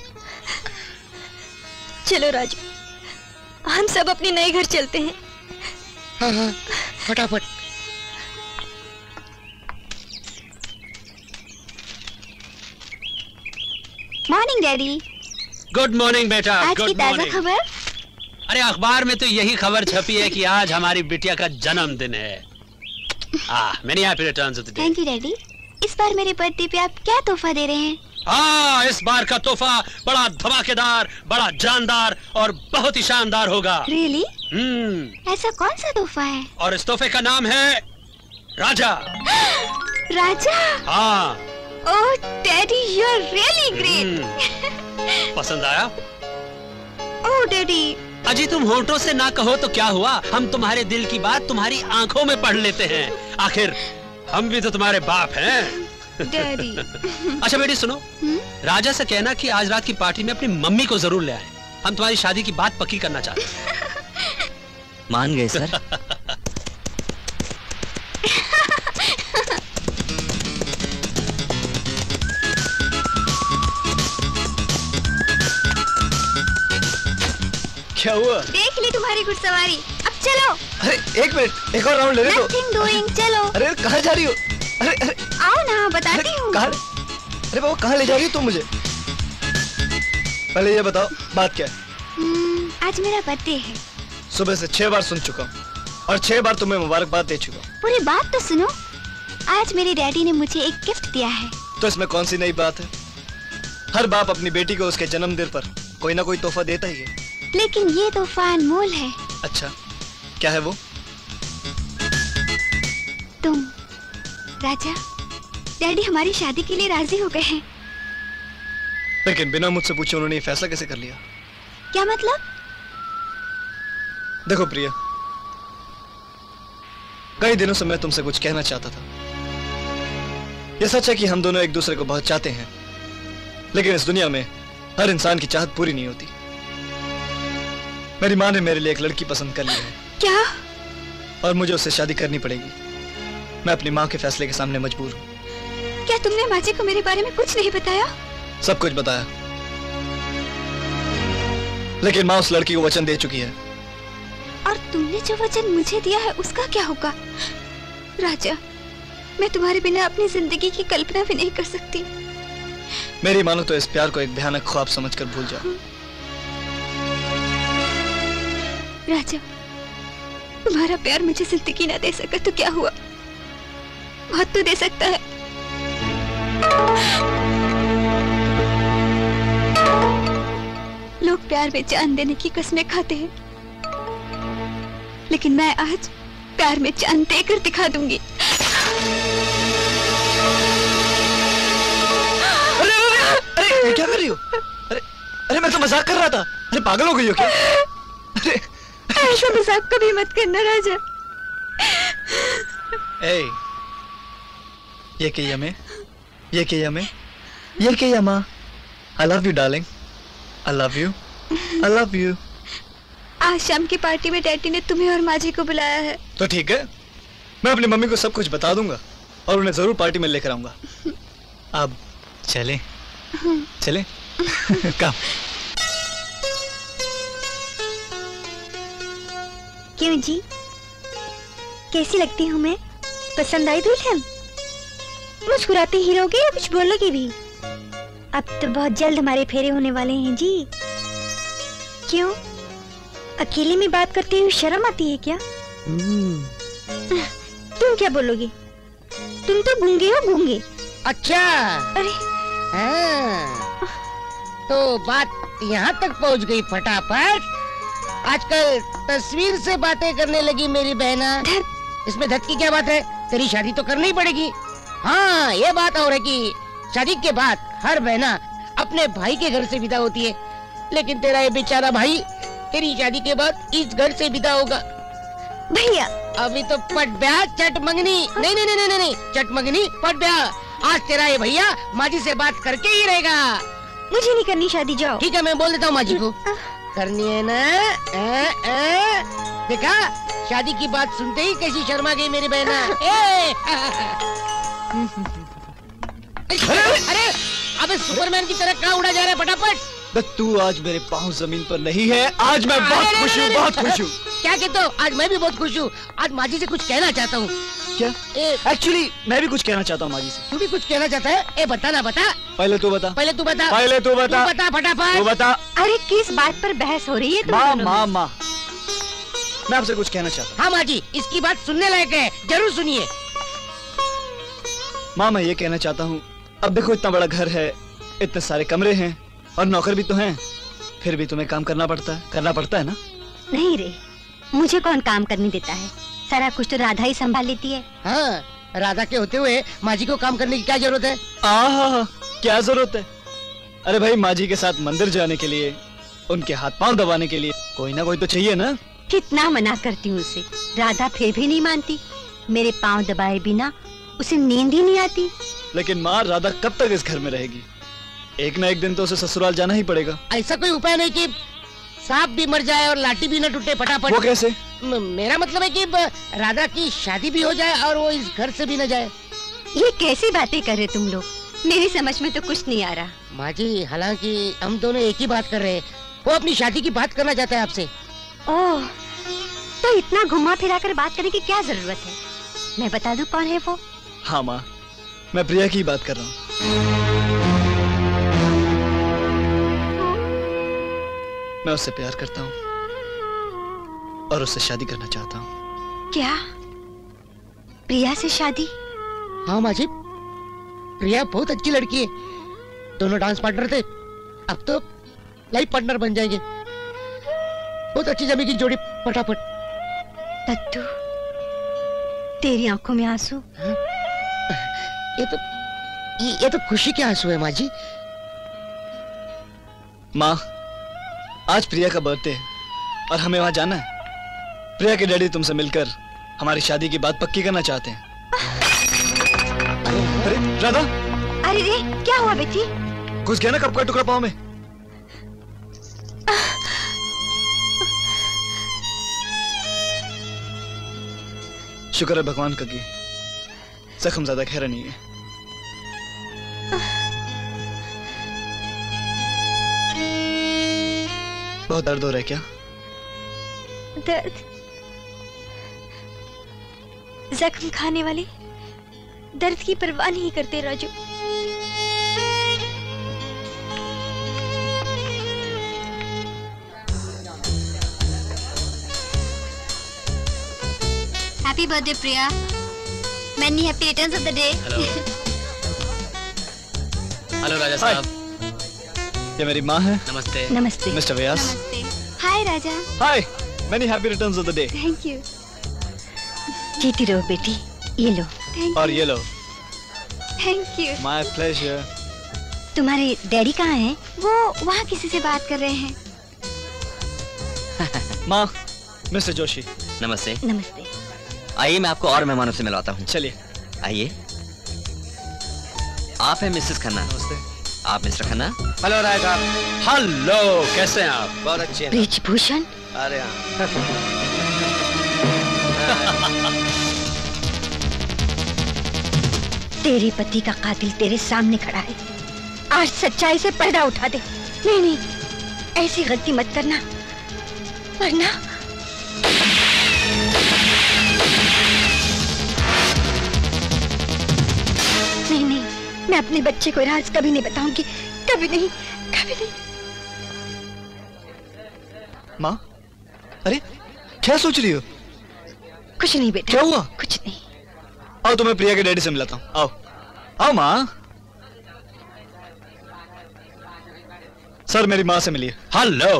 चलो राजू, हम सब अपने नए घर चलते हैं। हाँ हाँ फटाफट। Morning daddy. गुड मॉर्निंग बेटा। आज गुड की ताजा मॉर्निंग। खबर? अरे अखबार में तो यही खबर छपी है कि आज हमारी बिटिया का जन्मदिन है। आ, many happy returns of the day. Thank you daddy. इस बार मेरे बर्थडे पे आप क्या तोहफा दे रहे हैं? हाँ, इस बार का तोहफा बड़ा धमाकेदार, बड़ा जानदार और बहुत ही शानदार होगा। रियली? हम्म। ऐसा कौन सा तोहफा है? और इस तोहफे का नाम है राजा। राजा? हाँ। Oh daddy, you are really great. पसंद आया? Oh daddy. अजी तुम होठों से ना कहो तो क्या हुआ, हम तुम्हारे दिल की बात तुम्हारी आंखों में पढ़ लेते हैं। आखिर हम भी तो तुम्हारे बाप हैं। डैडी। अच्छा बेटी सुनो, राजा से कहना कि आज रात की पार्टी में अपनी मम्मी को जरूर ले आए। हम तुम्हारी शादी की बात पक्की करना चाहते हैं। मान गए सर। क्या हुआ? देख ली तुम्हारी घुड़सवारी, अब चलो। अरे एक मिनट, एक और राउंड लेने दो। Nothing doing, चलो। अरे कहाँ जा रही हो? अरे अरे आओ ना, बताती हूँ। कहाँ? अरे बाबू कहाँ ले जा रही हो तुम मुझे? पहले ये बताओ बात क्या है? hmm, आज मेरा बर्थडे है। सुबह से छह बार सुन चुका हूँ और छह बार तुम्हें मुबारकबाद दे चुका हूँ। पूरी बात तो सुनो। आज मेरे डैडी ने मुझे एक गिफ्ट दिया है। तो इसमें कौन सी नई बात है? हर बाप अपनी बेटी को उसके जन्मदिन पर कोई ना कोई तोहफा देता ही है। लेकिन ये तोहफा अनमोल है। अच्छा, क्या है वो? तुम। राजा, डैडी हमारी शादी के लिए राजी हो गए हैं। लेकिन बिना मुझसे पूछे उन्होंने ये फैसला कैसे कर लिया? क्या मतलब? देखो प्रिया, कई दिनों से मैं तुमसे कुछ कहना चाहता था। यह सच है कि हम दोनों एक दूसरे को बहुत चाहते हैं, लेकिन इस दुनिया में हर इंसान की चाहत पूरी नहीं होती। मेरी माँ ने मेरे लिए एक लड़की पसंद कर ली है। क्या? और मुझे उससे शादी करनी पड़ेगी। मैं अपनी माँ के फैसले के सामने मजबूर हूँ। क्या तुमने माँ जी को मेरे बारे में कुछ नहीं बताया? सब कुछ बताया, लेकिन माँ उस लड़की को वचन दे चुकी है। और तुमने जो वचन मुझे दिया है उसका क्या होगा? राजा, मैं तुम्हारे बिना अपनी जिंदगी की कल्पना भी नहीं कर सकती। मेरी मानो तो इस प्यार को एक भयानक ख्वाब समझकर भूल जाओ। राजा, तुम्हारा प्यार मुझे जिंदगी ना दे सका तो क्या हुआ, मौत तो दे सकता है। लोग प्यार में जान देने की कस्में खाते हैं, लेकिन मैं आज प्यार में चांद देकर दिखा दूंगी। अरे अरे अरे क्या कर रही हो? अरे अरे मैं तो मजाक कर रहा था। अरे पागल हो गई हो क्या? अरे ऐसा मजाक कभी मत करना राजा। ए, ये कही हमें, ये कही हमें, ये कही अम्मा। I love you darling, I love you, I love you। आज शाम की पार्टी में डैडी ने तुम्हें और माँ जी को बुलाया है। तो ठीक है, मैं अपनी मम्मी को सब कुछ बता दूंगा और उन्हें जरूर पार्टी में लेकर आऊंगा। अब चलें, चलें। कम। क्यों जी, कैसी लगती हूँ मैं? पसंद आई दुल्हन? मुस्कुराते ही रहोगे या कुछ बोलोगे भी? अब तो बहुत जल्द हमारे फेरे होने वाले हैं जी। क्यों, अकेले में बात करते हुए शर्म आती है क्या? तुम क्या बोलोगे? तुम तो गूंगे हो गूंगे। अच्छा, अरे हाँ, तो बात यहाँ तक पहुँच गई फटाफट। आजकल तस्वीर से बातें करने लगी मेरी बहना। इसमें धत की क्या बात है? तेरी शादी तो करनी ही पड़ेगी। हाँ, ये बात और है कि शादी के बाद हर बहना अपने भाई के घर से विदा होती है, लेकिन तेरा ये बेचारा भाई तेरी शादी के बाद इस घर से विदा होगा। भैया अभी तो पट ब्याह चट मंगनी। नहीं नहीं नहीं नहीं नहीं, चट मंगनी पट ब्याह। आज तेरा ये भैया माजी से बात करके ही रहेगा। मुझे नहीं करनी शादी, जाओ। ठीक है, मैं बोल देता हूँ माजी को। करनी है ना? ए, ए, देखा, शादी की बात सुनते ही कैसी शर्मा गई मेरी बहना। ए, अरे अरे, अबे सुपरमैन की तरह कहाँ उड़ा जा रहा है? फटाफट। तू आज मेरे पाँव जमीन पर नहीं है। आज मैं बहुत खुश हूँ, बहुत खुश हूँ। क्या कहते हो? आज मैं भी बहुत खुश हूँ। आज माजी से कुछ कहना चाहता हूँ। क्या? एक्चुअली मैं भी कुछ कहना चाहता हूँ माजी से। तू भी कुछ कहना चाहता है? ए बता ना, बता। पहले तू बता। पहले तू बता। पहले तू बता। तू बता फटाफट। तू बता। अरे किस बात पर बहस हो रही है तुम माँ दोनों में? माँ माँ, मैं आपसे कुछ कहना चाहता हूँ। हाँ माँ जी, इसकी बात सुनने लायक है, जरूर सुनिए। माँ, मैं ये कहना चाहता हूँ, अब देखो इतना बड़ा घर है, इतने सारे कमरे हैं और नौकर भी तो हैं, फिर भी तुम्हें काम करना पड़ता है, करना पड़ता है ना? नहीं रे, मुझे कौन काम करने देता है? सारा कुछ तो राधा ही संभाल लेती है। हाँ, राधा के होते हुए माँ जी को काम करने की क्या जरूरत है? आहा, क्या जरूरत है? अरे भाई, माँ जी के साथ मंदिर जाने के लिए, उनके हाथ पांव दबाने के लिए कोई ना कोई तो चाहिए ना? कितना मना करती हूँ उसे, राधा फिर भी नहीं मानती। मेरे पांव दबाए बिना उसे नींद ही नहीं आती। लेकिन माँ, राधा कब तक इस घर में रहेगी? एक ना एक दिन तो उसे ससुराल जाना ही पड़ेगा। ऐसा कोई उपाय नहीं कि सांप भी मर जाए और लाठी भी न टूटे फटाफट? वो कैसे? म- मेरा मतलब है कि राधा की शादी भी हो जाए और वो इस घर से भी न जाए। ये कैसी बातें कर रहे तुम लोग? मेरी समझ में तो कुछ नहीं आ रहा। माँ जी, हालांकि हम दोनों एक ही बात कर रहे हैं। वो अपनी शादी की बात करना चाहता है आपसे। ओह, तो इतना घुमा फिरा कर बात करने की क्या जरूरत है? मैं बता दूं कौन है वो? हाँ माँ, मैं प्रिया की बात कर रहा हूँ। मैं उससे प्यार करता हूँ और उससे शादी करना चाहता हूँ। क्या? प्रिया से शादी? हाँ माँ जी, प्रिया बहुत अच्छी लड़की है। दोनों डांस पार्टनर थे, अब तो लाइफ पार्टनर बन जाएंगे। बहुत अच्छी जमेगी जोड़ी फटाफट। दत्तू, तेरी आंखों में आंसू? ये तो ये, ये तो खुशी के आंसू है माँ जी। माँ, आज प्रिया का बर्थडे है और हमें वहां जाना है। प्रिया के डैडी तुमसे मिलकर हमारी शादी की बात पक्की करना चाहते हैं। अरे राधा! अरे रे, क्या हुआ बेटी? घुस गया ना कप का टुकड़ा पाँव में। शुक्र है भगवान का कि जख्म ज्यादा गहरा नहीं है। बहुत दर्द हो रहा है क्या? दर्द? जख्म खाने वाले दर्द की परवाह नहीं करते Raju. Happy birthday Priya. Many happy returns of the day. Hello Raja sahab. ये मेरी माँ है। नमस्ते। नमस्ते। Mister Vyas. Hi Raja. Hi. Many happy returns of the day. Thank you. जीती रहो बेटी, ये लो। और ये लो। Thank you. My pleasure. तुम्हारे डैडी कहाँ हैं? वो वहाँ किसी से बात कर रहे हैं। माँ, मिस्टर जोशी। नमस्ते। नमस्ते। आइए मैं आपको और मेहमानों से मिलवाता हूँ। चलिए। आइए। आप हैं मिसेस खन्ना। नमस्ते। आप मिस्टर खन्ना। हेलो राय साहब। हेलो, कैसे हैं आप? बहुत अच्छे हैं। ब्रिजभूषण। अरे हाँ। तेरे पति का कातिल तेरे सामने खड़ा है, आज सच्चाई से पर्दा उठा दे। नहीं नहीं, ऐसी गलती मत करना, वरना नहीं नहीं, मैं अपने बच्चे को राज कभी नहीं बताऊंगी, कभी नहीं, कभी नहीं। माँ, अरे क्या सोच रही हो? कुछ नहीं बेटा। क्या हुआ? कुछ नहीं। आओ तुम्हें प्रिया के डैडी से मिलाता हूँ। आओ आओ माँ। सर मेरी माँ से मिलिए। हेलो।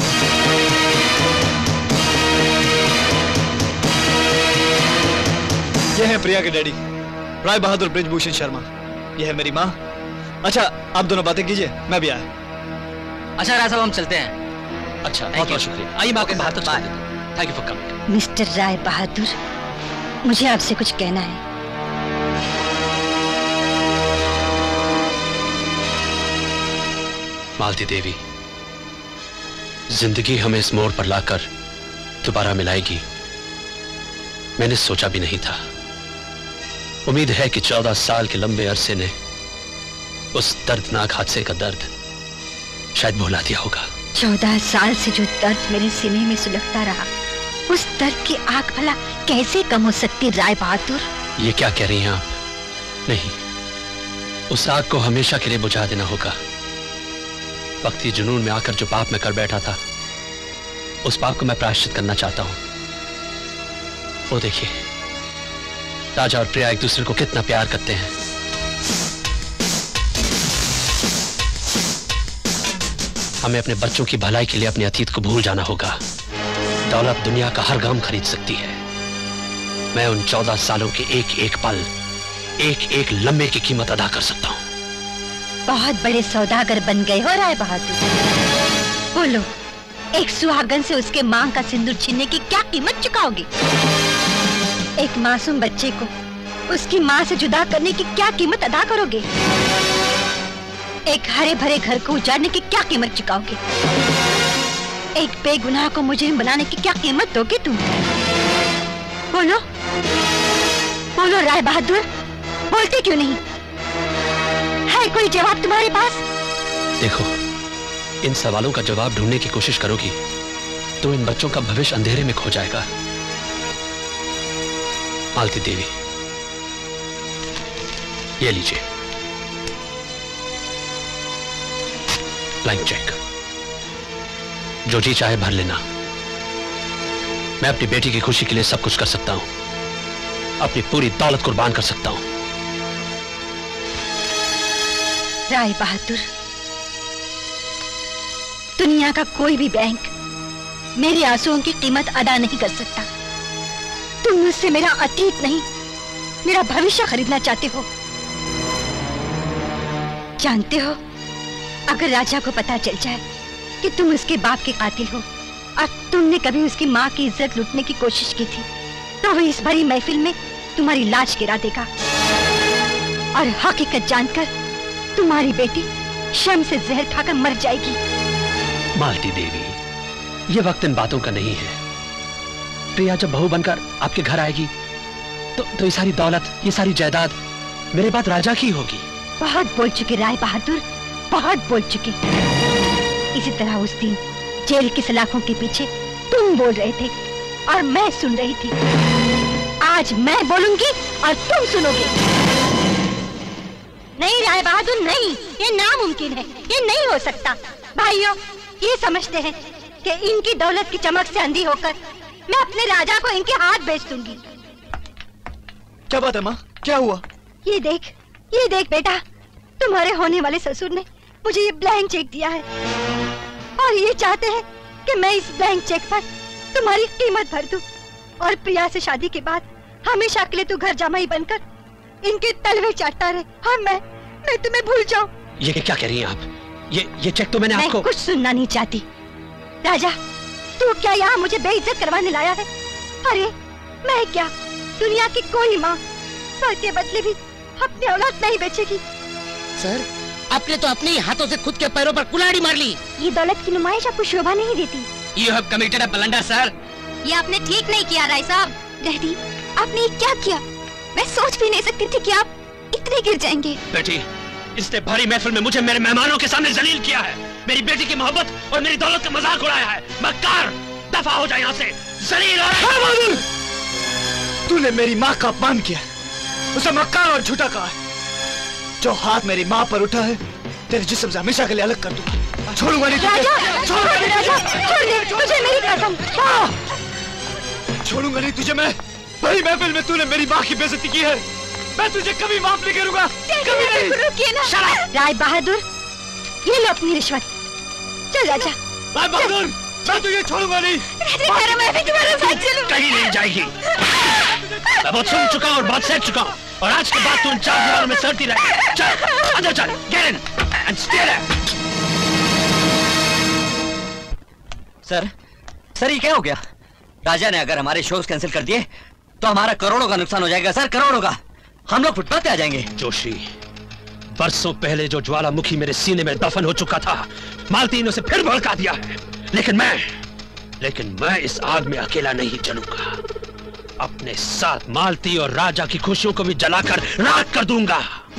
ये है प्रिया के डैडी, राय बहादुर ब्रिजभूषण शर्मा। ये है मेरी माँ। अच्छा आप दोनों बातें कीजिए, मैं भी आया। अच्छा राय साहब, हम चलते हैं। अच्छा, बहुत बहुत शुक्रिया। आइए मैं आपके बाहर तक छोड़ देता हूँ। Thank you for coming. Mister Rai Bahadur, मुझे आपसे कुछ कहना है। मालती देवी, जिंदगी हमें इस मोड़ पर लाकर दोबारा मिलाएगी, मैंने सोचा भी नहीं था। उम्मीद है कि चौदह साल के लंबे अरसे ने उस दर्दनाक हादसे का दर्द शायद भुला दिया होगा। चौदह साल से जो दर्द मेरे सीने में सुलगता रहा, उस दर्द की आग भला कैसे कम हो सकती राय बहादुर? ये क्या कह रही हैं आप? नहीं, उस आग को हमेशा के लिए बुझा देना होगा। वक्ती जुनून में आकर जो पाप मैं कर बैठा था, उस पाप को मैं प्रायश्चित करना चाहता हूं। वो देखिए, राजा और प्रिया एक दूसरे को कितना प्यार करते हैं। हमें अपने बच्चों की भलाई के लिए अपने अतीत को भूल जाना होगा। दौलत दुनिया का हर गम खरीद सकती है। मैं उन चौदह सालों के एक एक पल, एक एक लम्हे की कीमत अदा कर सकता हूं। बहुत बड़े सौदागर बन गए हो राय बहादुर। बोलो, एक सुहागन से उसके मांग का सिंदूर छीनने की क्या कीमत चुकाओगे? एक मासूम बच्चे को उसकी माँ से जुदा करने की क्या कीमत अदा करोगे? एक हरे भरे घर को उजाड़ने की क्या कीमत चुकाओगे? एक बेगुनाह को मुजरिम बनाने की क्या कीमत दोगे तुम? बोलो, बोलो राय बहादुर, बोलते क्यों नहीं? है कोई जवाब तुम्हारे पास? देखो, इन सवालों का जवाब ढूंढने की कोशिश करोगी तो इन बच्चों का भविष्य अंधेरे में खो जाएगा। मालती देवी, ये लीजिए ब्लैंक चेक, जो जी चाहे भर लेना। मैं अपनी बेटी की खुशी के लिए सब कुछ कर सकता हूं, अपनी पूरी दौलत कुर्बान कर सकता हूं। राय बहादुर, दुनिया का कोई भी बैंक मेरे आंसुओं की कीमत अदा नहीं कर सकता। तुम मुझसे मेरा अतीत नहीं, मेरा भविष्य खरीदना चाहते हो। जानते हो, अगर राजा को पता चल जाए कि तुम उसके बाप के कातिल हो और तुमने कभी उसकी माँ की इज्जत लूटने की कोशिश की थी, तो वो इस भरी महफिल में तुम्हारी लाश गिरा देगा और हकीकत जानकर तुम्हारी बेटी शर्म से जहर खाकर मर जाएगी। मालती देवी, ये वक्त इन बातों का नहीं है। प्रिया जब बहू बनकर आपके घर आएगी तो, तो ये सारी दौलत, ये सारी जायदाद मेरे बाद राजा की होगी। बहुत बोल चुके राय बहादुर, बहुत बोल चुके। इसी तरह उस दिन जेल की सलाखों के पीछे तुम बोल रहे थे और मैं सुन रही थी। आज मैं बोलूंगी और तुम सुनोगे। नहीं राय बहादुर, नहीं, ये नामुमकिन है, ये नहीं हो सकता। भाइयों, ये समझते हैं कि इनकी दौलत की चमक से अंधी होकर मैं अपने राजा को इनके हाथ बेच दूंगी। क्या बात है माँ, क्या हुआ? ये देख, ये देख बेटा, तुम्हारे होने वाले ससुर ने मुझे ये ब्लैंक चेक दिया है और ये चाहते हैं कि मैं इस ब्लैंक चेक पर तुम्हारी कीमत भर दूं और प्रिया से शादी के बाद हमेशा के लिए तू घर जमाई बनकर इनके तलवे चाटता रहे और मैं मैं तुम्हें भूल जाऊं। ये क्या कह रही हैं आप? ये ये चेक तो मैंने मैं आपको कुछ सुनना नहीं चाहती। राजा, तू क्या यहाँ मुझे बेइज्जत करवाने लाया है? अरे मैं क्या दुनिया की कोई माँ सर के बदले भी अपनी औलाद नहीं बेचेगी। सर, आपने तो अपने ही हाथों से खुद के पैरों पर कुल्हाड़ी मार ली। ये दौलत की नुमाइश आपको शोभा नहीं देती। You have committed a blunder, sir. ये आपने ठीक नहीं किया राय साहब। डैडी, आपने ये क्या किया? मैं सोच भी नहीं सकती थी कि आप इतने गिर जाएंगे। बेटी, इसने भारी महफिल में मुझे मेरे मेहमानों के सामने जलील किया है, मेरी बेटी की मोहब्बत और मेरी दौलत का मजाक उड़ाया है। मक्कार, दफा हो जाए यहाँ से। जलील और तूने मेरी माँ का अपमान किया, उसे मक्कार और झूठा कहा है। जो हाथ मेरी माँ पर उठा है तेरे जिस्म से हमेशा के लिए अलग कर दूंगा। छोड़ूंगा नहीं तुझे। छोड़ूंगा नहीं राजा, छोड़ दे तुझे मेरी कसम। छोड़ूंगा नहीं तुझे मैं। बड़ी महफिल में तूने मेरी माँ की बेइज्जती की है, मैं तुझे कभी माफ नहीं करूंगा, कभी नहीं। रुकिए ना। राय बहादुर, ये लो अपनी रिश्वत। चल राजा। राय बहादुर, मैं तुझे छोड़ूंगा नहीं। राजा, मैं भी तुम्हारे साथ चलूंगा। कहीं नहीं जाएगी। मैं बहुत सुन चुका और बहुत सह चुका हूँ, और आज के बाद तू इन चार दीवारों में सड़ती रहे। चल अंदर चल, get in and stay there. Sir, sir ये क्या हो गया? राजा ने अगर हमारे शोज कैंसिल कर दिए तो हमारा करोड़ों का नुकसान हो जाएगा सर, करोड़ों का। हम लोग फुटपाथ पे आ जाएंगे। जोशी, बरसों पहले जो ज्वालामुखी मेरे सीने में दफन हो चुका था, मालती ने उसे फिर भड़का दिया है। लेकिन मैं लेकिन मैं इस आग में अकेला नहीं जलूंगा। अपने साथ मालती और राजा की खुशियों को भी जलाकर राख कर दूंगा।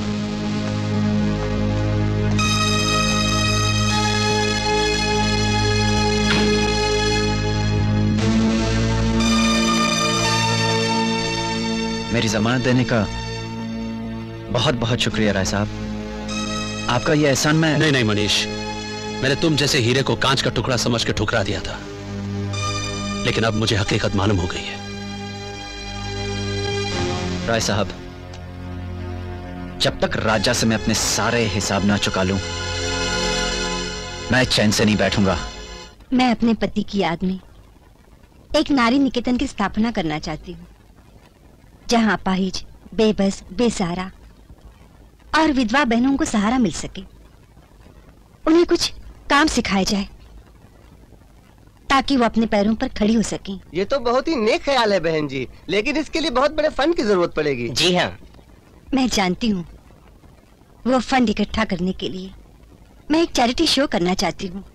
मेरी जमानत देने का बहुत बहुत शुक्रिया राय साहब। आपका यह एहसान मैं नहीं नहीं मनीष, मैंने तुम जैसे हीरे को कांच का टुकड़ा समझ के ठुकरा दिया था, लेकिन अब मुझे हकीकत मालूम हो गई है। राय साहब, जब तक राजा से मैं अपने सारे हिसाब ना चुका लूं, मैं चैन से नहीं बैठूंगा। मैं अपने पति की याद में एक नारी निकेतन की स्थापना करना चाहती हूँ, जहाँ अपाहिज, बेबस, बेसहारा और विधवा बहनों को सहारा मिल सके। उन्हें कुछ काम सिखाया जाए ताकि वो अपने पैरों पर खड़ी हो सकें। ये तो बहुत ही नेक ख्याल है बहन जी, लेकिन इसके लिए बहुत बड़े फंड की जरूरत पड़ेगी। जी हाँ, मैं जानती हूँ। वो फंड इकट्ठा करने के लिए मैं एक चैरिटी शो करना चाहती हूँ,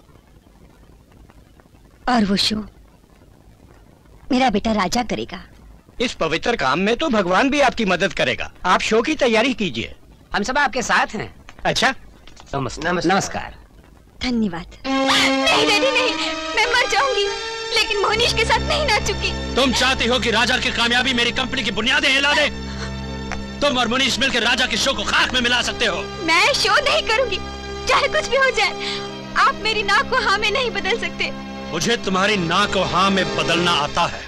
और वो शो मेरा बेटा राजा करेगा। इस पवित्र काम में तो भगवान भी आपकी मदद करेगा। आप शो की तैयारी कीजिए, हम सब आपके साथ हैं। अच्छा, नमस्कार। नमस्कार। धन्यवाद। नहीं डैडी नहीं, मैं मर जाऊंगी, लेकिन मोनिश के साथ नहीं नाचूंगी। तुम चाहती हो कि राजा की कामयाबी मेरी कंपनी की बुनियादें हिला दे? तुम और मुनीश मिलकर राजा के शो को खाक में मिला सकते हो। मैं शो नहीं करूंगी, चाहे कुछ भी हो जाए। आप मेरी नाक को हाँ में नहीं बदल सकते। मुझे तुम्हारी ना को हाँ में बदलना आता है।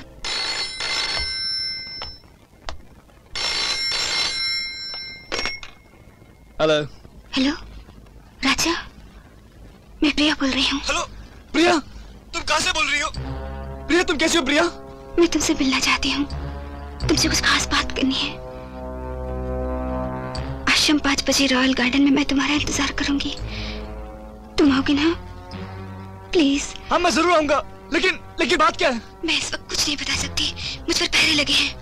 हेलो। हेलो राजा, मैं प्रिया बोल रही हूँ। हेलो प्रिया, तुम कहाँ से बोल रही हो? प्रिया तुम कैसी हो प्रिया? मैं तुमसे मिलना चाहती हूँ, तुमसे कुछ खास बात करनी है। आज शाम पाँच बजे रॉयल गार्डन में मैं तुम्हारा इंतजार करूंगी, तुम आओगे ना? प्लीज। हाँ मैं जरूर आऊंगा, लेकिन लेकिन बात क्या है? मैं इस वक्त कुछ नहीं बता सकती, मुझ पर पहरे लगे हैं।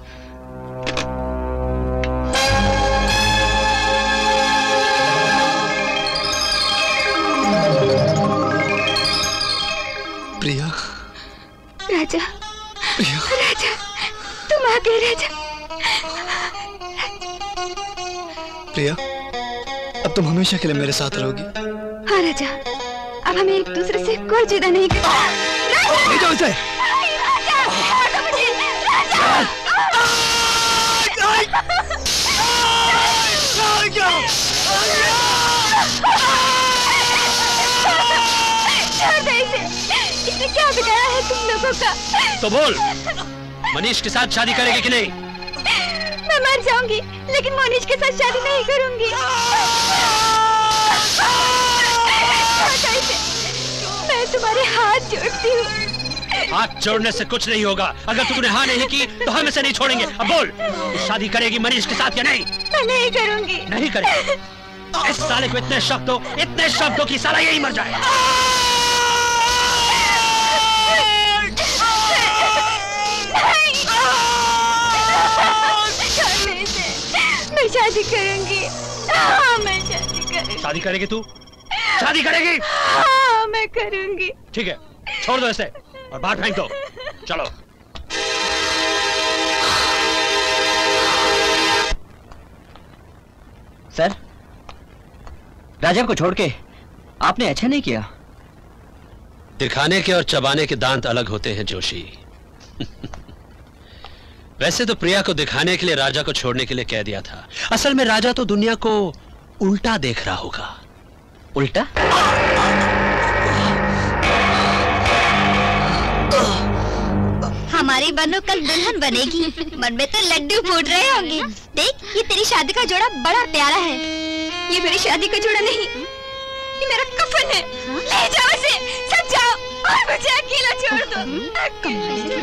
प्रिया। राजा। प्रिया। राजा, तुम आ गए राजा। प्रिया, अब तुम हमेशा के लिए मेरे साथ रहोगी। हाँ राजा, अब हमें एक दूसरे से कोई जुदा नहीं करना। ले जाओ इसे। इसने क्या बिगाड़ा है तुम लोगों का? तो बोल, मनीष के साथ शादी करेगी कि नहीं? मैं मर जाऊंगी, लेकिन मोनिश के साथ शादी नहीं करूंगी। मैं तुम्हारे हाथ जोड़ती हूँ, हाथ जोड़ने से कुछ नहीं होगा। अगर तूने हाँ नहीं की तो हम इसे नहीं छोड़ेंगे। अब बोल, तू शादी करेगी मनीष के साथ या नहीं? मैं नहीं करूंगी। नहीं करेगी? इस साले को इतने शब्द हो, इतने शब्द हो कि साला यही मर जाए। मैं शादी करूंगी। हाँ, मैं शादी करूंगी। शादी करेगी तू? शादी करेगी? हाँ, मैं करूंगी। ठीक है, छोड़ दो इसे और बाहर फेंक दो। चलो। सर, राजा को छोड़ के आपने अच्छा नहीं किया। दिखाने के और चबाने के दांत अलग होते हैं जोशी। वैसे तो प्रिया को दिखाने के लिए राजा को छोड़ने के लिए कह दिया था। असल में राजा तो दुनिया को उल्टा देख रहा होगा। उल्टा? हमारी बनो कल दुल्हन बनेगी। मन में तो लड्डू फूट रहे होंगे। देख, ये तेरी शादी का जोड़ा बड़ा प्यारा है। ये मेरी शादी का जोड़ा नहीं, ये मेरा कफन है। ले जाओ इसे, सब जाओ और मुझे अकेला छोड़ दो।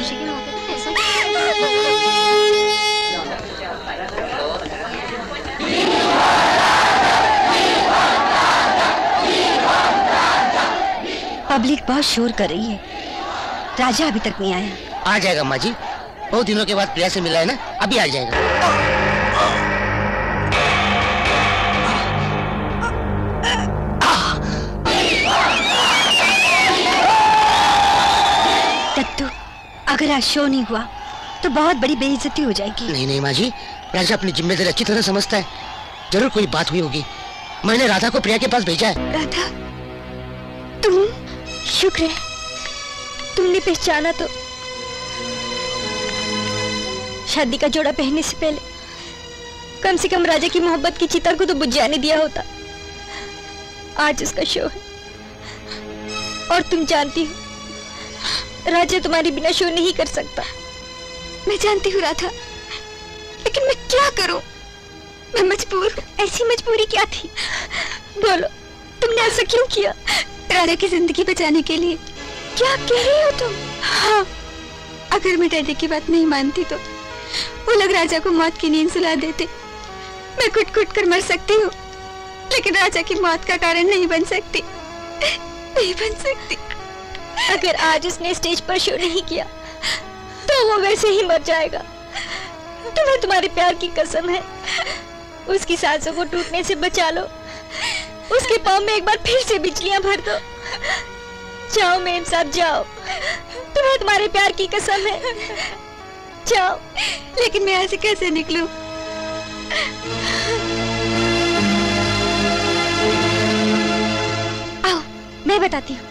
पब्लिक बहुत शोर कर रही है। राजा अभी तक नहीं आया। आ जाएगा माँ जी, बहुत दिनों के बाद प्रिया से मिला है ना, अभी आ जाएगा। दत्तू, अगर आज शो नहीं हुआ तो बहुत बड़ी बेइज्जती हो जाएगी। नहीं नहीं माँ जी, राजा अपनी जिम्मेदारी अच्छी तरह समझता है। जरूर कोई बात हुई होगी। मैंने राधा को प्रिया के पास भेजा है। राधा, तुम? शुक्र है तुमने पहचाना तो। शादी का जोड़ा पहनने से पहले कम से कम राजा की मोहब्बत की चिता को तो बुझाने दिया होता। आज उसका शो है और तुम जानती हो राजा तुम्हारे बिना शो नहीं कर सकता। मैं जानती हूँ राधा, लेकिन मैं क्या करूं? मैं मजबूर हूँ। ऐसी मजबूरी क्या थी? बोलो, तुमने ऐसा क्यों किया? राधा की जिंदगी बचाने के लिए। क्या कह रही हो तुम? हाँ, अगर मैं डैडी की बात नहीं मानती तो वो लोग राजा को मौत की नींद सुला देते। मैं कुट कुट कर मर सकती हूँ, लेकिन राजा की मौत का कारण नहीं बन सकती। नहीं बन सकती। अगर आज उसने स्टेज पर शो नहीं किया तो वो वैसे ही मर जाएगा। तुम्हें तुम्हारे प्यार की कसम है, उसकी सांसों को टूटने से बचा लो। उसके पाँव में एक बार फिर से बिजलियां भर दो। जाओ मेम साहब, जाओ। तुम्हें तुम्हारे प्यार की कसम है, जाओ। लेकिन मैं यहाँ से कैसे निकलूं? आओ, मैं बताती हूँ।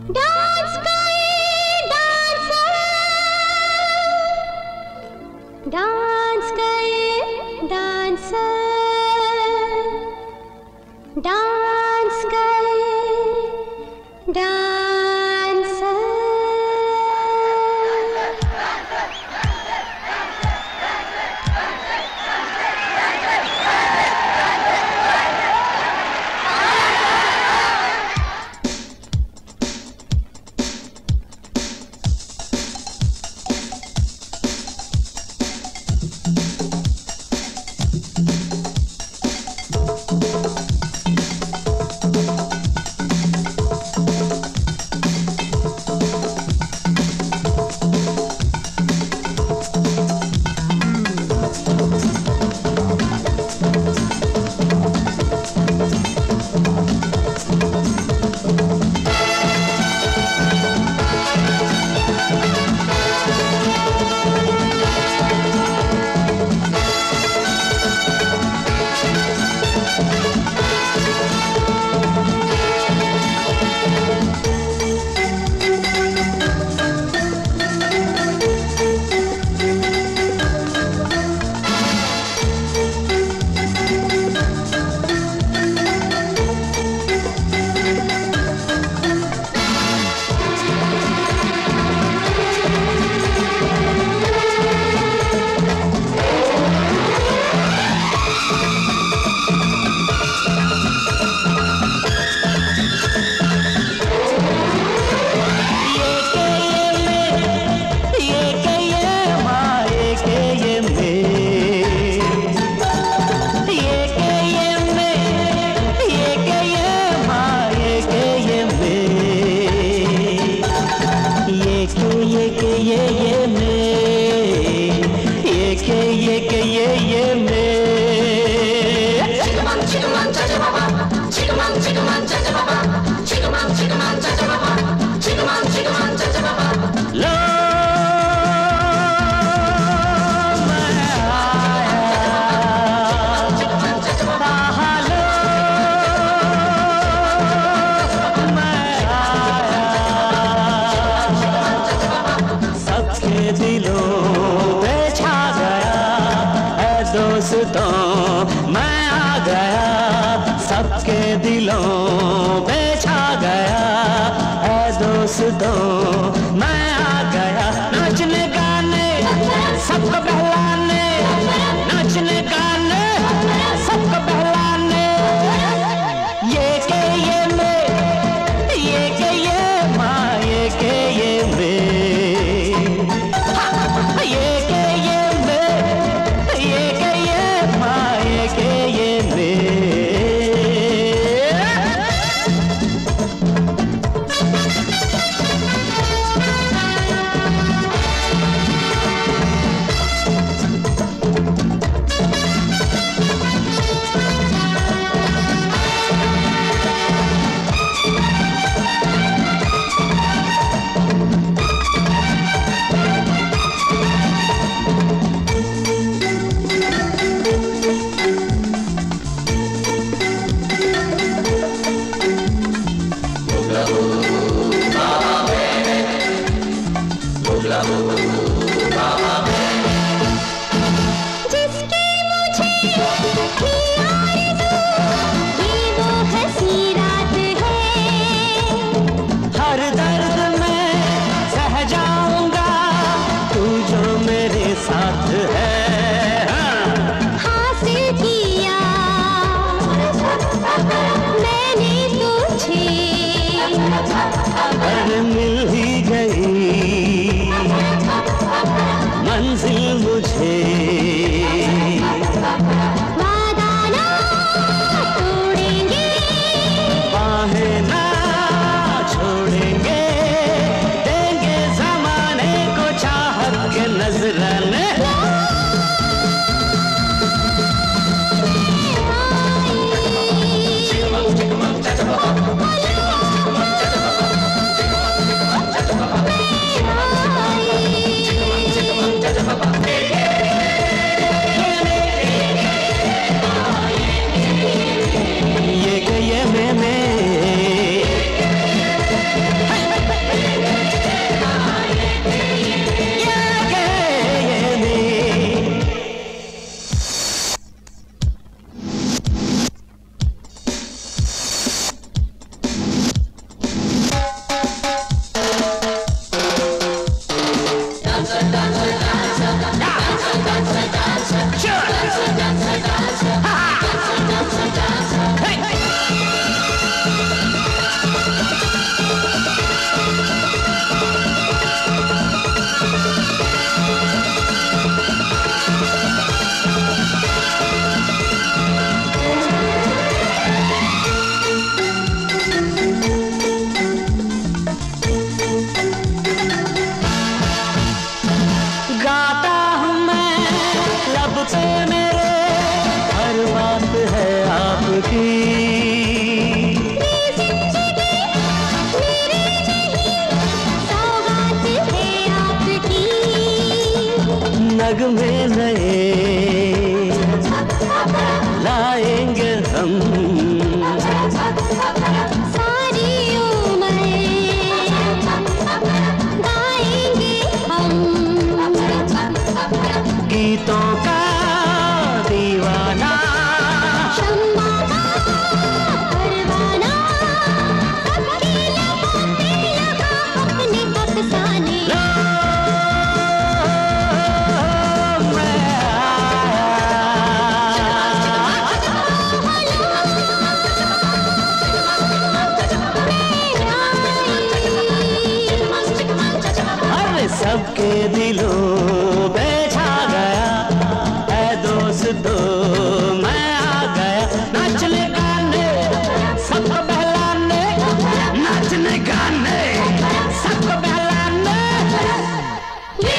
डांस करे डांसर, डांस करे डांसर, डांस करे डांसर। Hey! नगमे नए लाएंगे हम, सारी उम्र गाएंगे हम, गीतों का दीवाना शम्मा का परवाना, सबकी लगाते लगा अपने अफसाने। सबके दिलों में छा गया है दोस्तों, मैं आ गया नाचने गाने सबको बहलाने, नाचने गाने सबको बहलाने। ये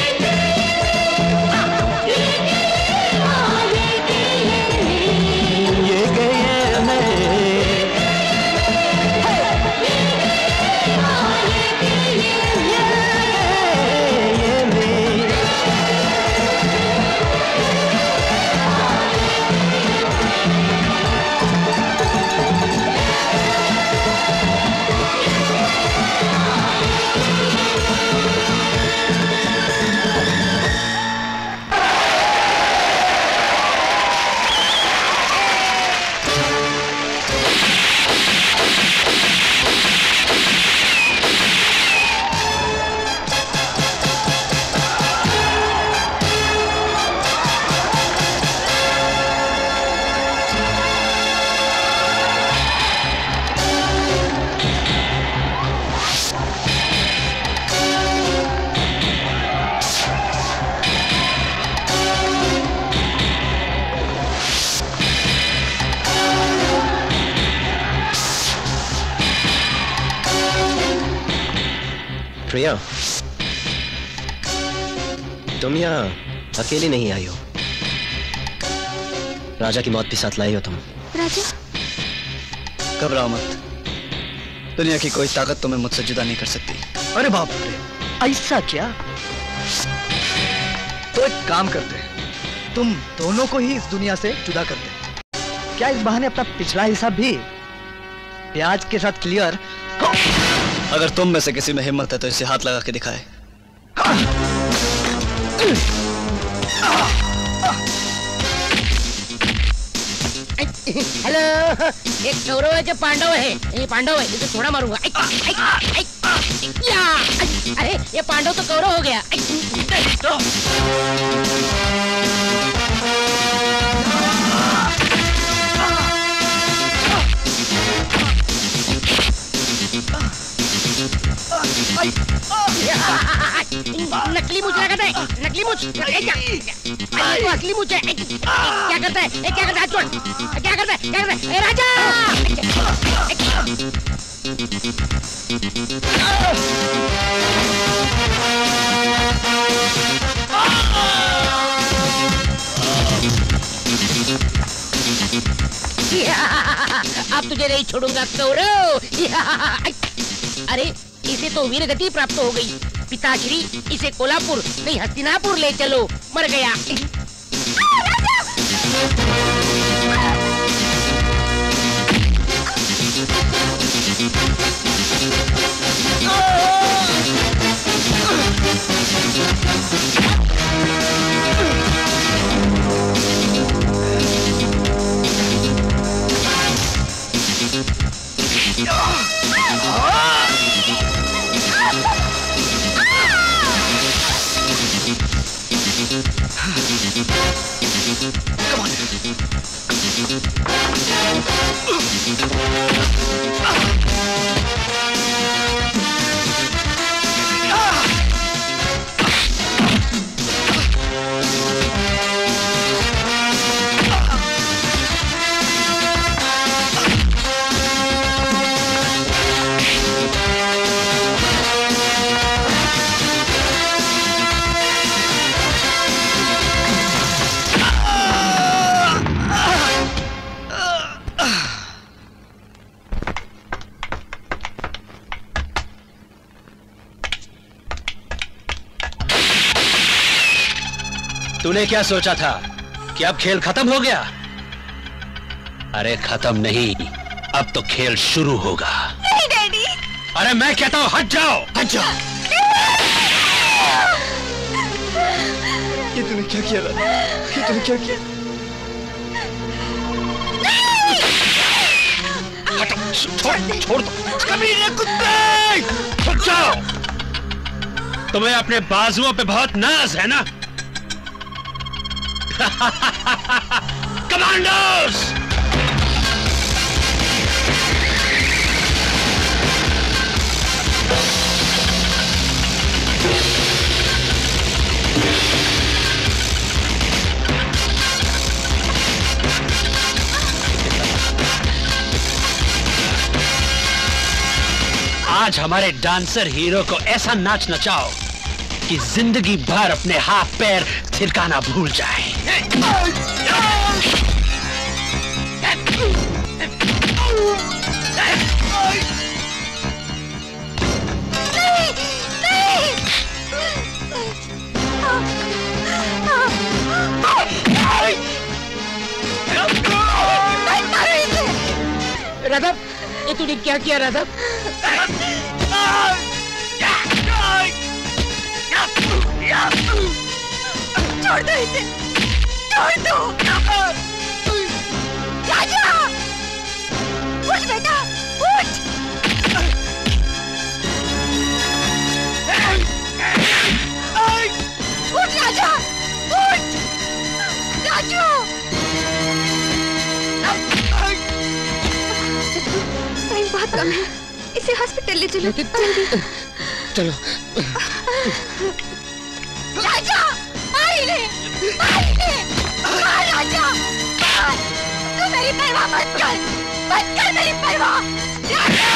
गए मैं प्रिया, तुम यहाँ अकेली नहीं आई हो, राजा की मौत भी साथ लाई हो तुम। राजा घबराओ मत, दुनिया की कोई ताकत तुम्हें मुझसे जुदा नहीं कर सकती। अरे बाप रे, ऐसा क्या? तो एक काम करते हैं, तुम दोनों को ही इस दुनिया से जुदा कर दे। क्या इस बहाने अपना पिछला हिसाब भी प्याज के साथ क्लियर? अगर तुम में से किसी में हिम्मत है तो इसे हाथ लगा के दिखाए। हेलो, एक कौरव है जो पांडव है, ये पांडव है, इसे थोड़ा मारूंगा। आई, आई, आई, आई, या, आई, अरे ये पांडव तो कौरव हो गया। नकली मुझ लगाता है, नकली मुझ, तो असली मुझ है। क्या करता है? क्या करता है? छोड़, क्या करता है? क्या करता है? ए राजा! अब तुझे नहीं छोड़ूंगा कौरव। अरे इसे तो वीर गति प्राप्त हो गई। पिताश्री इसे कोल्हापुर नहीं हस्तिनापुर ले चलो, मर गया। Come on. तूने क्या सोचा था कि अब खेल खत्म हो गया? अरे खत्म नहीं, अब तो खेल शुरू होगा। नहीं डैडी। अरे मैं कहता हूं हट जाओ, हट जाओ। ये तूने क्या किया राधा? ये तूने क्या किया? हटो, छोड़ छोड़ दो। कमीने कुत्ते, हट जाओ। तुम्हें अपने बाजुओं पे बहुत नाज है ना? कमांडोस! आज हमारे डांसर हीरो को ऐसा नाच नचाओ कि जिंदगी भर अपने हाथ पैर थिरकाना भूल जाए। राधा, ये तूने क्या किया राधा? छोड़ दो इसे, छोड़ दो। राजा, उठ बेटा, उठ। उठ राजा, उठ। राजू। टाइम बहुत कम है, इसे हॉस्पिटल ले चलो जल्दी। चलो। राजा, मार इन्हें, मार इन्हें, मार राजा, मार। तू मेरी परवाह मत कर, मत कर मेरी परवाह। राजा,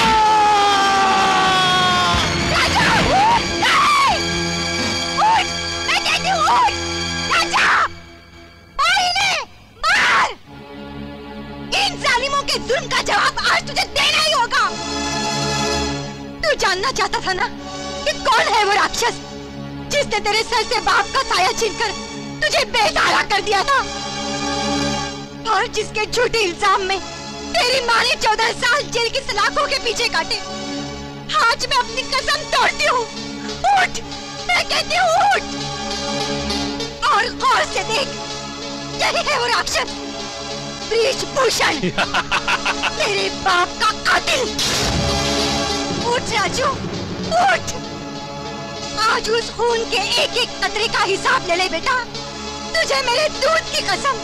राजा, उठ, नहीं, उठ, मैं कहती हूँ उठ, राजा, मार इन्हें, मार। इन जालिमों के जुल्म का जवाब आज तुझे देना ही होगा। तू जानना चाहता था ना कि कौन है वो राक्षस जिसने तेरे सर से बाप का साया छीनकर तुझे बेसहारा कर दिया था, और जिसके झूठे इल्जाम में तेरी माँ ने चौदह साल जेल की सलाखों के पीछे काटे। आज मैं अपनी कसम तोड़ती हूँ, उठ, मैं कहती हूँ उठ, और गौर से देख, यही है वो राक्षस, बृजभूषण, तेरे बाप का कातिल। उठ राजू, उठ। आज उस खून के एक एक कतरे का हिसाब ले ले बेटा, तुझे मेरे दूध की कसम।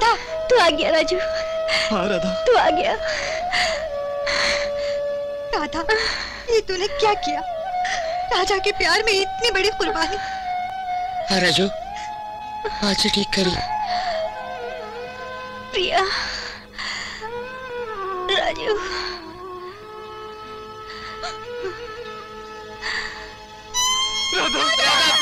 राधा तू आ गया राजू। हाँ राधा तू आ गया। राधा ये तूने क्या किया? राजा के प्यार में इतनी बड़ी कुर्बानी। हाँ राजू आज से ठीक करी। प्रिया राजू राधा